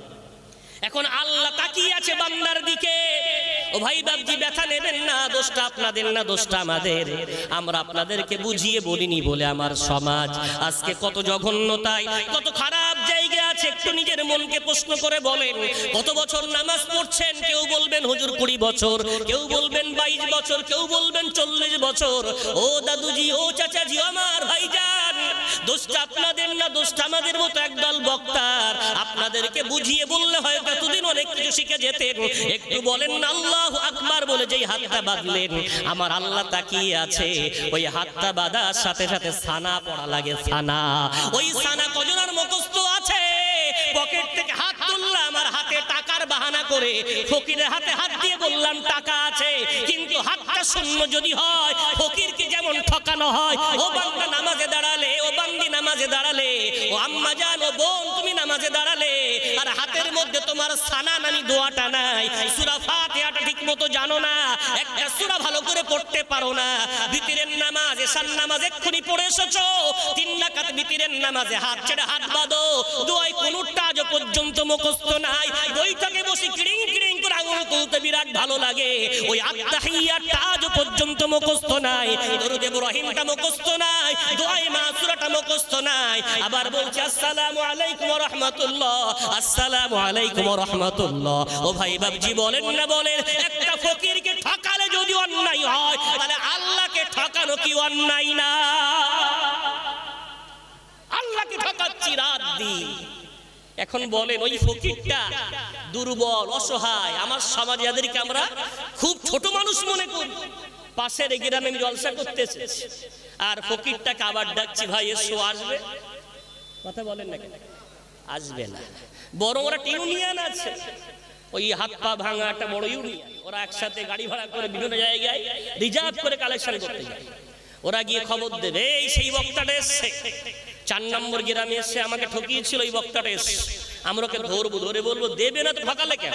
এখন আল্লাহ তাকিয়ে আছে বান্দার দিকে। ও ভাই বাবজি, ব্যথা নেবেন না, দোষটা আপনাদের না, দোষটা আমাদের। আমরা আপনাদেরকে বুঝিয়ে বলিনি বলে আমার সমাজ আজকে কত জঘন্যতায়, কত খারাপ জায়গা আছে। একটু নিজের মনকে প্রশ্ন করে বলেন, কত বছর নামাজ পড়ছেন? কেউ বলবেন হুজুর 20 বছর, কেউ বলবেন 22 বছর, কেউ বলবেন 40 বছর। ও দাদুজি, ও চাচাজি, আমার ভাইজান, দোষটা আপনাদের না, দোষটা আমাদের মতো একদল বক্তার। আপনাদেরকে বুঝিয়ে বললে হয়তো এতদিন অনেক কিছু শিখে যেতেন। একটু বলেন না আল্লাহু আকবার বলে যেই হাতটা বাঁধলেন, আমার আল্লাহ তাকিয়ে আছে। ওই হাতটা বাঁধার সাথে সাথে সানা পড়া লাগে, সানা। ওই সানা কজনের মুখস্থ আছে? পকেট থেকে হাত তুললাম, আমার হাতে টাকার বাহানা করে ফকিরের হাতে হাত দিয়ে বললাম টাকা আছে, কিন্তু হাতটা শূন্য যদি হয়, ফকিরকে যেমন ঠকানো হয়। ও বান্দা নামাজে দাঁড়ালে, ও বান্দি নামাজে দাঁড়ালে, ও আম্মা জান, ও বোন তুমি নামাজে দাঁড়ালে, আর হাতের মধ্যে তোমার সানা নানি দোয়াটা নাই, সূরা ফাতিহাটা ঠিকমতো জানো না, একটা সূরা ভালো করে পড়তে পারো না, বিতিরের নামাজ, এশার নামাজ এক্ষুনি পড়ে এসেছো, 3 রাকাত বিতিরের নামাজে হাত ছেড়ে হাত বাঁধো, দোয়ায় কোনটা আজ পর্যন্ত মুখস্থ নাই, বৈঠকে বসে কিড়িং কিড়িং করে আঙুল তুলতে বিরাট বিরাট ভালো লাগে। ওই আত্তাহিয়াতটা আজ পর্যন্ত মুখস্থ নাই, দরুদ ইব্রাহিমটা মুখস্থ নাই, দোয়ায়ে মাসুরাটা মুখস্থ নাই। আবার বলছে আসসালামু আলাইকুম ওয়া রাহমাতুল্লাহ, আসসালামু আলাইকুম ওয়া রাহমাতুল্লাহ। ও ভাই বাবজি বলেন না বলেন, একটা ফকিরকে ঠকালে যদি অন্যায় হয়, তাহলে আল্লাহকে ঠকানো কি অন্যায় না? আল্লাহকে ঠকাচ্ছি রাত দিন। এখন বলেন ওই ফকিরটা দুর্বল অসহায়, আমার সমাজে যাদেরকে আমরা খুব ছোট মানুষ মনে করি, পাশের গ্রামে আমি জলসা করতে এসেছি, আর ফকিরটাকে আবার ডাকছি, ভাই এসো, আসবে? কথা বলেন না কেন? আসবে না। বরং ওরা ইউনিয়ন আছে, ওই হাত পা ভাঙা একটা বড় ইউনিয়ন, ওরা একসাথে গাড়ি ভাড়া করে বিভিন্ন জায়গায় রিজার্ভ করে কালেকশন করতে যায়। ওরা গিয়ে খবর দেবে, এই সেই বক্তাটা এসছে 4 নম্বর গ্রামে এসে আমাকে ঠকিয়েছিল, এই বক্তাটা এসছে, আমরা ওকে ধরবো, ধরে বলবো দেবে না তো ঠকালে কেন?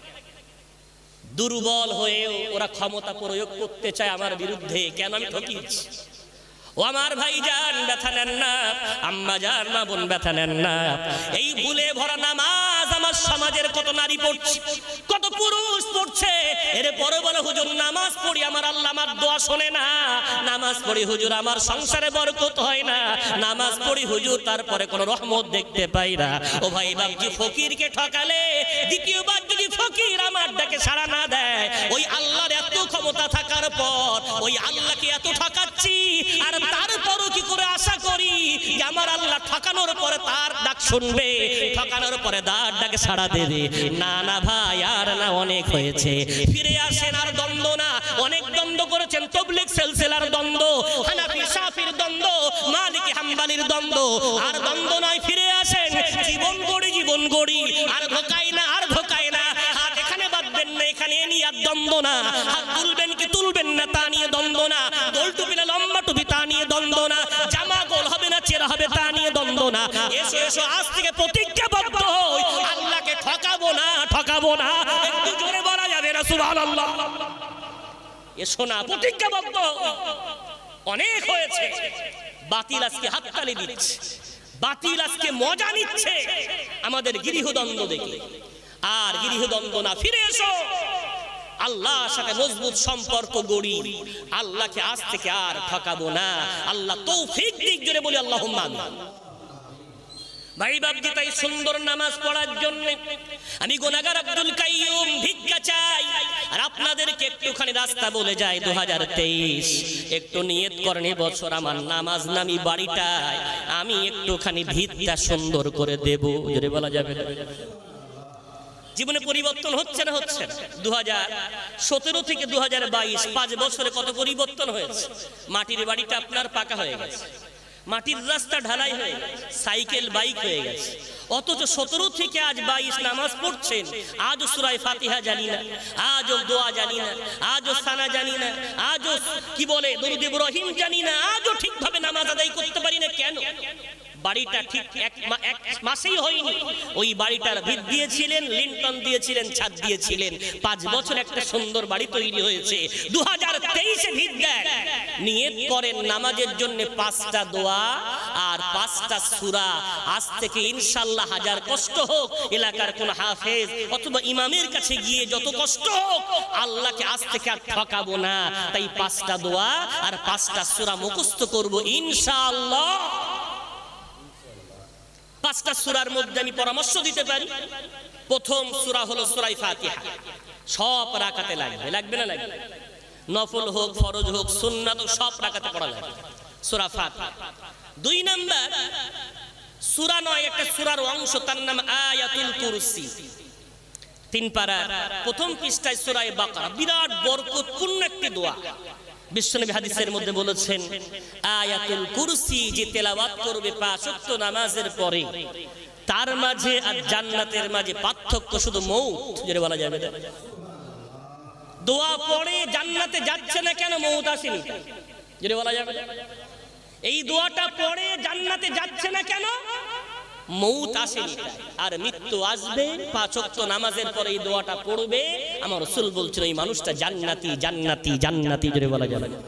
দুর্বল হয়েও ওরা ক্ষমতা প্রয়োগ করতে চায় আমার বিরুদ্ধে, কেন আমি ঠকিয়েছি। ও আমার ভাই জান, ব্যথা নেন না, আম্মা জান, মা বোন ব্যথা নেন না। এই ভুলে ভরা নামাজ আমার সমাজের কত নারী পড়ছে, কত পুরুষ পড়ছে, এর পরে বলে হুজুর নামাজ পড়ি আমার আল্লাহ আমার দোয়া শোনে না, নামাজ পড়ি হুজুর আমার সংসারে বরকত হয় না, নামাজ পড়ি হুজুর তারপরে কোনো রহমত দেখতে পাই না। ও ভাই বাবজি, ফকিরকে ঠকালে দ্বিতীয়বার যদি ফকির আমার ডাকে সাড়া না দেয়, ওই আল্লাহর এত ক্ষমতা থাকার পর ওই আল্লাহকে এত ঠকাচ্ছি, আর তারপরও কি করে আশা করি যে আমার আল্লাহ ঠকানোর পরে তার ডাক শুনবে, ঠকানোর পরে তার ডাকে সাড়া দেবে? না না ভাই, আর না, অনেক হয়েছে। ফিরে আসেন, আর দ্বন্দ্ব না। অনেক দ্বন্দ্ব করেছেন, তাবলীগ সিলসিলার দ্বন্দ্ব, হানাফি শাফির দ্বন্দ্ব, মালিকি হাম্বলির দ্বন্দ্ব, আর দ্বন্দ্ব নয়। ফিরে আসেন, জীবন গড়ি, জীবন গড়ি, আর ধোকাই না, আর ধোকাই না। হাত এখানে বাঁধবেন না, এখানে নিয়ে আর দ্বন্দ্ব না। হাত তুলবেন কি তুলবেন না তা নিয়ে দ্বন্দ্ব না। গোল টুপি না লম্বা টুপি তা নিয়ে দ্বন্দ্ব না। জামা গোল হবে না চেরা হবে তা নিয়ে দ্বন্দ্ব না। এসো এসো, আজ থেকে প্রতিজ্ঞাবদ্ধ হই, আল্লাহকে ঠকাবো না, ঠকাবো না। একটু জোরে বলা যাবে না সুবহানাল্লাহ? এসো না, প্রতিজ্ঞাবদ্ধ। অনেক হয়েছে, বাতিল আজকে হাততালি দিচ্ছে, বাতিল আজকে মজা নিচ্ছে আমাদের গৃহদ্বন্দ্ব দেখে। আর গৃহদ্বন্দ্ব না, ফিরে এসো, আল্লাহর সাথে মজবুত সম্পর্ক গড়ি, আল্লাহকে আজ থেকে আর ঠকাবো না। আল্লাহ তৌফিক দিক, জোরে বলি আল্লাহুম্মা আমিন। ভাই বাবজি, তাই সুন্দর নামাজ পড়ার জন্য আমি গুনাহগার আব্দুল কাইয়ুম ভিক্ষা চাই। আর আপনাদেরকে একটুখানি রাস্তা বলে যাই, 2023 একটু নিয়ত করেন, বছর আমার নামাজ নামি বাড়িটায় আমি একটুখানি ভিতটা সুন্দর করে দেব। জোরে বলা যাবে না? জীবনে পরিবর্তন হচ্ছে না? হচ্ছে না। 2017 থেকে 2022 5 বছরে কত পরিবর্তন হয়েছে। মাটির বাড়িটা আপনার পাকা হয়ে গেছে, মাটির রাস্তা ঢালাই হয়ে গেছে, সাইকেল বাইক হয়ে গেছে। অথচ 17 থেকে আজ 22 নামাজ পড়ছেন, আজও সূরা ফাতিহা জানি না, আজও দোয়া জানি না, আজও সানা জানি না, আজও কি বলে দরুদ ইব্রাহিম জানি না, আজও ঠিকভাবে নামাজ আদায় করতে পারি না। কেন? বাড়িটা ঠিক এক মাসেই হয়নি। ওই বাড়িটার ভিত দিয়েছিলেন, লিন্টন দিয়েছিলেন, ছাদ দিয়েছিলেন, 5 বছর একটা সুন্দর বাড়ি তৈরি হয়েছে। 2023-এ ভিত দেন, নিয়ত করেন নামাজের জন্য 5টা দোয়া আর 5টা সূরা। আজ থেকে ইনশাআল্লাহ হাজার কষ্ট হোক, এলাকার কোন হাফেজ অথবা ইমামের কাছে গিয়ে যত কষ্ট হোক, আল্লাহকে আজ থেকে আর ঠকাবো না। তাই 5টা দোয়া আর 5টা সূরা মুখস্থ করব ইনশাআল্লাহ। 5টা সূরার মধ্যে আমি পরামর্শ দিতে পারি। প্রথম সূরা হলো সূরা ফাতিহা। সব রাকাতে লাগবে, লাগবে না? লাগবে। নফল হোক, ফরজ হোক, সুন্নাত হোক, সব রাকাতে পড়া লাগবে সূরা ফাতিহা। 2 নাম্বার সূরা নয়, একটা সূরার অংশ, তার নাম আয়াতুল কুরসি। 3 পারা, প্রথম পৃষ্ঠায় সূরা বাকারা। বিরাট বরকতপূর্ণ একটি দোয়া। বিশ্বনবী হাদিসের মধ্যে বলেছেন, আয়াতুল কুরসি যে তেলাওয়াত করবে 5 ওয়াক্ত নামাজের পরে, তার মাঝে আর জান্নাতের মাঝে পার্থক্য শুধু মউত। যেটা বলা যাবে না, দোয়া পড়ে জান্নাতে যাচ্ছে না কেন? মউত আসেনি। যেটা বলা যাবে না, এই দোয়াটা পড়ে জান্নাতে যাচ্ছে না কেন? মউত আসেনি। আর মৃত্যু আসবে 5 ওয়াক্ত নামাজের পরে এই দোয়াটা পড়বে, আমার রাসূল বলছেন এই মানুষটা জান্নাতি, জান্নাতি, জান্নাতি। যেটা বলা যাবে না।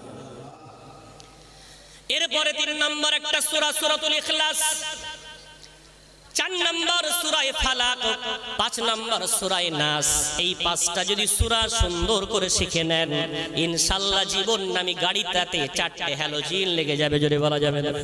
এরপরে 3 নম্বর একটা সূরা, সূরাতুল ইখলাস। 4 নম্বর সূরা সূরা ফালাক, 5 নম্বর সূরা নাস। এই 5টা যদি সূরা সুন্দর করে শিখে নেন, ইনশাআল্লাহ জীবন নামি গাড়িটাতে 4টে হ্যালোজিন লেগে যাবে, জোরে বলা যাবে না।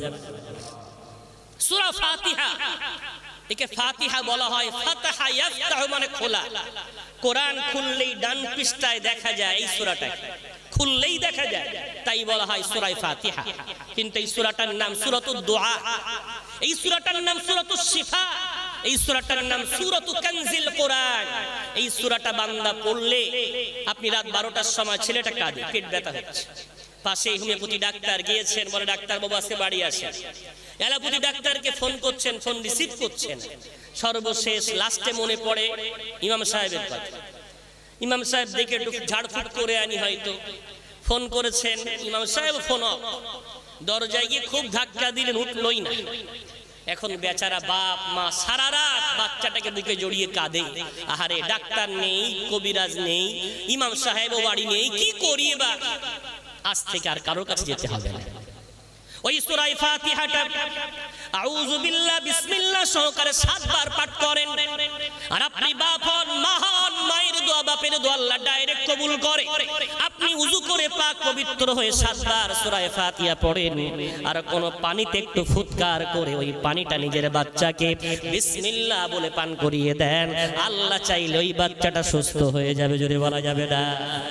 সূরা ফাতিহা, একে ফাতিহা বলা হয়। ফাতাহা ইয়াফতাহু মানে খোলা। কোরআন খুললেই ডান পৃষ্ঠায় দেখা যায় এই সূরাটা, খুললেই দেখা যায়, তাই বলা হয় সূরা ফাতিহা। কিন্তু এই সূরাটার নাম সূরাতুদ দুআ, এই সূরাটার নাম সূরাতুশ শিফা, এই সূরাটার নাম সূরাতু কানজিল কোরআন। এই সূরাটা বান্দা পড়লে আপনি রাত 12টার সময় ছেলেটা কাঁদে, পেট ব্যথা হচ্ছে, পাশে হোমিওপ্যাথি ডাক্তার গিয়েছেন, বলে ডাক্তার বাবু আজকে বাড়ি আসেন। অ্যালোপ্যাথি ডাক্তারকে ফোন করছেন, ফোন রিসিভ করছেন। সর্বশেষ লাস্টে মনে পড়ে ইমাম সাহেবের কথা। ইমাম সাহেব দেখে একটু ঝাড়ফুঁক করে আনি, হয়তো ফোন করেছেন। ইমাম সাহেব ফোন অফ, দরজায় গিয়ে খুব ধাক্কা দিলেন, উঠলই না। এখন বেচারা বাপ মা সারা রাত বাচ্চাটাকে বুকে জড়িয়ে কাঁদে। আহারে, ডাক্তার নেই, কবিরাজ নেই, ইমাম সাহেবও বাড়ি নেই, কি করি এবার? আজ থেকে আর কারোর কাছে যেতে হবে না। ওই সূরা ফাতিহাটা আউযু বিল্লাহ বিসমিল্লাহ সহকারে 7 বার পাঠ করেন। আর আপনি বাপ হন, মা হন, মায়ের দোয়া, বাপের দোয়া আল্লাহ ডাইরেক্ট কবুল করে। আপনি ওযু করে পাক পবিত্র হয়ে 7 বার সূরা ফাতিহা পড়েন, আর কোন পানিতে একটু ফুৎকার করে ওই পানিটা নিজের বাচ্চাকে বিসমিল্লাহ বলে পান করিয়ে দেন। আল্লাহ চাইলে ওই বাচ্চাটা সুস্থ হয়ে যাবে, জোরে বলা যাবে না।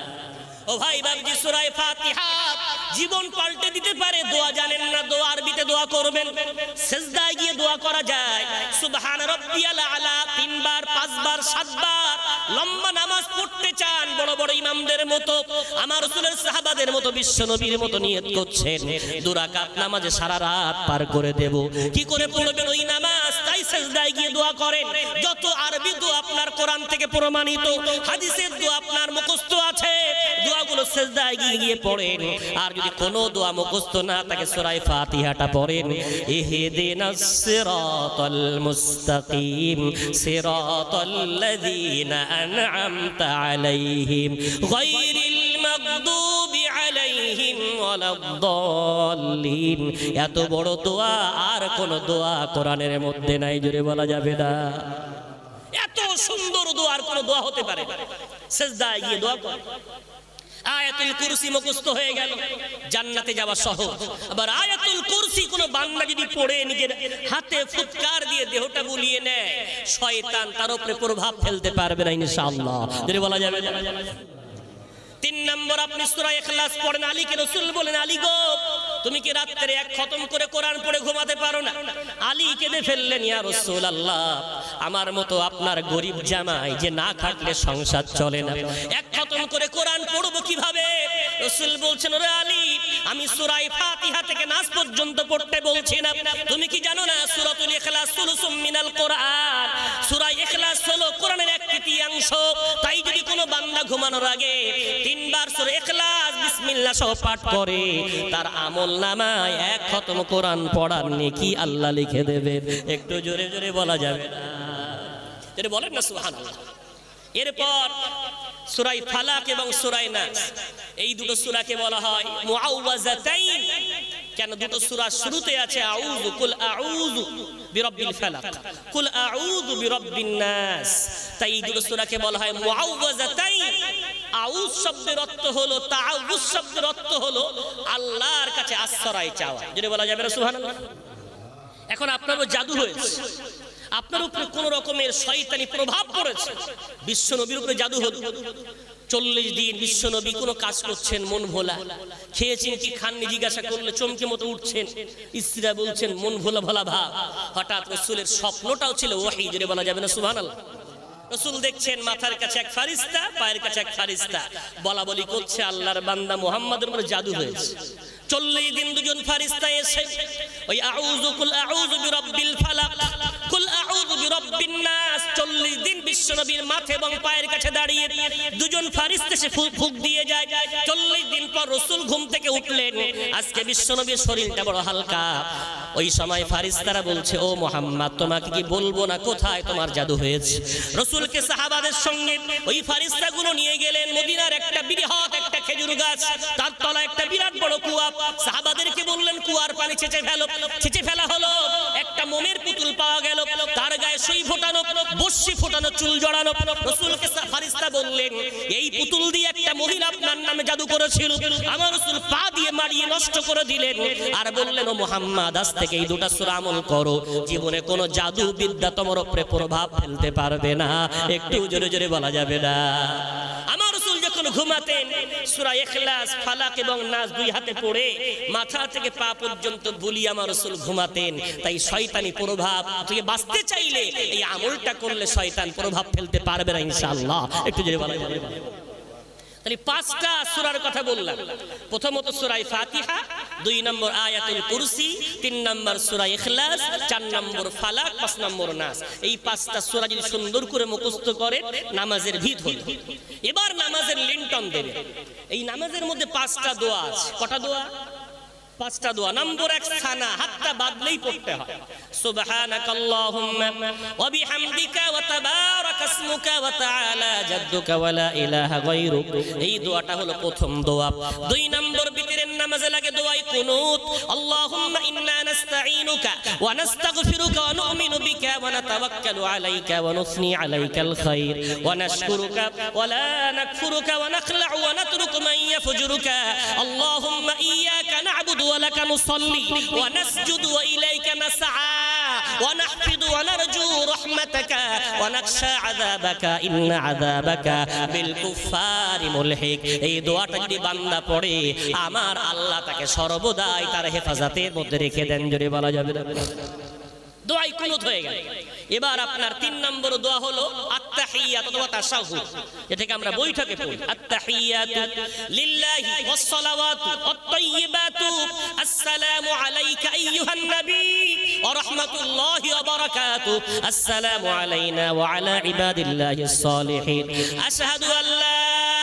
ও ভাই বাবজি, সূরা ফাতিহা জীবন পাল্টে দিতে পারে। দোয়া জানেন না, দোয়া আরবিতে দোয়া করবেন। সিজদায় গিয়ে দোয়া করা যায়, সুবহান রাব্বিয়াল আলা 3 বার, 5 বার, 7 বার। লম্বা নামাজ পড়তে চান, বড় বড় ইমামদের মতো, আমার রাসূলের সাহাবাদের মতো, বিশ্ব নবীর মতো নিয়ত করছেন 2 রাকাত নামাজে সারা রাত পার করে দেব। কি করে পড়বেন ওই নামাজ? তাই সিজদায় গিয়ে দোয়া করেন। যত আরবি দোয়া আপনার কোরআন থেকে প্রমাণিত, হাদিসের দোয়া আপনার মুখস্থ আছে, দোয়াগুলো সিজদায় গিয়ে পড়েন। আর যদি কোনো দোয়া মুখস্থ না থাকে, সূরা ফাতিহাটা পড়েন। ইহদিনাস সিরাতাল মুস্তাকিম সিরাতাল্লাযীনা আন'আমতা আলাইহিম গায়রিল মাগদুবি আলাইহিম ওয়ালাদ-দাল্লিন। এত বড় দোয়া আর কোন দোয়া কোরআনের মধ্যে নাই, জোরে বলা যাবে না। এত সুন্দর দোয়া আর কোন দোয়া হতে পারে? সিজদায় গিয়ে দোয়া করেন। আয়াতুল কুরসি মুখস্থ হয়ে গেল, জান্নাতে যাওয়া সহজ। আবার আয়াতুল কুরসি কোন বান্দা যদি পড়ে নিজের হাতে ফুৎকার দিয়ে দেহটা বুলিয়ে নেয়, শয়তান তার উপরে প্রভাব ফেলতে পারবে না ইনশাআল্লাহ, যদি বলা যাবে। 3 নম্বর, আপনি সূরা ইখলাস পড়েন। আলীকে রাসূল বলেন, আলী গো, তুমি কি রাত্রে 1 খতম করে কোরআন পড়ে ঘুমাতে পারো না? আলী কেঁদে ফেললেন, ইয়া রাসূলুল্লাহ, আমার মতো আপনার গরিব জামাই যে না খাটলে সংসার চলে না, 1 খতম করে কোরআন পড়বো কিভাবে? রাসূল বলছেন, ওরে আলী, আমি সূরা ফাতিহা থেকে নাস পর্যন্ত পড়তে বলছি না। তুমি কি জানো না সূরাতুল ইখলাস সুলুসুম মিনাল কোরআন? সূরা ইখলাস হলো কোরআনের 1/3। তাই যদি কোনো বান্দা ঘুমানোর আগে 3 বার সূরা ইখলাস বিসমিল্লাহ সহ পাঠ করে, তার আমলনামায় 1 খতম কোরআন পড়ার নেকি আল্লাহ লিখে দেবে। একটু জোরে জোরে বলা যাবে না, জোরে বলেন না সুবহানাল্লাহ। এরপর সূরা ফালাক এবং সূরা নাস, এই দুটো সূরাকে বলা হয় মুআউযাতাইন। কেন? দুটো সূরা শুরুতে আছে আউযু, কুল আউযু বিরাব্বিল ফালাক, কুল আউযু বিরাব্বিন নাস। তাই এই দুটো সূরাকে বলা হয় মুআউযাতাইন। আউয শব্দের অর্থ হলো, তাআউযুজ শব্দের অর্থ হলো আল্লাহর কাছে আশ্রয় চাওয়া, যদি বলা যাবে না সুবহানাল্লাহ। এখন আপনারও জাদু হয়েছে, আপনার উপরে কোন রকমের শয়তানি প্রভাব পড়েছে, বিশ্ব নবীর উপরে জাদু হলো। 40 দিন বিশ্ব নবী কোনো কাজ করছেন, মন ভোলা, খেয়েছেন কি খাননি জিজ্ঞাসা করলে চমকে মতো উঠছেন, স্ত্রীরা বলছেন মন ভোলা ভোলা ভাব। হঠাৎ রাসূলের স্বপ্নটাও ছিল ওহী, যদি বলা যাবে না সুবহানাল্লাহ। রাসূল দেখছেন মাথার কাছে 1 ফারিস্তা, পায়ের কাছে 1 ফারিস্তা, বলা বলি করছে আল্লাহর বান্দা মুহাম্মাদের উপরে জাদু হয়েছে। 40 দিন দুজন ফারিস্তা এসে ওই আউযু, কুল আউযু বিরাব্বিল ফালাক, কুল আউযু বিরাব্বিন নাস, 40 দিন বিশ্বনবীর মাথা এবং পায়ের কাছে দাঁড়িয়ে দুজন ফারিস্তা এসে ফুঁক দিয়ে যায়। 40 দিন পর রাসূল ঘুম থেকে উঠলেন, আজকে বিশ্বনবীর শরীরটা বড় হালকা। ওই সময় ফারিস্তারা বলছে, ও মুহাম্মদ, তোমাকে কি বলবো না কোথায় তোমার জাদু হয়েছে? রাসূলকে সাহাবাদের সঙ্গে ওই ফারিস্তাগুলো নিয়ে গেলেন মদিনার একটা বৃহৎ একটা খেজুর গাছ, তার তলায় একটা বিরাট বড় কুয়া। সাহাবাদেরকে বললেন কুয়ার পানি ছেঁচে ফেলো। ছেঁচে ফেলা হলো, একটা মোমের পুতুল পাওয়া গেল, তার গায়ে সুই ফোটানো, বর্ষি ফোটানো, চুল জড়ানো। রাসূলকে ফারিস্তা বললেন, এই পুতুল দিয়ে একটা মহিলা আপনার নামে জাদু করেছিল, আমার রাসূল পা দিয়ে মারিয়ে নষ্ট করে দিলেন। আর বললেন, ও মুহাম্মদ, আজ থেকে এই দুটো সূরা আমল করো, জীবনে কোনো জাদু বিদ্যা তোমার উপরে প্রভাব ফেলতে পারবে না। একটু জোরে জোরে বলা যাবে না। আমার রাসূল যখন ঘুমাতেন সূরা ইখলাস, ফালাক এবং নাস দুই হাতে পড়ে মাথা থেকে পা পর্যন্ত বলি আমার রাসূল ঘুমাতেন। তাই শয়তানি প্রভাব থেকে বাঁচতে চাইলে এই আমলটা করলে শয়তান প্রভাব ফেলতে পারবে না ইনশাআল্লাহ। একটু জোরে বলা যাবে। তাহলে পাঁচটা সূরার কথা বললাম। প্রথমত সূরা ফাতিহা, 2 নম্বর আয়াতুল কুরসি, 3 নম্বর সূরা ইখলাস, 4 নম্বর ফালাক, 5 নম্বর নাস। এই পাঁচটা সূরা যদি সুন্দর করে মুখস্থ করেন নামাজের ভিত হলো। এবার নামাজের লিন্টন দেবে। এই নামাজের মধ্যে 5টা দোয়া আছে। কটা দোয়া? 5টা দোয়া। নম্বর 1 সানা, হাতটা বাদলেই পড়তে হয়। সুবহানাকাল্লাহুম্মা ওয়া বিহামদিকা ওয়া তাবারাকা ইসমুকা ওয়া তাআলা জাদ্দুকা ওয়া লা ইলাহা গায়রুক। এই দোয়াটা হলো প্রথম দোয়া। 2 নম্বর বিতরের নামাজে লাগে দোয়ায়ে কুনুত। আল্লাহুম্মা ইন্না নাস্তাঈনুকা ওয়া নাস্তাগফিরুকা ওয়া নু'মিনু বিকা ওয়া নাতাওয়াক্কালু আলাইকা ওয়া নুসনি আলাইকাল খায়র ওয়া নাশকুরুকা ওয়া লা নাকফুরুকা ওয়া নাখলা'u ওয়া নাতরুকু মান ইয়াফজুরুকা। আল্লাহুম্মা ইয়্যাকা না'বুদু ওয়া লাকা নুসাল্লি ওয়া নাসজুদু ওয়া ইলাইকা নাসআ ওয়া নাহফিদু ওয়া নারজু রাহমাতাকা ওয়া নাখশা আযাবাকা ইন্না আযাবাকা বিল কুফারি মুলহিক। এই দোয়াটা যদি বান্দা পড়ে আমার আল্লাহ তাকে সর্বদাই তার হেফাজতের মধ্যে রেখে দেন। জোরে বলা যাবে না। দোয়াই কুনুত হয়ে গেল। এবার আপনার 3 নম্বর দোয়া হলো আত-তাহিয়াত অথবা তাশাহুদ। এটাকে আমরা বৈঠকে পড়ি। আত-তাহিয়াতু লিল্লাহি ওয়াস সালাওয়াতু ওয়াত-তাইয়্যিবাতু আসসালামু আলাইকা আইয়ুহান নবী ওয়া রাহমাতুল্লাহি ওয়া বারাকাতুহু আসসালামু আলাইনা ওয়া আলা ইবাদিল্লাহিস সালিহিন আশহাদু আল্লা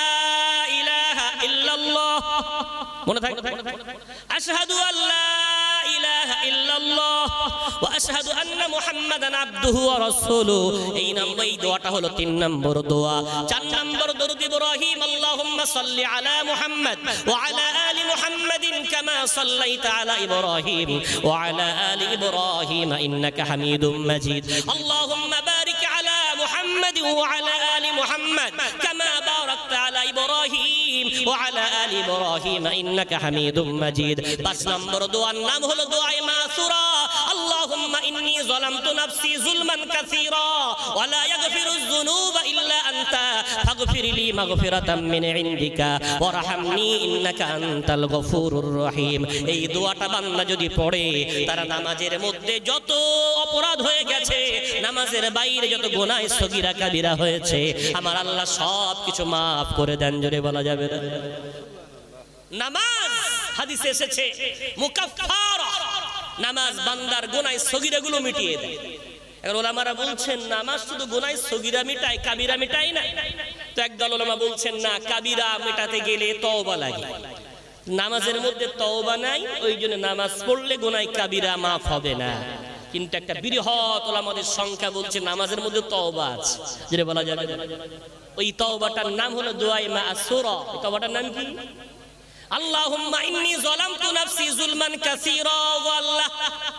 ইলাহা ইল্লাল্লাহ। মনে থাকে? আশহাদু আল্লা ইলাহা ইল্লাল্লাহ ওয়া আশহাদু আন্না মুহাম্মাদান আবদুহু ওয়া রাসূলুহু। এই দোয়াটা হলো 3 নম্বর দোয়া। 4 নম্বর দরুদ ইব্রাহিম, আল্লাহুম্মা সাল্লি আলা মুহাম্মাদ ওয়া আলা আলি মুহাম্মাদিন কামা সাল্লাইতা আলা ইব্রাহিম ওয়া আলা আলি ইব্রাহিম ইন্নাকা হামিদুম মাজিদ। আল্লাহুম্মা বারিক আলা মুহাম্মাদ ওয়া আলা আলি মুহাম্মাদ কামা বারাকতা আলা ইব্রাহিম ওয়া আলা আলি ইব্রাহিম ইন্নাকা হামিদুম মাজিদ। 5 নম্বর দোয়ার নাম হলো দোয়ায়ে মাসুরা। আল্লাহুম্মা ইন্নী যালামতু নাফসি যুলমান কাসীরা ওয়া লা ইয়াগফিরুয যুনুবা ইল্লা আনতা ফাগফিরলি মাগফিরাতাম মিন ইনদিকা ওয়ারহামনি ইন্নাকা আনতাল গফুরুর রহিম। এই দোয়াটা বান্দা যদি পড়ে তার নামাজের মধ্যে যত অপরাধ হয়ে গেছে, নামাজের বাইরে যত গুনাহ সগীরা কাবীরা হয়েছে, আমার আল্লাহ সব কিছু maaf করে দেন। জোরে বলা যাবে না। নামাজ হাদিসে এসেছে মুকাফফারা, নামাজ বান্দার গুনাহ সগীরাগুলো মিটিয়ে দেয়। এখন ওলামারা বলছেন নামাজ শুধু গুনাহ সগীরা মিটায়, কাবিরা মিটায় না। তো একদল ওলামা বলছেন না, কাবিরা মেটাতে গেলে তওবা লাগে। নামাজের মধ্যে তওবা নাই, ওই জন্য নামাজ পড়লে গুনাহ কাবিরা maaf হবে না। কিন্তু একটা বৃহৎ ওলামাদের সংখ্যা বলছে নামাজের মধ্যে তওবা আছে, যেটা বলা যাবে না। ওই তওবাটার নাম হলো দোয়ায়ে মাসুরা। এই তওবাটার নাম কি? আল্লাহুম্মা ইন্নী যালামতু নাফসি যুলমান কাসীরা। আল্লাহ,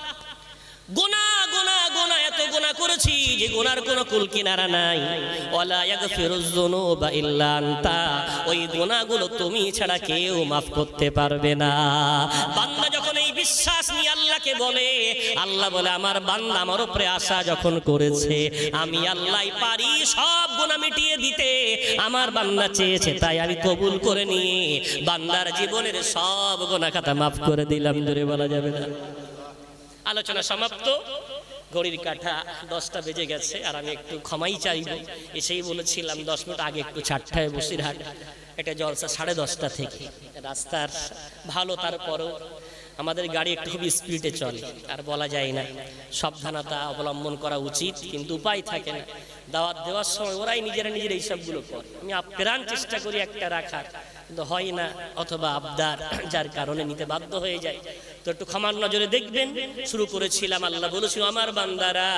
গুনাহ গুনাহ গুনাহ এত গুনাহ করেছি যে গুনার কোনো কুল কিনারা নাই। ওয়ালা ইয়াগফিরুয যুনুবা ইল্লা আনতা, ওই গুনাহগুলো তুমি ছাড়া কেউ maaf করতে পারবে না। বান্দা যখন এই বিশ্বাস নিয়ে আল্লাহকে বলে, আল্লাহ বলে আমার বান্দা আমার উপরে আশা যখন করেছে, আমি আল্লাহই পারি সব গুনাহ মিটিয়ে দিতে। আমার বান্দা চেয়েছে, তাই আমি কবুল করে নিয়ে বান্দার জীবনের সব গুনাহ খাতা maaf করে দিলাম। জোরে বলা যাবে না। আলোচনা সমাপ্ত। ঘড়ির কাঁটা 10টা বেজে গেছে, আর আমি একটু ক্ষমাই চাইব। এসেই বলেছিলাম 10 মিনিট আগে একটু চারটায় বসিরহাট এটা জলসা 10:30 থেকে। রাস্তার ভালো, তারপরও আমাদের গাড়ি একটু খুব স্পিডে চলে, আর বলা যায় না, সাবধানতা অবলম্বন করা উচিত, কিন্তু উপায় থাকে না। দাওয়াত দেওয়ার সময় ওরাই নিজেরা এইসবগুলো করে। আমি আপ্রাণ চেষ্টা করি একটা রাখার, কিন্তু হয় না, অথবা আবদার, যার কারণে নিতে বাধ্য হয়ে যায়। তো একটু ক্ষমার নজরে দেখবেন। শুরু করেছিলাম, আল্লাহ বলেছিল আমার বান্দারা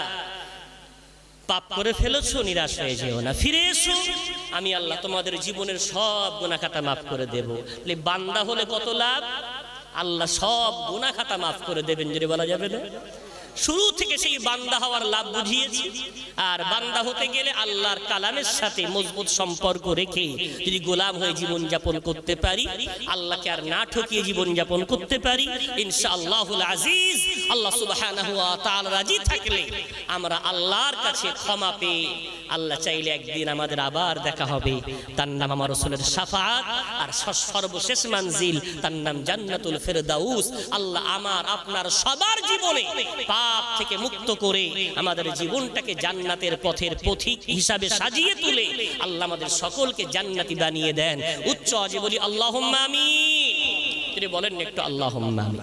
পাপ করে ফেলেছো, নিরাশ হয়ে যেও না, ফিরে এসো, আমি আল্লাহ তোমাদের জীবনের সব গুনাহ খাতা maaf করে দেব। বান্দা হলে কত লাভ, আল্লাহ সব গুনাহ খাতা maaf করে দেবেন। যদি বলা যাবে না, শুরু থেকে সেই বান্দা হওয়ার লাভ বুঝিয়েছি। আর বান্দা হতে গেলে আল্লাহর কালামের সাথে মজবুত সম্পর্ক রেখে যদি গোলাম হয়ে জীবন যাপন করতে পারি, আল্লাহকে আর না ঠকিয়ে জীবন যাপন করতে পারি, ইনশাআল্লাহুল আজিজ আল্লাহ সুবহানাহু ওয়া তাআলা রাজি থাকলে আমরা আল্লাহর কাছে ক্ষমা পেয়ে আল্লাহ চাইলে একদিন আমাদের আবার দেখা হবে। তার নাম আমার রাসূলের শাফাআত, আর সর্বশেষ মঞ্জিল তার নাম জান্নাতুল ফেরদাউস। আল্লাহ আমার আপনার সবার জীবনে পাপ থেকে মুক্ত করে আমাদের জীবনটাকে জান্নাতের পথের পথিক হিসাবে সাজিয়ে তুলে আল্লাহ আমাদের সকলকে জান্নাতি বানিয়ে দেন। উচ্চ আওয়াজে বলি আল্লাহুম্মা আমিন। তিনি বলেন একটু আল্লাহুম্মা আমিন।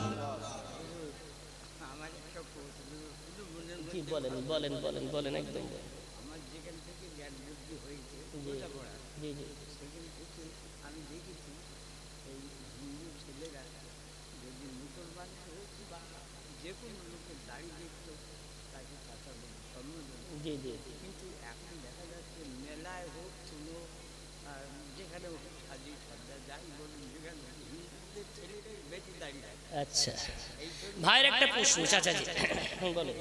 বলেন বলেন বলেন বলেন একদম। আমার যেখান থেকে জ্ঞান বুদ্ধি হয়েছে বোঝাপড়া, জি জি সেখান থেকে আমি দেখেছি এই হিন্দু ছেলেরা যদি মুসলমান হোক বা যে কোনো লোকের দাড়ি দেখতো তাকে চাচা বলে সম্বোধন। জি জি কিন্তু এখন দেখা যাচ্ছে মেলায় হোক কোনো যেখানে হোক হাজি সর্দার যাই বলুন যেখানে হিন্দুদের ছেলেরাই বেশি দাড়ি রাখে। আচ্ছা ভাইয়ের একটা প্রশ্ন চাচাজি বলেন।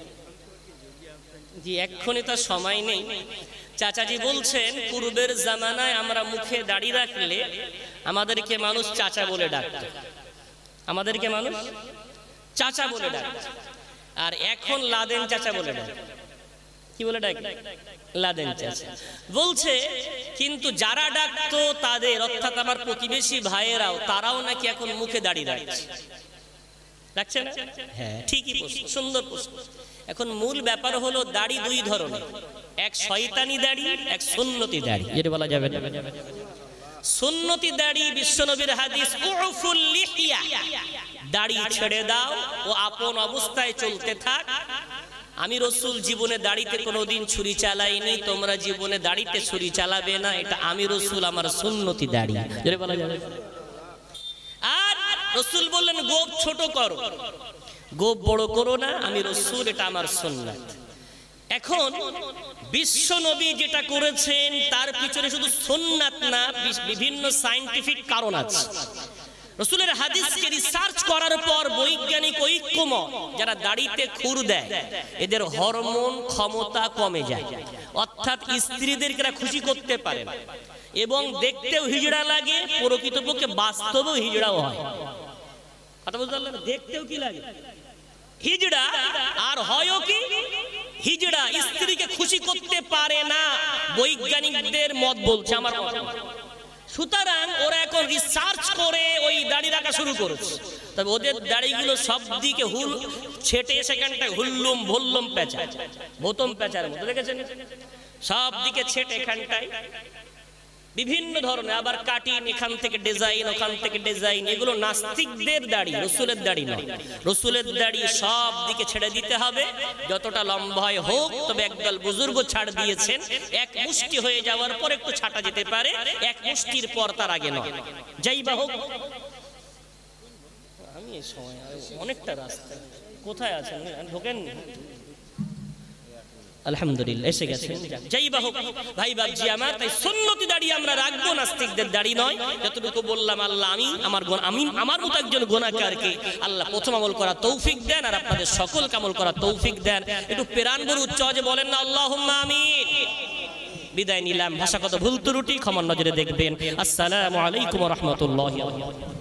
জি এক্ষুনি তো সময় নেই। চাচাজি বলছেন পূর্বের জামানায় আমরা মুখে দাড়ি রাখলে আমাদেরকে মানুষ চাচা বলে ডাকত, আমাদেরকে মানুষ চাচা বলে ডাকত, আর এখন লাদেন চাচা বলে ডাক। কি বলে ডাক? লাদেন চাচা বলছে। কিন্তু যারা ডাকতো তাদের অর্থাৎ আমার প্রতিবেশী ভাইয়েরাও তারাও নাকি এখন মুখে দাড়ি রাখছে, রাখছে না? হ্যাঁ ঠিকই প্রশ্ন, সুন্দর প্রশ্ন। এখন মূল ব্যাপার হলো দাড়ি দুই ধরনের, এক শয়তানি দাড়ি, এক সুন্নতি দাড়ি। যেটা বলা যাবে না সুন্নতি দাড়ি, বিশ্বনবীর হাদিস উফুল লিহিয়া, দাড়ি ছেড়ে দাও ও আপন অবস্থায় চলতে থাক। আমি রাসূল জীবনে দাড়িতে কোনোদিন ছুরি চালাইনি, তোমরা জীবনে দাড়িতে ছুরি চালাবে না, এটা আমি রাসূল আমার সুন্নতি দাড়ি। যেটা বলা যাবে। আর রাসূল বললেন গোপ ছোট করো, গোপ বড় করো না, আমি রাসূল, এটা আমার সুন্নাত। এখন বিশ্ব নবী যেটা করেছেন তার পিছনে শুধু সুন্নাত না, বিভিন্ন সায়েন্টিফিক কারণ আছে। রাসূলের হাদিসকে রিসার্চ করার পর বৈজ্ঞানিক ঐক্যমত, যারা দাড়িতে খুর দেয় এদের হরমোন ক্ষমতা কমে যায়, অর্থাৎ স্ত্রীদেরকে খুশি করতে পারে না, এবং দেখতেও হিজড়া লাগে, প্রকৃতপক্ষে বাস্তবেও হিজড়াও হয়। কথা বুঝতে পারলেন? দেখতেও কি লাগে হিজড়া, আর হয়ও কি হিজড়া। স্ত্রীকে খুশি করতে পারে না, বৈজ্ঞানিকদের মত বলছে, আমার মত। সুতরাং ওরা এখন রিসার্চ করে ওই দাড়ি রাখা শুরু করেছে। তবে ওদের দাড়িগুলো সব দিকে হুল ছেটে, সেখানটায় হুল্লুম ভল্লুম পেঁচা, বোতম পেঁচার মতো, দেখেছেন? সব দিকে ছেটে, এখানটায় বিভিন্ন ধরনের, আবার কাটিং, এখান থেকে ডিজাইন, ওখান থেকে ডিজাইন। এগুলো নাস্তিকদের দাড়ি, রাসূলের দাড়ি নয়। রাসূলের দাড়ি সব দিকে ছেড়ে দিতে হবে, যতটা লম্বা হয় হোক। তবে একদল বুজুর্গ ছাড় দিয়েছেন, এক মুষ্টি হয়ে যাওয়ার পর একটু ছাটা যেতে পারে, এক মুষ্টির পর তার আগে নয়। যাই বা হোক, আমি এই সময় অনেকটা রাস্তা, কোথায় আছেন? ঢোকেন? আলহামদুলিল্লাহ এসে গেছে। যাই বা হোক ভাই বাবজি আমার, তাই সুন্নতি দাড়ি আমরা রাখবো, নাস্তিকদের দাড়ি নয়। যতটুকু বললাম, আল্লাহ আমি আমার মতো একজন গুনাহগারকে আল্লাহ প্রথম আমল করা তৌফিক দেন, আর আপনাদের সকল আমল করা তৌফিক দেন। একটু প্রাণ ভরে উচ্চ আওয়াজে বলেন না আল্লাহুম্মা আমিন। বিদায় নিলাম, ভাষাগত ভুল ত্রুটি ক্ষমার নজরে দেখবেন। আসসালামু আলাইকুম ওয়া রাহমাতুল্লাহি ওয়া বারাকাতুহু।